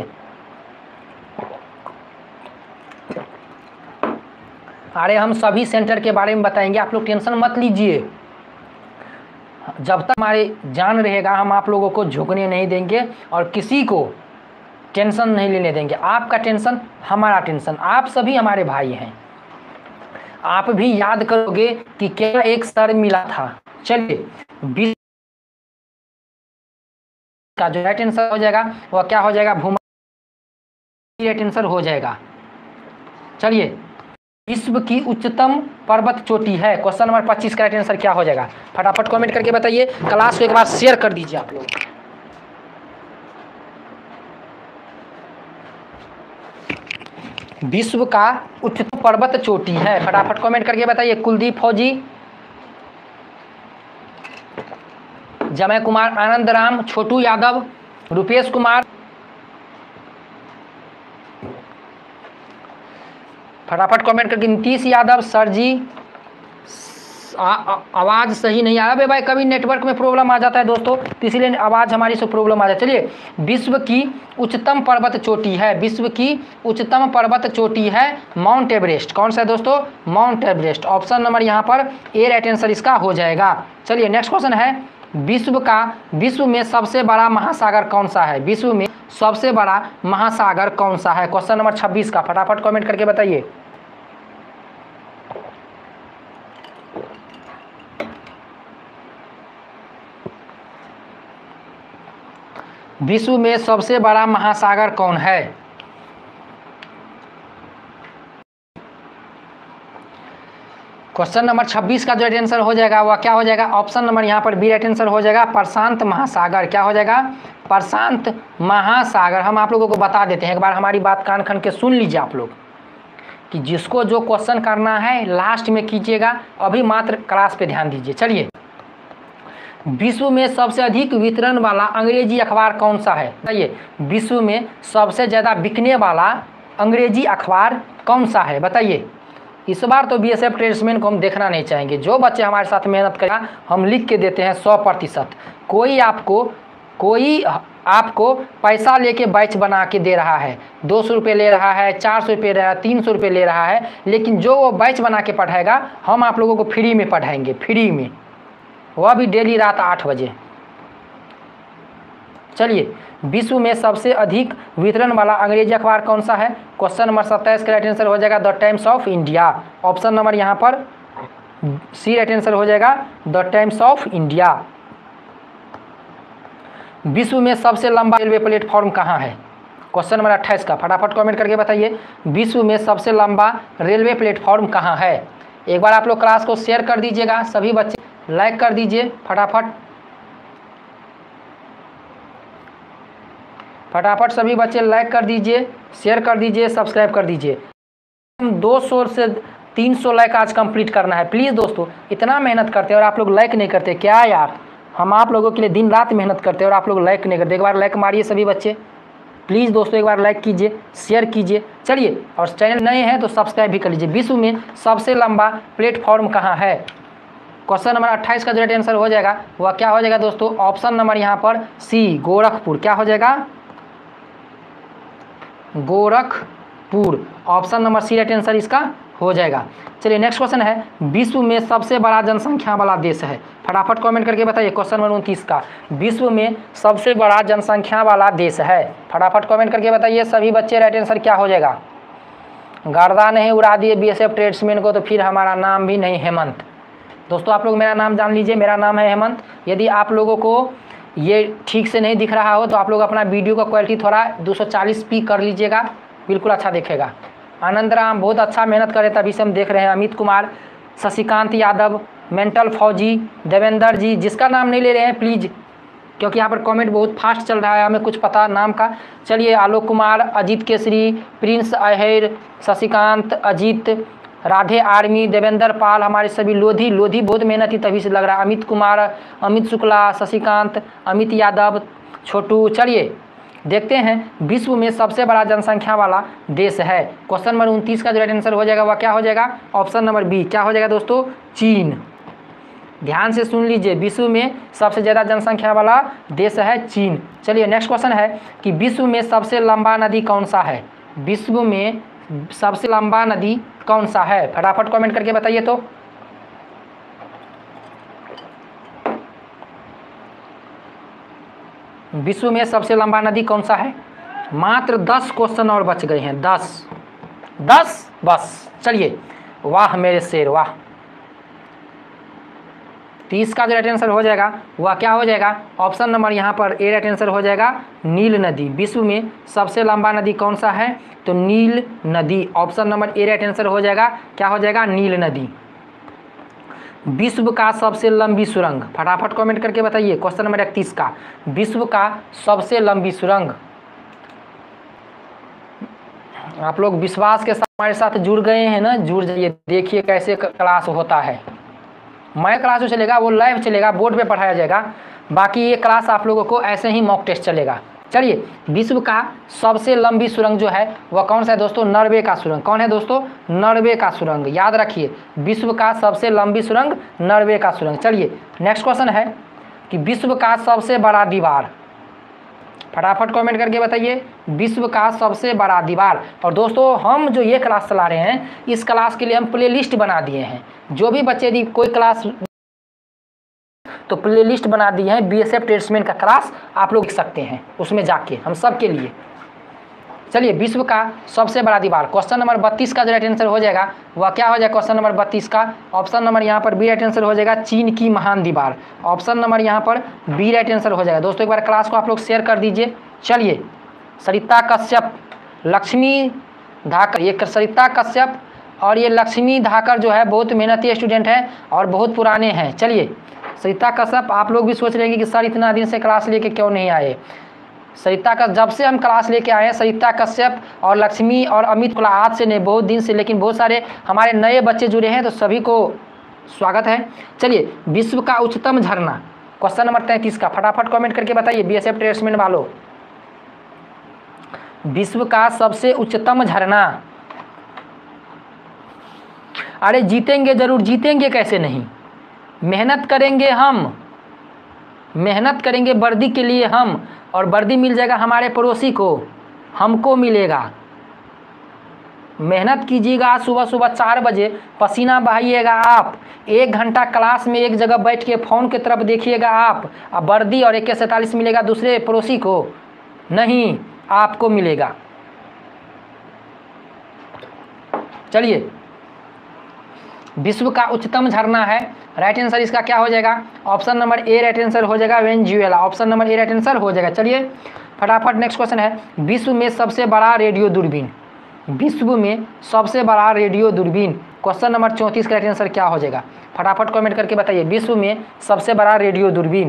अरे हम सभी सेंटर के बारे में बताएंगे, आप लोग टेंशन मत लीजिए। जब तक हमारे जान रहेगा हम आप लोगों को झुकने नहीं देंगे और किसी को टेंशन नहीं लेने देंगे। आपका टेंशन हमारा टेंशन, आप सभी हमारे भाई हैं। आप भी याद करोगे कि क्या एक सर मिला था। चलिए, बीस का जो राइट आंसर हो जाएगा वह क्या हो जाएगा? भूमि राइट आंसर हो जाएगा। चलिए, विश्व की उच्चतम पर्वत चोटी है। क्वेश्चन नंबर पच्चीस का राइट आंसर क्या हो जाएगा? फटाफट कमेंट करके बताइए। क्लास को एक बार शेयर कर दीजिए आप लोग। विश्व का उच्चतम पर्वत चोटी है। फटाफट कमेंट करके बताइए। कुलदीप फौजी, जमय कुमार, आनंद राम, छोटू यादव, रुपेश कुमार। फटाफट कमेंट करके नीतीश यादव, सर जी आवाज़ सही नहीं आ रहा। भाई कभी नेटवर्क में प्रॉब्लम आ जाता है दोस्तों, तो इसीलिए आवाज़ हमारी से प्रॉब्लम आ जाती है। चलिए, विश्व की उच्चतम पर्वत चोटी है। विश्व की उच्चतम पर्वत चोटी है माउंट एवरेस्ट। कौन सा है दोस्तों? Mount Everest. ऑप्शन नंबर यहाँ पर ए राइट आंसर इसका हो जाएगा। चलिए नेक्स्ट क्वेश्चन है, विश्व का विश्व में सबसे बड़ा महासागर कौन सा है? विश्व में सबसे बड़ा महासागर कौन सा है? क्वेश्चन नंबर छब्बीस का। फटाफट कमेंट करके बताइए। विश्व में सबसे बड़ा महासागर कौन है? क्वेश्चन नंबर छब्बीस का जो राइट आंसर हो जाएगा वह क्या हो जाएगा? ऑप्शन नंबर यहाँ पर बी राइट आंसर हो जाएगा, प्रशांत महासागर। क्या हो जाएगा? प्रशांत महासागर। हम आप लोगों को बता देते हैं, एक बार हमारी बात कान खन के सुन लीजिए आप लोग, कि जिसको जो क्वेश्चन करना है लास्ट में कीजिएगा, अभी मात्र क्लास पे ध्यान दीजिए। चलिए, विश्व में सबसे अधिक वितरण वाला अंग्रेजी अखबार कौन सा है? बताइए, विश्व में सबसे ज़्यादा बिकने वाला अंग्रेजी अखबार कौन सा है? बताइए। इस बार तो बीएसएफ ट्रेड्समैन को हम देखना नहीं चाहेंगे। जो बच्चे हमारे साथ मेहनत करेगा हम लिख के देते हैं सौ प्रतिशत। कोई आपको कोई आपको पैसा लेके बैच बना के दे रहा है, दो सौ रुपये ले रहा है, चार सौ रुपये ले रहा है, तीन सौ रुपये ले रहा है, लेकिन जो वो बैच बना के पढ़ाएगा हम आप लोगों को फ्री में पढ़ाएंगे, फ्री में, वह भी डेली रात आठ बजे। चलिए, विश्व में सबसे अधिक वितरण वाला अंग्रेजी अखबार कौन सा है? क्वेश्चन नंबर सत्ताईस का राइट आंसर हो जाएगा the Times of India. Option number यहाँ पर सी राइट आंसर हो जाएगा द टाइम्स ऑफ इंडिया। विश्व में सबसे लंबा रेलवे प्लेटफॉर्म कहाँ है? क्वेश्चन नंबर अट्ठाईस का फटाफट कमेंट करके बताइए, विश्व में सबसे लंबा रेलवे प्लेटफॉर्म कहाँ है? एक बार आप लोग क्लास को शेयर कर दीजिएगा, सभी बच्चे लाइक कर दीजिए फटाफट फटाफट सभी बच्चे लाइक कर दीजिए, शेयर कर दीजिए, सब्सक्राइब कर दीजिए। दो सौ से तीन सौ लाइक आज कंप्लीट करना है। प्लीज़ दोस्तों, इतना मेहनत करते हैं और आप लोग लाइक नहीं करते, क्या यार? हम आप लोगों के लिए दिन रात मेहनत करते हैं और आप लोग लाइक नहीं करते। एक बार लाइक मारिए सभी बच्चे, प्लीज़ दोस्तों, एक बार लाइक कीजिए, शेयर कीजिए। चलिए, और चैनल नए हैं तो सब्सक्राइब भी कर लीजिए। विश्व में सबसे लंबा प्लेटफॉर्म कहाँ है? क्वेश्चन नंबर अट्ठाईस का जो राइट आंसर हो जाएगा वह क्या हो जाएगा दोस्तों? ऑप्शन नंबर यहाँ पर सी, गोरखपुर। क्या हो जाएगा? Gorakhpur. Option number C right answer इसका हो जाएगा। चलिए, नेक्स्ट क्वेश्चन है, विश्व में सबसे बड़ा जनसंख्या वाला देश है? फटाफट कमेंट करके बताइए। क्वेश्चन नंबर उनतीस का, विश्व में सबसे बड़ा जनसंख्या वाला देश है? फटाफट कमेंट करके बताइए सभी बच्चे, राइट आंसर क्या हो जाएगा? गर्दा नहीं उड़ा दिए बीएसएफ ट्रेड्समैन को तो फिर हमारा नाम भी नहीं हेमंत। दोस्तों, आप लोग मेरा नाम जान लीजिए, मेरा नाम है हेमंत। यदि आप लोगों को ये ठीक से नहीं दिख रहा हो तो आप लोग अपना वीडियो का क्वालिटी थोड़ा दो सौ चालीस पी कर लीजिएगा, बिल्कुल अच्छा दिखेगा। आनंद राम बहुत अच्छा मेहनत करे तभी से हम देख रहे हैं। अमित कुमार, शशिकांत यादव, मेंटल फौजी, देवेंद्र जी, जिसका नाम नहीं ले रहे हैं प्लीज़, क्योंकि यहाँ पर कमेंट बहुत फास्ट चल रहा है, हमें कुछ पता नाम का। चलिए, आलोक कुमार, अजीत केसरी, प्रिंस अहेर, शशिकांत, अजीत, राधे आर्मी, देवेंद्र पाल, हमारे सभी लोधी लोधी बहुत मेहनती तभी से लग रहा है। अमित कुमार, अमित शुक्ला, शशिकांत, अमित यादव, छोटू। चलिए देखते हैं, विश्व में सबसे बड़ा जनसंख्या वाला देश है। क्वेश्चन नंबर उनतीस का जो राइट आंसर हो जाएगा वह क्या हो जाएगा? Option number B. क्या हो जाएगा दोस्तों? चीन। ध्यान से सुन लीजिए, विश्व में सबसे ज़्यादा जनसंख्या वाला देश है चीन। चलिए, नेक्स्ट क्वेश्चन है कि विश्व में सबसे लंबा नदी कौन सा है? विश्व में सबसे लंबा नदी कौन सा है? फटाफट कमेंट करके बताइए। तो विश्व में सबसे लंबा नदी कौन सा है? मात्र दस क्वेश्चन और बच गए हैं, दस दस बस। चलिए, वाह मेरे शेर वाह। तीस का जो राइट आंसर हो जाएगा वह क्या हो जाएगा? ऑप्शन नंबर यहाँ पर ए राइट आंसर हो जाएगा नील नदी। विश्व में सबसे लंबा नदी कौन सा है? तो नील नदी। Option number A right answer हो जाएगा, क्या हो जाएगा? नील नदी। विश्व का सबसे लंबी सुरंग, फटाफट कमेंट करके बताइए। क्वेश्चन नंबर इकतीस का, विश्व का सबसे लंबी सुरंग। आप लोग विश्वास के साथ हमारे साथ जुड़ गए हैं ना, जुड़ जाइए, देखिए कैसे क्लास होता है। मैं क्लास जो चलेगा वो लाइव चलेगा, बोर्ड पे पढ़ाया जाएगा, बाकी ये क्लास आप लोगों को ऐसे ही मॉक टेस्ट चलेगा। चलिए, विश्व का सबसे लंबी सुरंग जो है वह कौन सा है दोस्तों? नॉर्वे का सुरंग। कौन है दोस्तों? नॉर्वे का सुरंग। याद रखिए, विश्व का सबसे लंबी सुरंग नॉर्वे का सुरंग। चलिए, नेक्स्ट क्वेश्चन है कि विश्व का सबसे बड़ा दीवार। फटाफट कमेंट करके बताइए, विश्व का सबसे बड़ा दीवार। और दोस्तों, हम जो ये क्लास चला रहे हैं, इस क्लास के लिए हम प्ले लिस्ट बना दिए हैं। जो भी बच्चे यदि कोई क्लास तो प्ले लिस्ट बना दी है बीएसएफ ट्रेड्समैन का क्लास, आप लोग देख सकते हैं उसमें जाके, हम सब के लिए। चलिए, विश्व का सबसे बड़ा दीवार, क्वेश्चन नंबर बत्तीस का जो राइट आंसर हो जाएगा वह क्या हो जाएगा क्वेश्चन नंबर बत्तीस का? ऑप्शन नंबर यहाँ पर बी राइट आंसर हो जाएगा, चीन की महान दीवार। ऑप्शन नंबर यहाँ पर बी राइट आंसर हो जाएगा। दोस्तों एक बार क्लास को आप लोग शेयर कर दीजिए। चलिए, सरिता कश्यप, लक्ष्मी धाकर, ये सरिता कश्यप और ये लक्ष्मी धाकर जो है बहुत मेहनती स्टूडेंट हैं और बहुत पुराने हैं। चलिए, सरिता कश्यप, आप लोग भी सोच रहे हैं कि सर इतना दिन से क्लास लेके क्यों नहीं आए। सरिता का जब से हम क्लास लेके आए हैं, सरिता कश्यप और लक्ष्मी और अमित को आज से नहीं, बहुत दिन से, लेकिन बहुत सारे हमारे नए बच्चे जुड़े हैं, तो सभी को स्वागत है। चलिए, विश्व का उच्चतम झरना, क्वेश्चन नंबर तैंतीस का, फटाफट कमेंट करके बताइए बीएसएफ ट्रेड्समैन वालों। विश्व का सबसे उच्चतम झरना, अरे जीतेंगे जरूर, जीतेंगे कैसे नहीं, मेहनत करेंगे हम, मेहनत करेंगे वर्दी के लिए हम, और वर्दी मिल जाएगा हमारे पड़ोसी को, हमको मिलेगा। मेहनत कीजिएगा, सुबह सुबह चार बजे पसीना बहाइएगा आप, एक घंटा क्लास में एक जगह बैठ के फ़ोन की तरफ देखिएगा आप, अब वर्दी और एक सैंतालीस मिलेगा दूसरे पड़ोसी को नहीं, आपको मिलेगा। चलिए, विश्व का उच्चतम झरना है, राइट आंसर इसका क्या हो जाएगा? Option number A right answer हो जाएगा, Venezuela. Option number A right answer हो जाएगा। चलिए फटाफट नेक्स्ट क्वेश्चन है, विश्व में सबसे बड़ा रेडियो दूरबीन, विश्व में सबसे बड़ा रेडियो दूरबीन, क्वेश्चन नंबर चौंतीस का राइट आंसर क्या हो जाएगा? फटाफट कमेंट करके बताइए, विश्व में सबसे बड़ा रेडियो दूरबीन।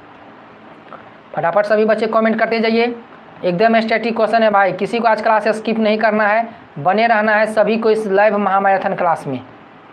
फटाफट सभी बच्चे कमेंट करते जाइए, एकदम स्टैटिक क्वेश्चन है भाई, किसी को आज क्लास स्किप नहीं करना है, बने रहना है सभी को इस लाइव महामैराथन क्लास में।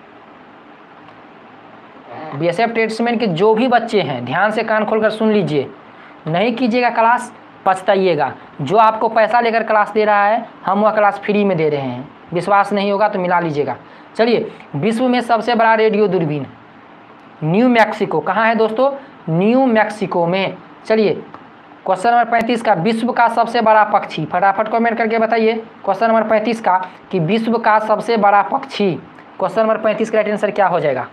बीएसएफ ट्रेड्समैन के जो भी बच्चे हैं ध्यान से कान खोलकर सुन लीजिए, नहीं कीजिएगा क्लास पछताइएगा। जो आपको पैसा लेकर क्लास दे रहा है, हम वह क्लास फ्री में दे रहे हैं, विश्वास नहीं होगा तो मिला लीजिएगा। चलिए, विश्व में सबसे बड़ा रेडियो दूरबीन न्यू मैक्सिको, कहाँ है दोस्तों? न्यू मैक्सिको में। चलिए, क्वेश्चन नंबर पैंतीस का, विश्व का सबसे बड़ा पक्षी, फटाफट कमेंट करके बताइए क्वेश्चन नंबर पैंतीस का कि विश्व का सबसे बड़ा पक्षी, क्वेश्चन नंबर पैंतीस का राइट आंसर क्या हो जाएगा?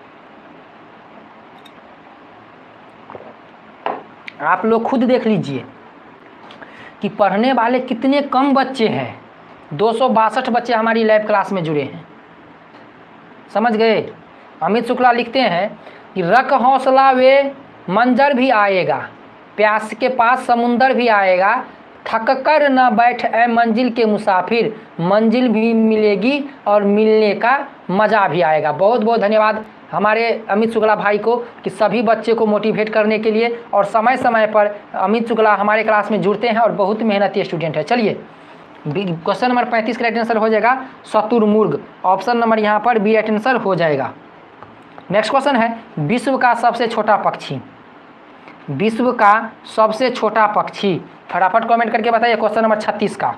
आप लोग खुद देख लीजिए कि पढ़ने वाले कितने कम बच्चे हैं, दो सौ बासठ बच्चे हमारी लाइव क्लास में जुड़े हैं, समझ गए? अमित शुक्ला लिखते हैं कि रख हौसला वे मंजर भी आएगा, प्यास के पास समुंदर भी आएगा, थक कर न बैठ ए मंजिल के मुसाफिर, मंजिल भी मिलेगी और मिलने का मज़ा भी आएगा। बहुत बहुत धन्यवाद हमारे अमित शुक्ला भाई को कि सभी बच्चे को मोटिवेट करने के लिए, और समय समय पर अमित शुक्ला हमारे क्लास में जुड़ते हैं और बहुत मेहनती स्टूडेंट है। चलिए, क्वेश्चन नंबर पैंतीस का राइट आंसर हो जाएगा शुतुरमुर्ग। ऑप्शन नंबर यहाँ पर बी राइट आंसर हो जाएगा। नेक्स्ट क्वेश्चन है, विश्व का सबसे छोटा पक्षी, विश्व का सबसे छोटा पक्षी, फटाफट कमेंट करके बताइए क्वेश्चन नंबर छत्तीस का।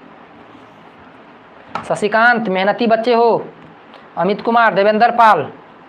शशिकांत, मेहनती बच्चे हो, अमित कुमार, देवेंद्र पाल,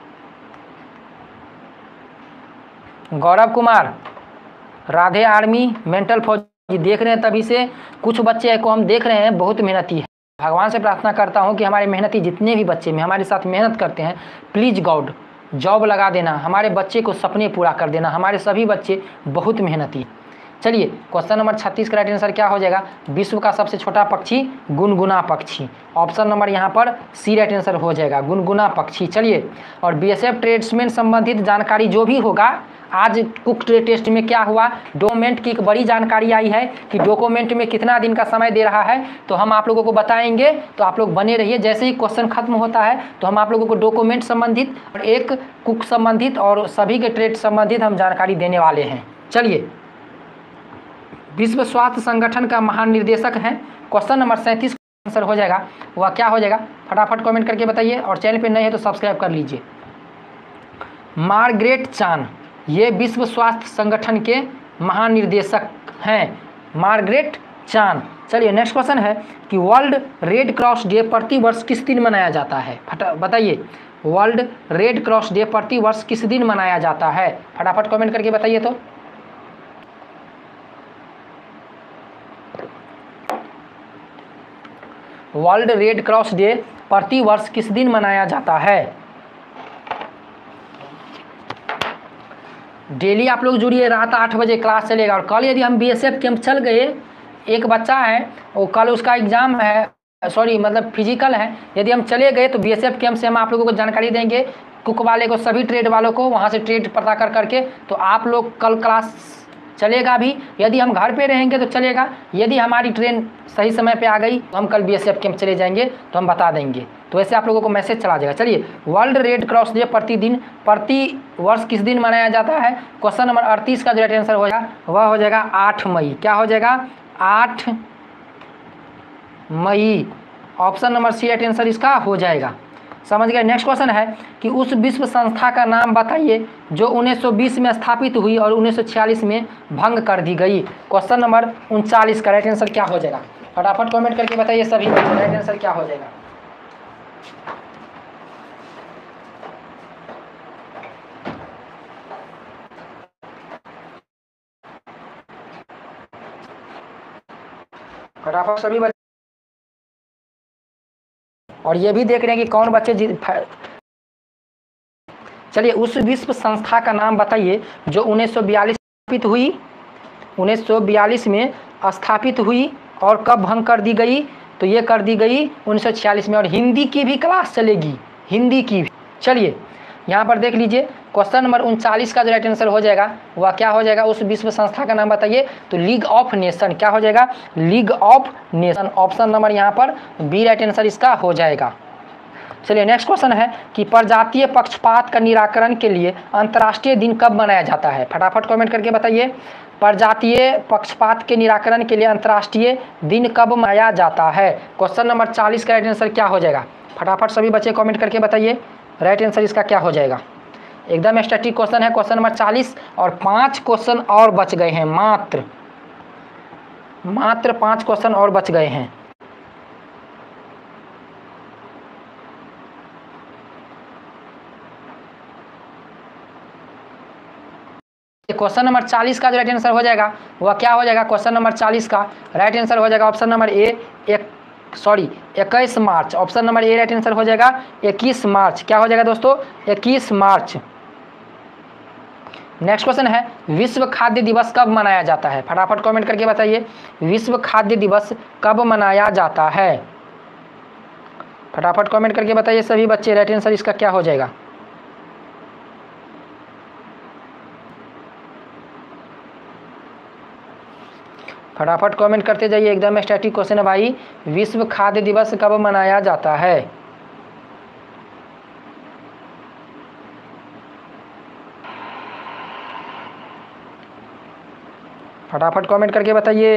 गौरव कुमार, राधे आर्मी, मेंटल फौजी देख रहे हैं तभी से, कुछ बच्चे को हम देख रहे हैं बहुत मेहनती है। भगवान से प्रार्थना करता हूं कि हमारे मेहनती जितने भी बच्चे में हमारे साथ मेहनत करते हैं, प्लीज़ गॉड जॉब लगा देना, हमारे बच्चे को सपने पूरा कर देना, हमारे सभी बच्चे बहुत मेहनती। चलिए, क्वेश्चन नंबर छत्तीस का राइट आंसर क्या हो जाएगा? विश्व का सबसे छोटा पक्षी गुनगुना पक्षी। ऑप्शन नंबर यहाँ पर सी राइट आंसर हो जाएगा, गुनगुना पक्षी। चलिए, और बीएसएफ ट्रेड्समैन संबंधित जानकारी जो भी होगा, आज कुक टेस्ट में क्या हुआ, डॉक्यूमेंट की एक बड़ी जानकारी आई है कि डॉक्यूमेंट में कितना दिन का समय दे रहा है, तो हम आप लोगों को बताएंगे, तो आप लोग बने रहिए। जैसे ही क्वेश्चन खत्म होता है तो हम आप लोगों को डॉक्यूमेंट संबंधित और एक कुक संबंधित और सभी के ट्रेड संबंधित हम जानकारी देने वाले हैं। चलिए, विश्व स्वास्थ्य संगठन का महानिर्देशक हैं, क्वेश्चन नंबर सैंतीस आंसर हो जाएगा, वह क्या हो जाएगा? फटाफट कमेंट करके बताइए, और चैनल पे नए हैं तो सब्सक्राइब कर लीजिए। मार्गरेट चान, ये विश्व स्वास्थ्य संगठन के महानिर्देशक हैं, मार्गरेट चान। चलिए, नेक्स्ट क्वेश्चन है कि वर्ल्ड रेड क्रॉस डे प्रति वर्ष किस दिन मनाया जाता है? फटा बताइए, वर्ल्ड रेड क्रॉस डे प्रति वर्ष किस दिन मनाया जाता है? फटाफट कमेंट करके बताइए। तो वर्ल्ड रेड क्रॉस डे प्रति वर्ष किस दिन मनाया जाता है? डेली आप लोग जुड़िए, रात आठ बजे क्लास चलेगा, और कल यदि हम बीएसएफ कैंप चल गए एक बच्चा है, वो कल उसका एग्ज़ाम है, सॉरी मतलब फिजिकल है, यदि हम चले गए तो बीएसएफ कैंप से हम आप लोगों को जानकारी देंगे, कुक वाले को, सभी ट्रेड वालों को, वहाँ से ट्रेड पता कर करके, तो आप लोग कल क्लास चलेगा भी। यदि हम घर पे रहेंगे तो चलेगा, यदि हमारी ट्रेन सही समय पे आ गई तो हम कल बीएसएफ कैंप चले जाएंगे, तो हम बता देंगे। तो ऐसे आप लोगों को मैसेज चला जाएगा। चलिए, वर्ल्ड रेड क्रॉस डे प्रतिदिन प्रति वर्ष किस दिन मनाया जाता है? क्वेश्चन नंबर अड़तीस का जो राइट आंसर हो जाएगा वह हो जाएगा आठ मई। क्या हो जाएगा? आठ मई। Option number C right answer इसका हो जाएगा। समझ गए। नेक्स्ट क्वेश्चन है कि उस विश्व संस्था का नाम बताइए जो उन्नीस सौ बीस में स्थापित हुई और उन्नीस सौ छियालीस में भंग कर दी गई। क्वेश्चन नंबर उनचालीस का राइट आंसर क्या हो जाएगा? फटाफट कमेंट करके बताइए सभी, राइट आंसर क्या हो जाएगा? फटाफट सभी बच्चे, और ये भी देख रहे हैं कि कौन बच्चे जीत। चलिए, उस विश्व संस्था का नाम बताइए जो उन्नीस सौ बयालीस स्थापित हुई, उन्नीस सौ बयालीस में स्थापित हुई और कब भंग कर दी गई? तो ये कर दी गई उन्नीस सौ छियालीस में। और हिंदी की भी क्लास चलेगी, हिंदी की भी। चलिए यहाँ पर देख लीजिए, क्वेश्चन नंबर उनचालीस का जो राइट आंसर हो जाएगा वह क्या हो जाएगा? उस विश्व संस्था का नाम बताइए। तो लीग ऑफ नेशन। क्या हो जाएगा? League of Nation. Option number यहाँ पर बी राइट आंसर इसका हो जाएगा। चलिए, नेक्स्ट क्वेश्चन है कि प्रजातीय पक्षपात का निराकरण के लिए अंतर्राष्ट्रीय दिन कब मनाया जाता है? फटाफट कमेंट करके बताइए। प्रजातीय पक्षपात के निराकरण के लिए अंतर्राष्ट्रीय दिन कब मनाया जाता है? क्वेश्चन नंबर चालीस का राइट आंसर क्या हो जाएगा? फटाफट सभी बच्चे कमेंट करके बताइए, राइट आंसर इसका क्या हो जाएगा? एकदम स्टैटिक क्वेश्चन है, क्वेश्चन नंबर चालीस, और पाँच क्वेश्चन और बच गए हैं, मात्र मात्र पाँच क्वेश्चन और बच गए हैं। क्वेश्चन नंबर चालीस का जो राइट आंसर हो जाएगा वह क्या हो जाएगा? क्वेश्चन नंबर चालीस का राइट आंसर हो जाएगा ऑप्शन नंबर ए, एक सॉरी इक्कीस मार्च। Option number A right answer हो जाएगा इक्कीस मार्च। क्या हो जाएगा दोस्तों? इक्कीस मार्च। नेक्स्ट क्वेश्चन है, विश्व खाद्य दिवस कब मनाया जाता है? फटाफट कमेंट करके बताइए, विश्व खाद्य दिवस कब मनाया जाता है? फटाफट कमेंट करके बताइए सभी बच्चे, राइट आंसर इसका क्या हो जाएगा? फटाफट कमेंट करते जाइए, एकदम स्टैटिक क्वेश्चन है भाई। विश्व खाद्य दिवस कब मनाया जाता है? फटाफट कमेंट करके बताइए।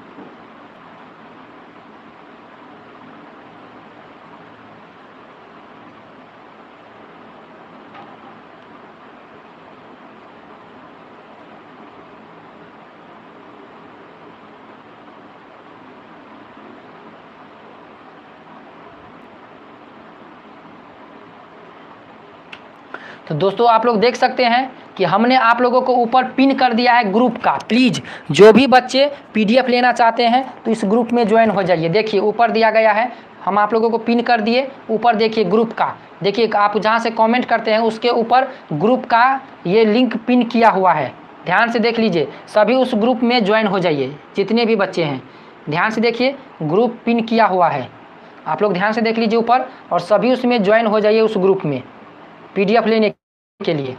तो दोस्तों आप लोग देख सकते हैं कि हमने आप लोगों को ऊपर पिन कर दिया है ग्रुप का। प्लीज़ जो भी बच्चे पीडीएफ लेना चाहते हैं तो इस ग्रुप में ज्वाइन हो जाइए। देखिए ऊपर दिया गया है, हम आप लोगों को पिन कर दिए ऊपर। देखिए ग्रुप का, देखिए आप जहाँ से कमेंट करते हैं उसके ऊपर ग्रुप का ये लिंक पिन किया हुआ है, ध्यान से देख लीजिए। सभी उस ग्रुप में ज्वाइन हो जाइए, जितने भी बच्चे हैं ध्यान से देखिए, ग्रुप पिन किया हुआ है, आप लोग ध्यान से देख लीजिए ऊपर, और सभी उसमें ज्वाइन हो जाइए उस ग्रुप में पीडीएफ लेने के लिए।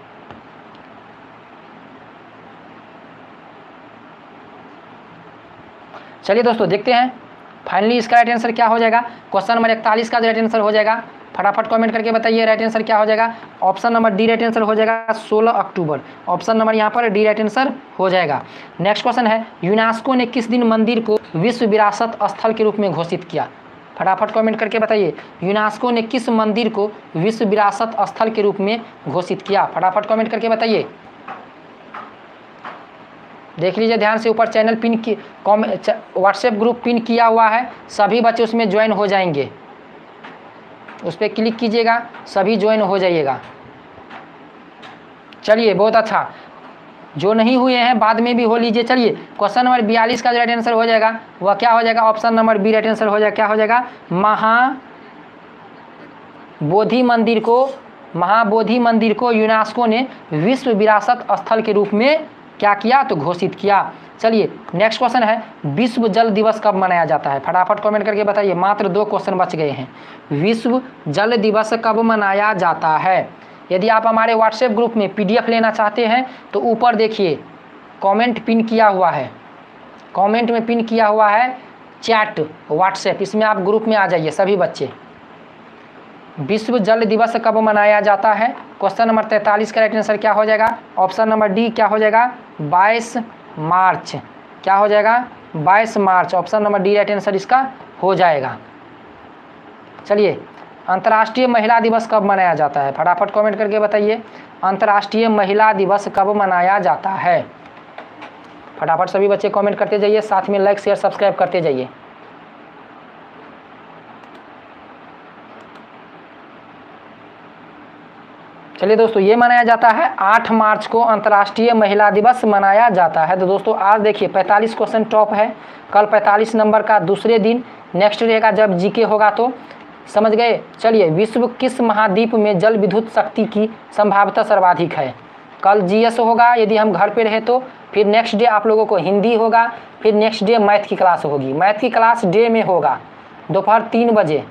चलिए दोस्तों देखते हैं फाइनली इसका राइट आंसर क्या हो जाएगा। क्वेश्चन नंबर इकतालीस का राइट आंसर हो जाएगा, फटाफट कमेंट करके बताइए राइट आंसर क्या हो जाएगा। Option number D right answer हो जाएगा सोलह अक्टूबर। ऑप्शन नंबर यहाँ पर डी राइट आंसर हो जाएगा। नेक्स्ट क्वेश्चन है, यूनेस्को ने किस दिन मंदिर को विश्व विरासत स्थल के रूप में घोषित किया? फटाफट कमेंट करके बताइए, यूनेस्को ने किस मंदिर को विश्व विरासत स्थल के रूप में घोषित किया? फटाफट कमेंट करके बताइए। देख लीजिए ध्यान से, ऊपर चैनल पिन की व्हाट्सएप ग्रुप पिन किया हुआ है, सभी बच्चे उसमें ज्वाइन हो जाएंगे। उस पर क्लिक कीजिएगा, सभी ज्वाइन हो जाइएगा। चलिए बहुत अच्छा, जो नहीं हुए हैं बाद में भी हो लीजिए। चलिए क्वेश्चन नंबर बयालीस का जो राइट आंसर हो जाएगा वह क्या हो जाएगा? Option number B right answer हो जाएगा। क्या हो जाएगा? महाबोधि मंदिर को महाबोधि मंदिर को यूनेस्को ने विश्व विरासत स्थल के रूप में क्या किया? तो घोषित किया। चलिए नेक्स्ट क्वेश्चन है, विश्व जल दिवस कब मनाया जाता है? फटाफट कमेंट करके बताइए, मात्र दो क्वेश्चन बच गए हैं। विश्व जल दिवस कब मनाया जाता है? यदि आप हमारे व्हाट्सएप ग्रुप में पीडीएफ लेना चाहते हैं तो ऊपर देखिए कमेंट पिन किया हुआ है, कमेंट में पिन किया हुआ है चैट व्हाट्सएप, इसमें आप ग्रुप में आ जाइए सभी बच्चे। विश्व जल दिवस कब मनाया जाता है? क्वेश्चन नंबर तैंतालीस का राइट आंसर क्या हो जाएगा? ऑप्शन नंबर डी क्या हो जाएगा? बाईस मार्च। क्या हो जाएगा? बाईस मार्च। Option number D right answer इसका हो जाएगा। चलिए अंतर्राष्ट्रीय महिला दिवस कब मनाया जाता है? फटाफट कमेंट करके बताइए, अंतर्राष्ट्रीय महिला दिवस कब मनाया जाता है? फटाफट सभी बच्चे कमेंट करते जाइए, साथ में लाइक शेयर सब्सक्राइब करते जाइए। चलिए दोस्तों, ये मनाया जाता है आठ मार्च को अंतर्राष्ट्रीय महिला दिवस मनाया जाता है। तो दोस्तों आज देखिए पैंतालीस क्वेश्चन टॉप है, कल पैंतालीस नंबर का दूसरे दिन नेक्स्ट रहेगा जब जीके होगा, तो समझ गए। चलिए, विश्व किस महाद्वीप में जल विद्युत शक्ति की संभाव्यता सर्वाधिक है? कल जीएस होगा यदि हम घर पे रहे तो, फिर नेक्स्ट डे आप लोगों को हिंदी होगा, फिर नेक्स्ट डे मैथ की क्लास होगी। मैथ की क्लास डे में होगा दोपहर तीन बजे।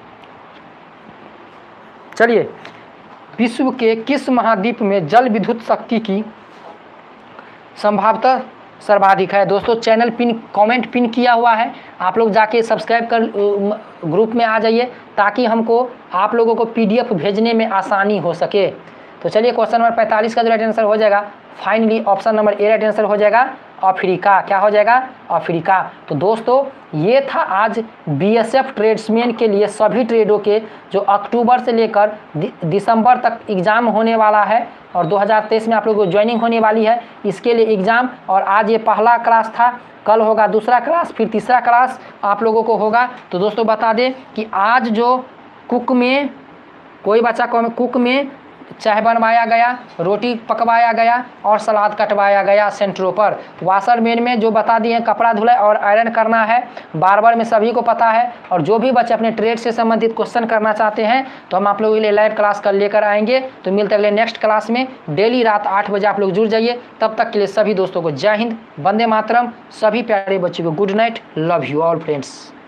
चलिए, विश्व के किस महाद्वीप में जल विद्युत शक्ति की संभाव्यता सर्वाधिक है? दोस्तों चैनल पिन कमेंट पिन किया हुआ है, आप लोग जाके सब्सक्राइब कर ग्रुप में आ जाइए ताकि हमको आप लोगों को पीडीएफ भेजने में आसानी हो सके। तो चलिए क्वेश्चन नंबर पैंतालीस का जो राइट आंसर हो जाएगा finally option number A right answer हो जाएगा अफ्रीका। क्या हो जाएगा? अफ्रीका। तो दोस्तों ये था आज बीएसएफ ट्रेड्समैन के लिए सभी ट्रेडों के जो अक्टूबर से लेकर दिसंबर तक एग्ज़ाम होने वाला है और दो हज़ार तेईस में आप लोगों को ज्वाइनिंग होने वाली है, इसके लिए एग्ज़ाम। और आज ये पहला क्लास था, कल होगा दूसरा क्लास, फिर तीसरा क्लास आप लोगों को होगा। तो दोस्तों बता दें कि आज जो कुक में कोई बच्चा को कुक में चाय बनवाया गया, रोटी पकवाया गया और सलाद कटवाया गया सेंटरों पर। वाशरमैन में जो बता दिए कपड़ा धुलाई और आयरन करना है, बार्बर में सभी को पता है। और जो भी बच्चे अपने ट्रेड से संबंधित क्वेश्चन करना चाहते हैं तो हम आप लोगों के लिए लाइव क्लास कर लेकर आएंगे। तो मिलते अगले नेक्स्ट क्लास में, डेली रात आठ बजे आप लोग जुड़ जाइए। तब तक के लिए सभी दोस्तों को जय हिंद, वंदे मातरम। सभी प्यारे बच्चों को good night, love you all friends.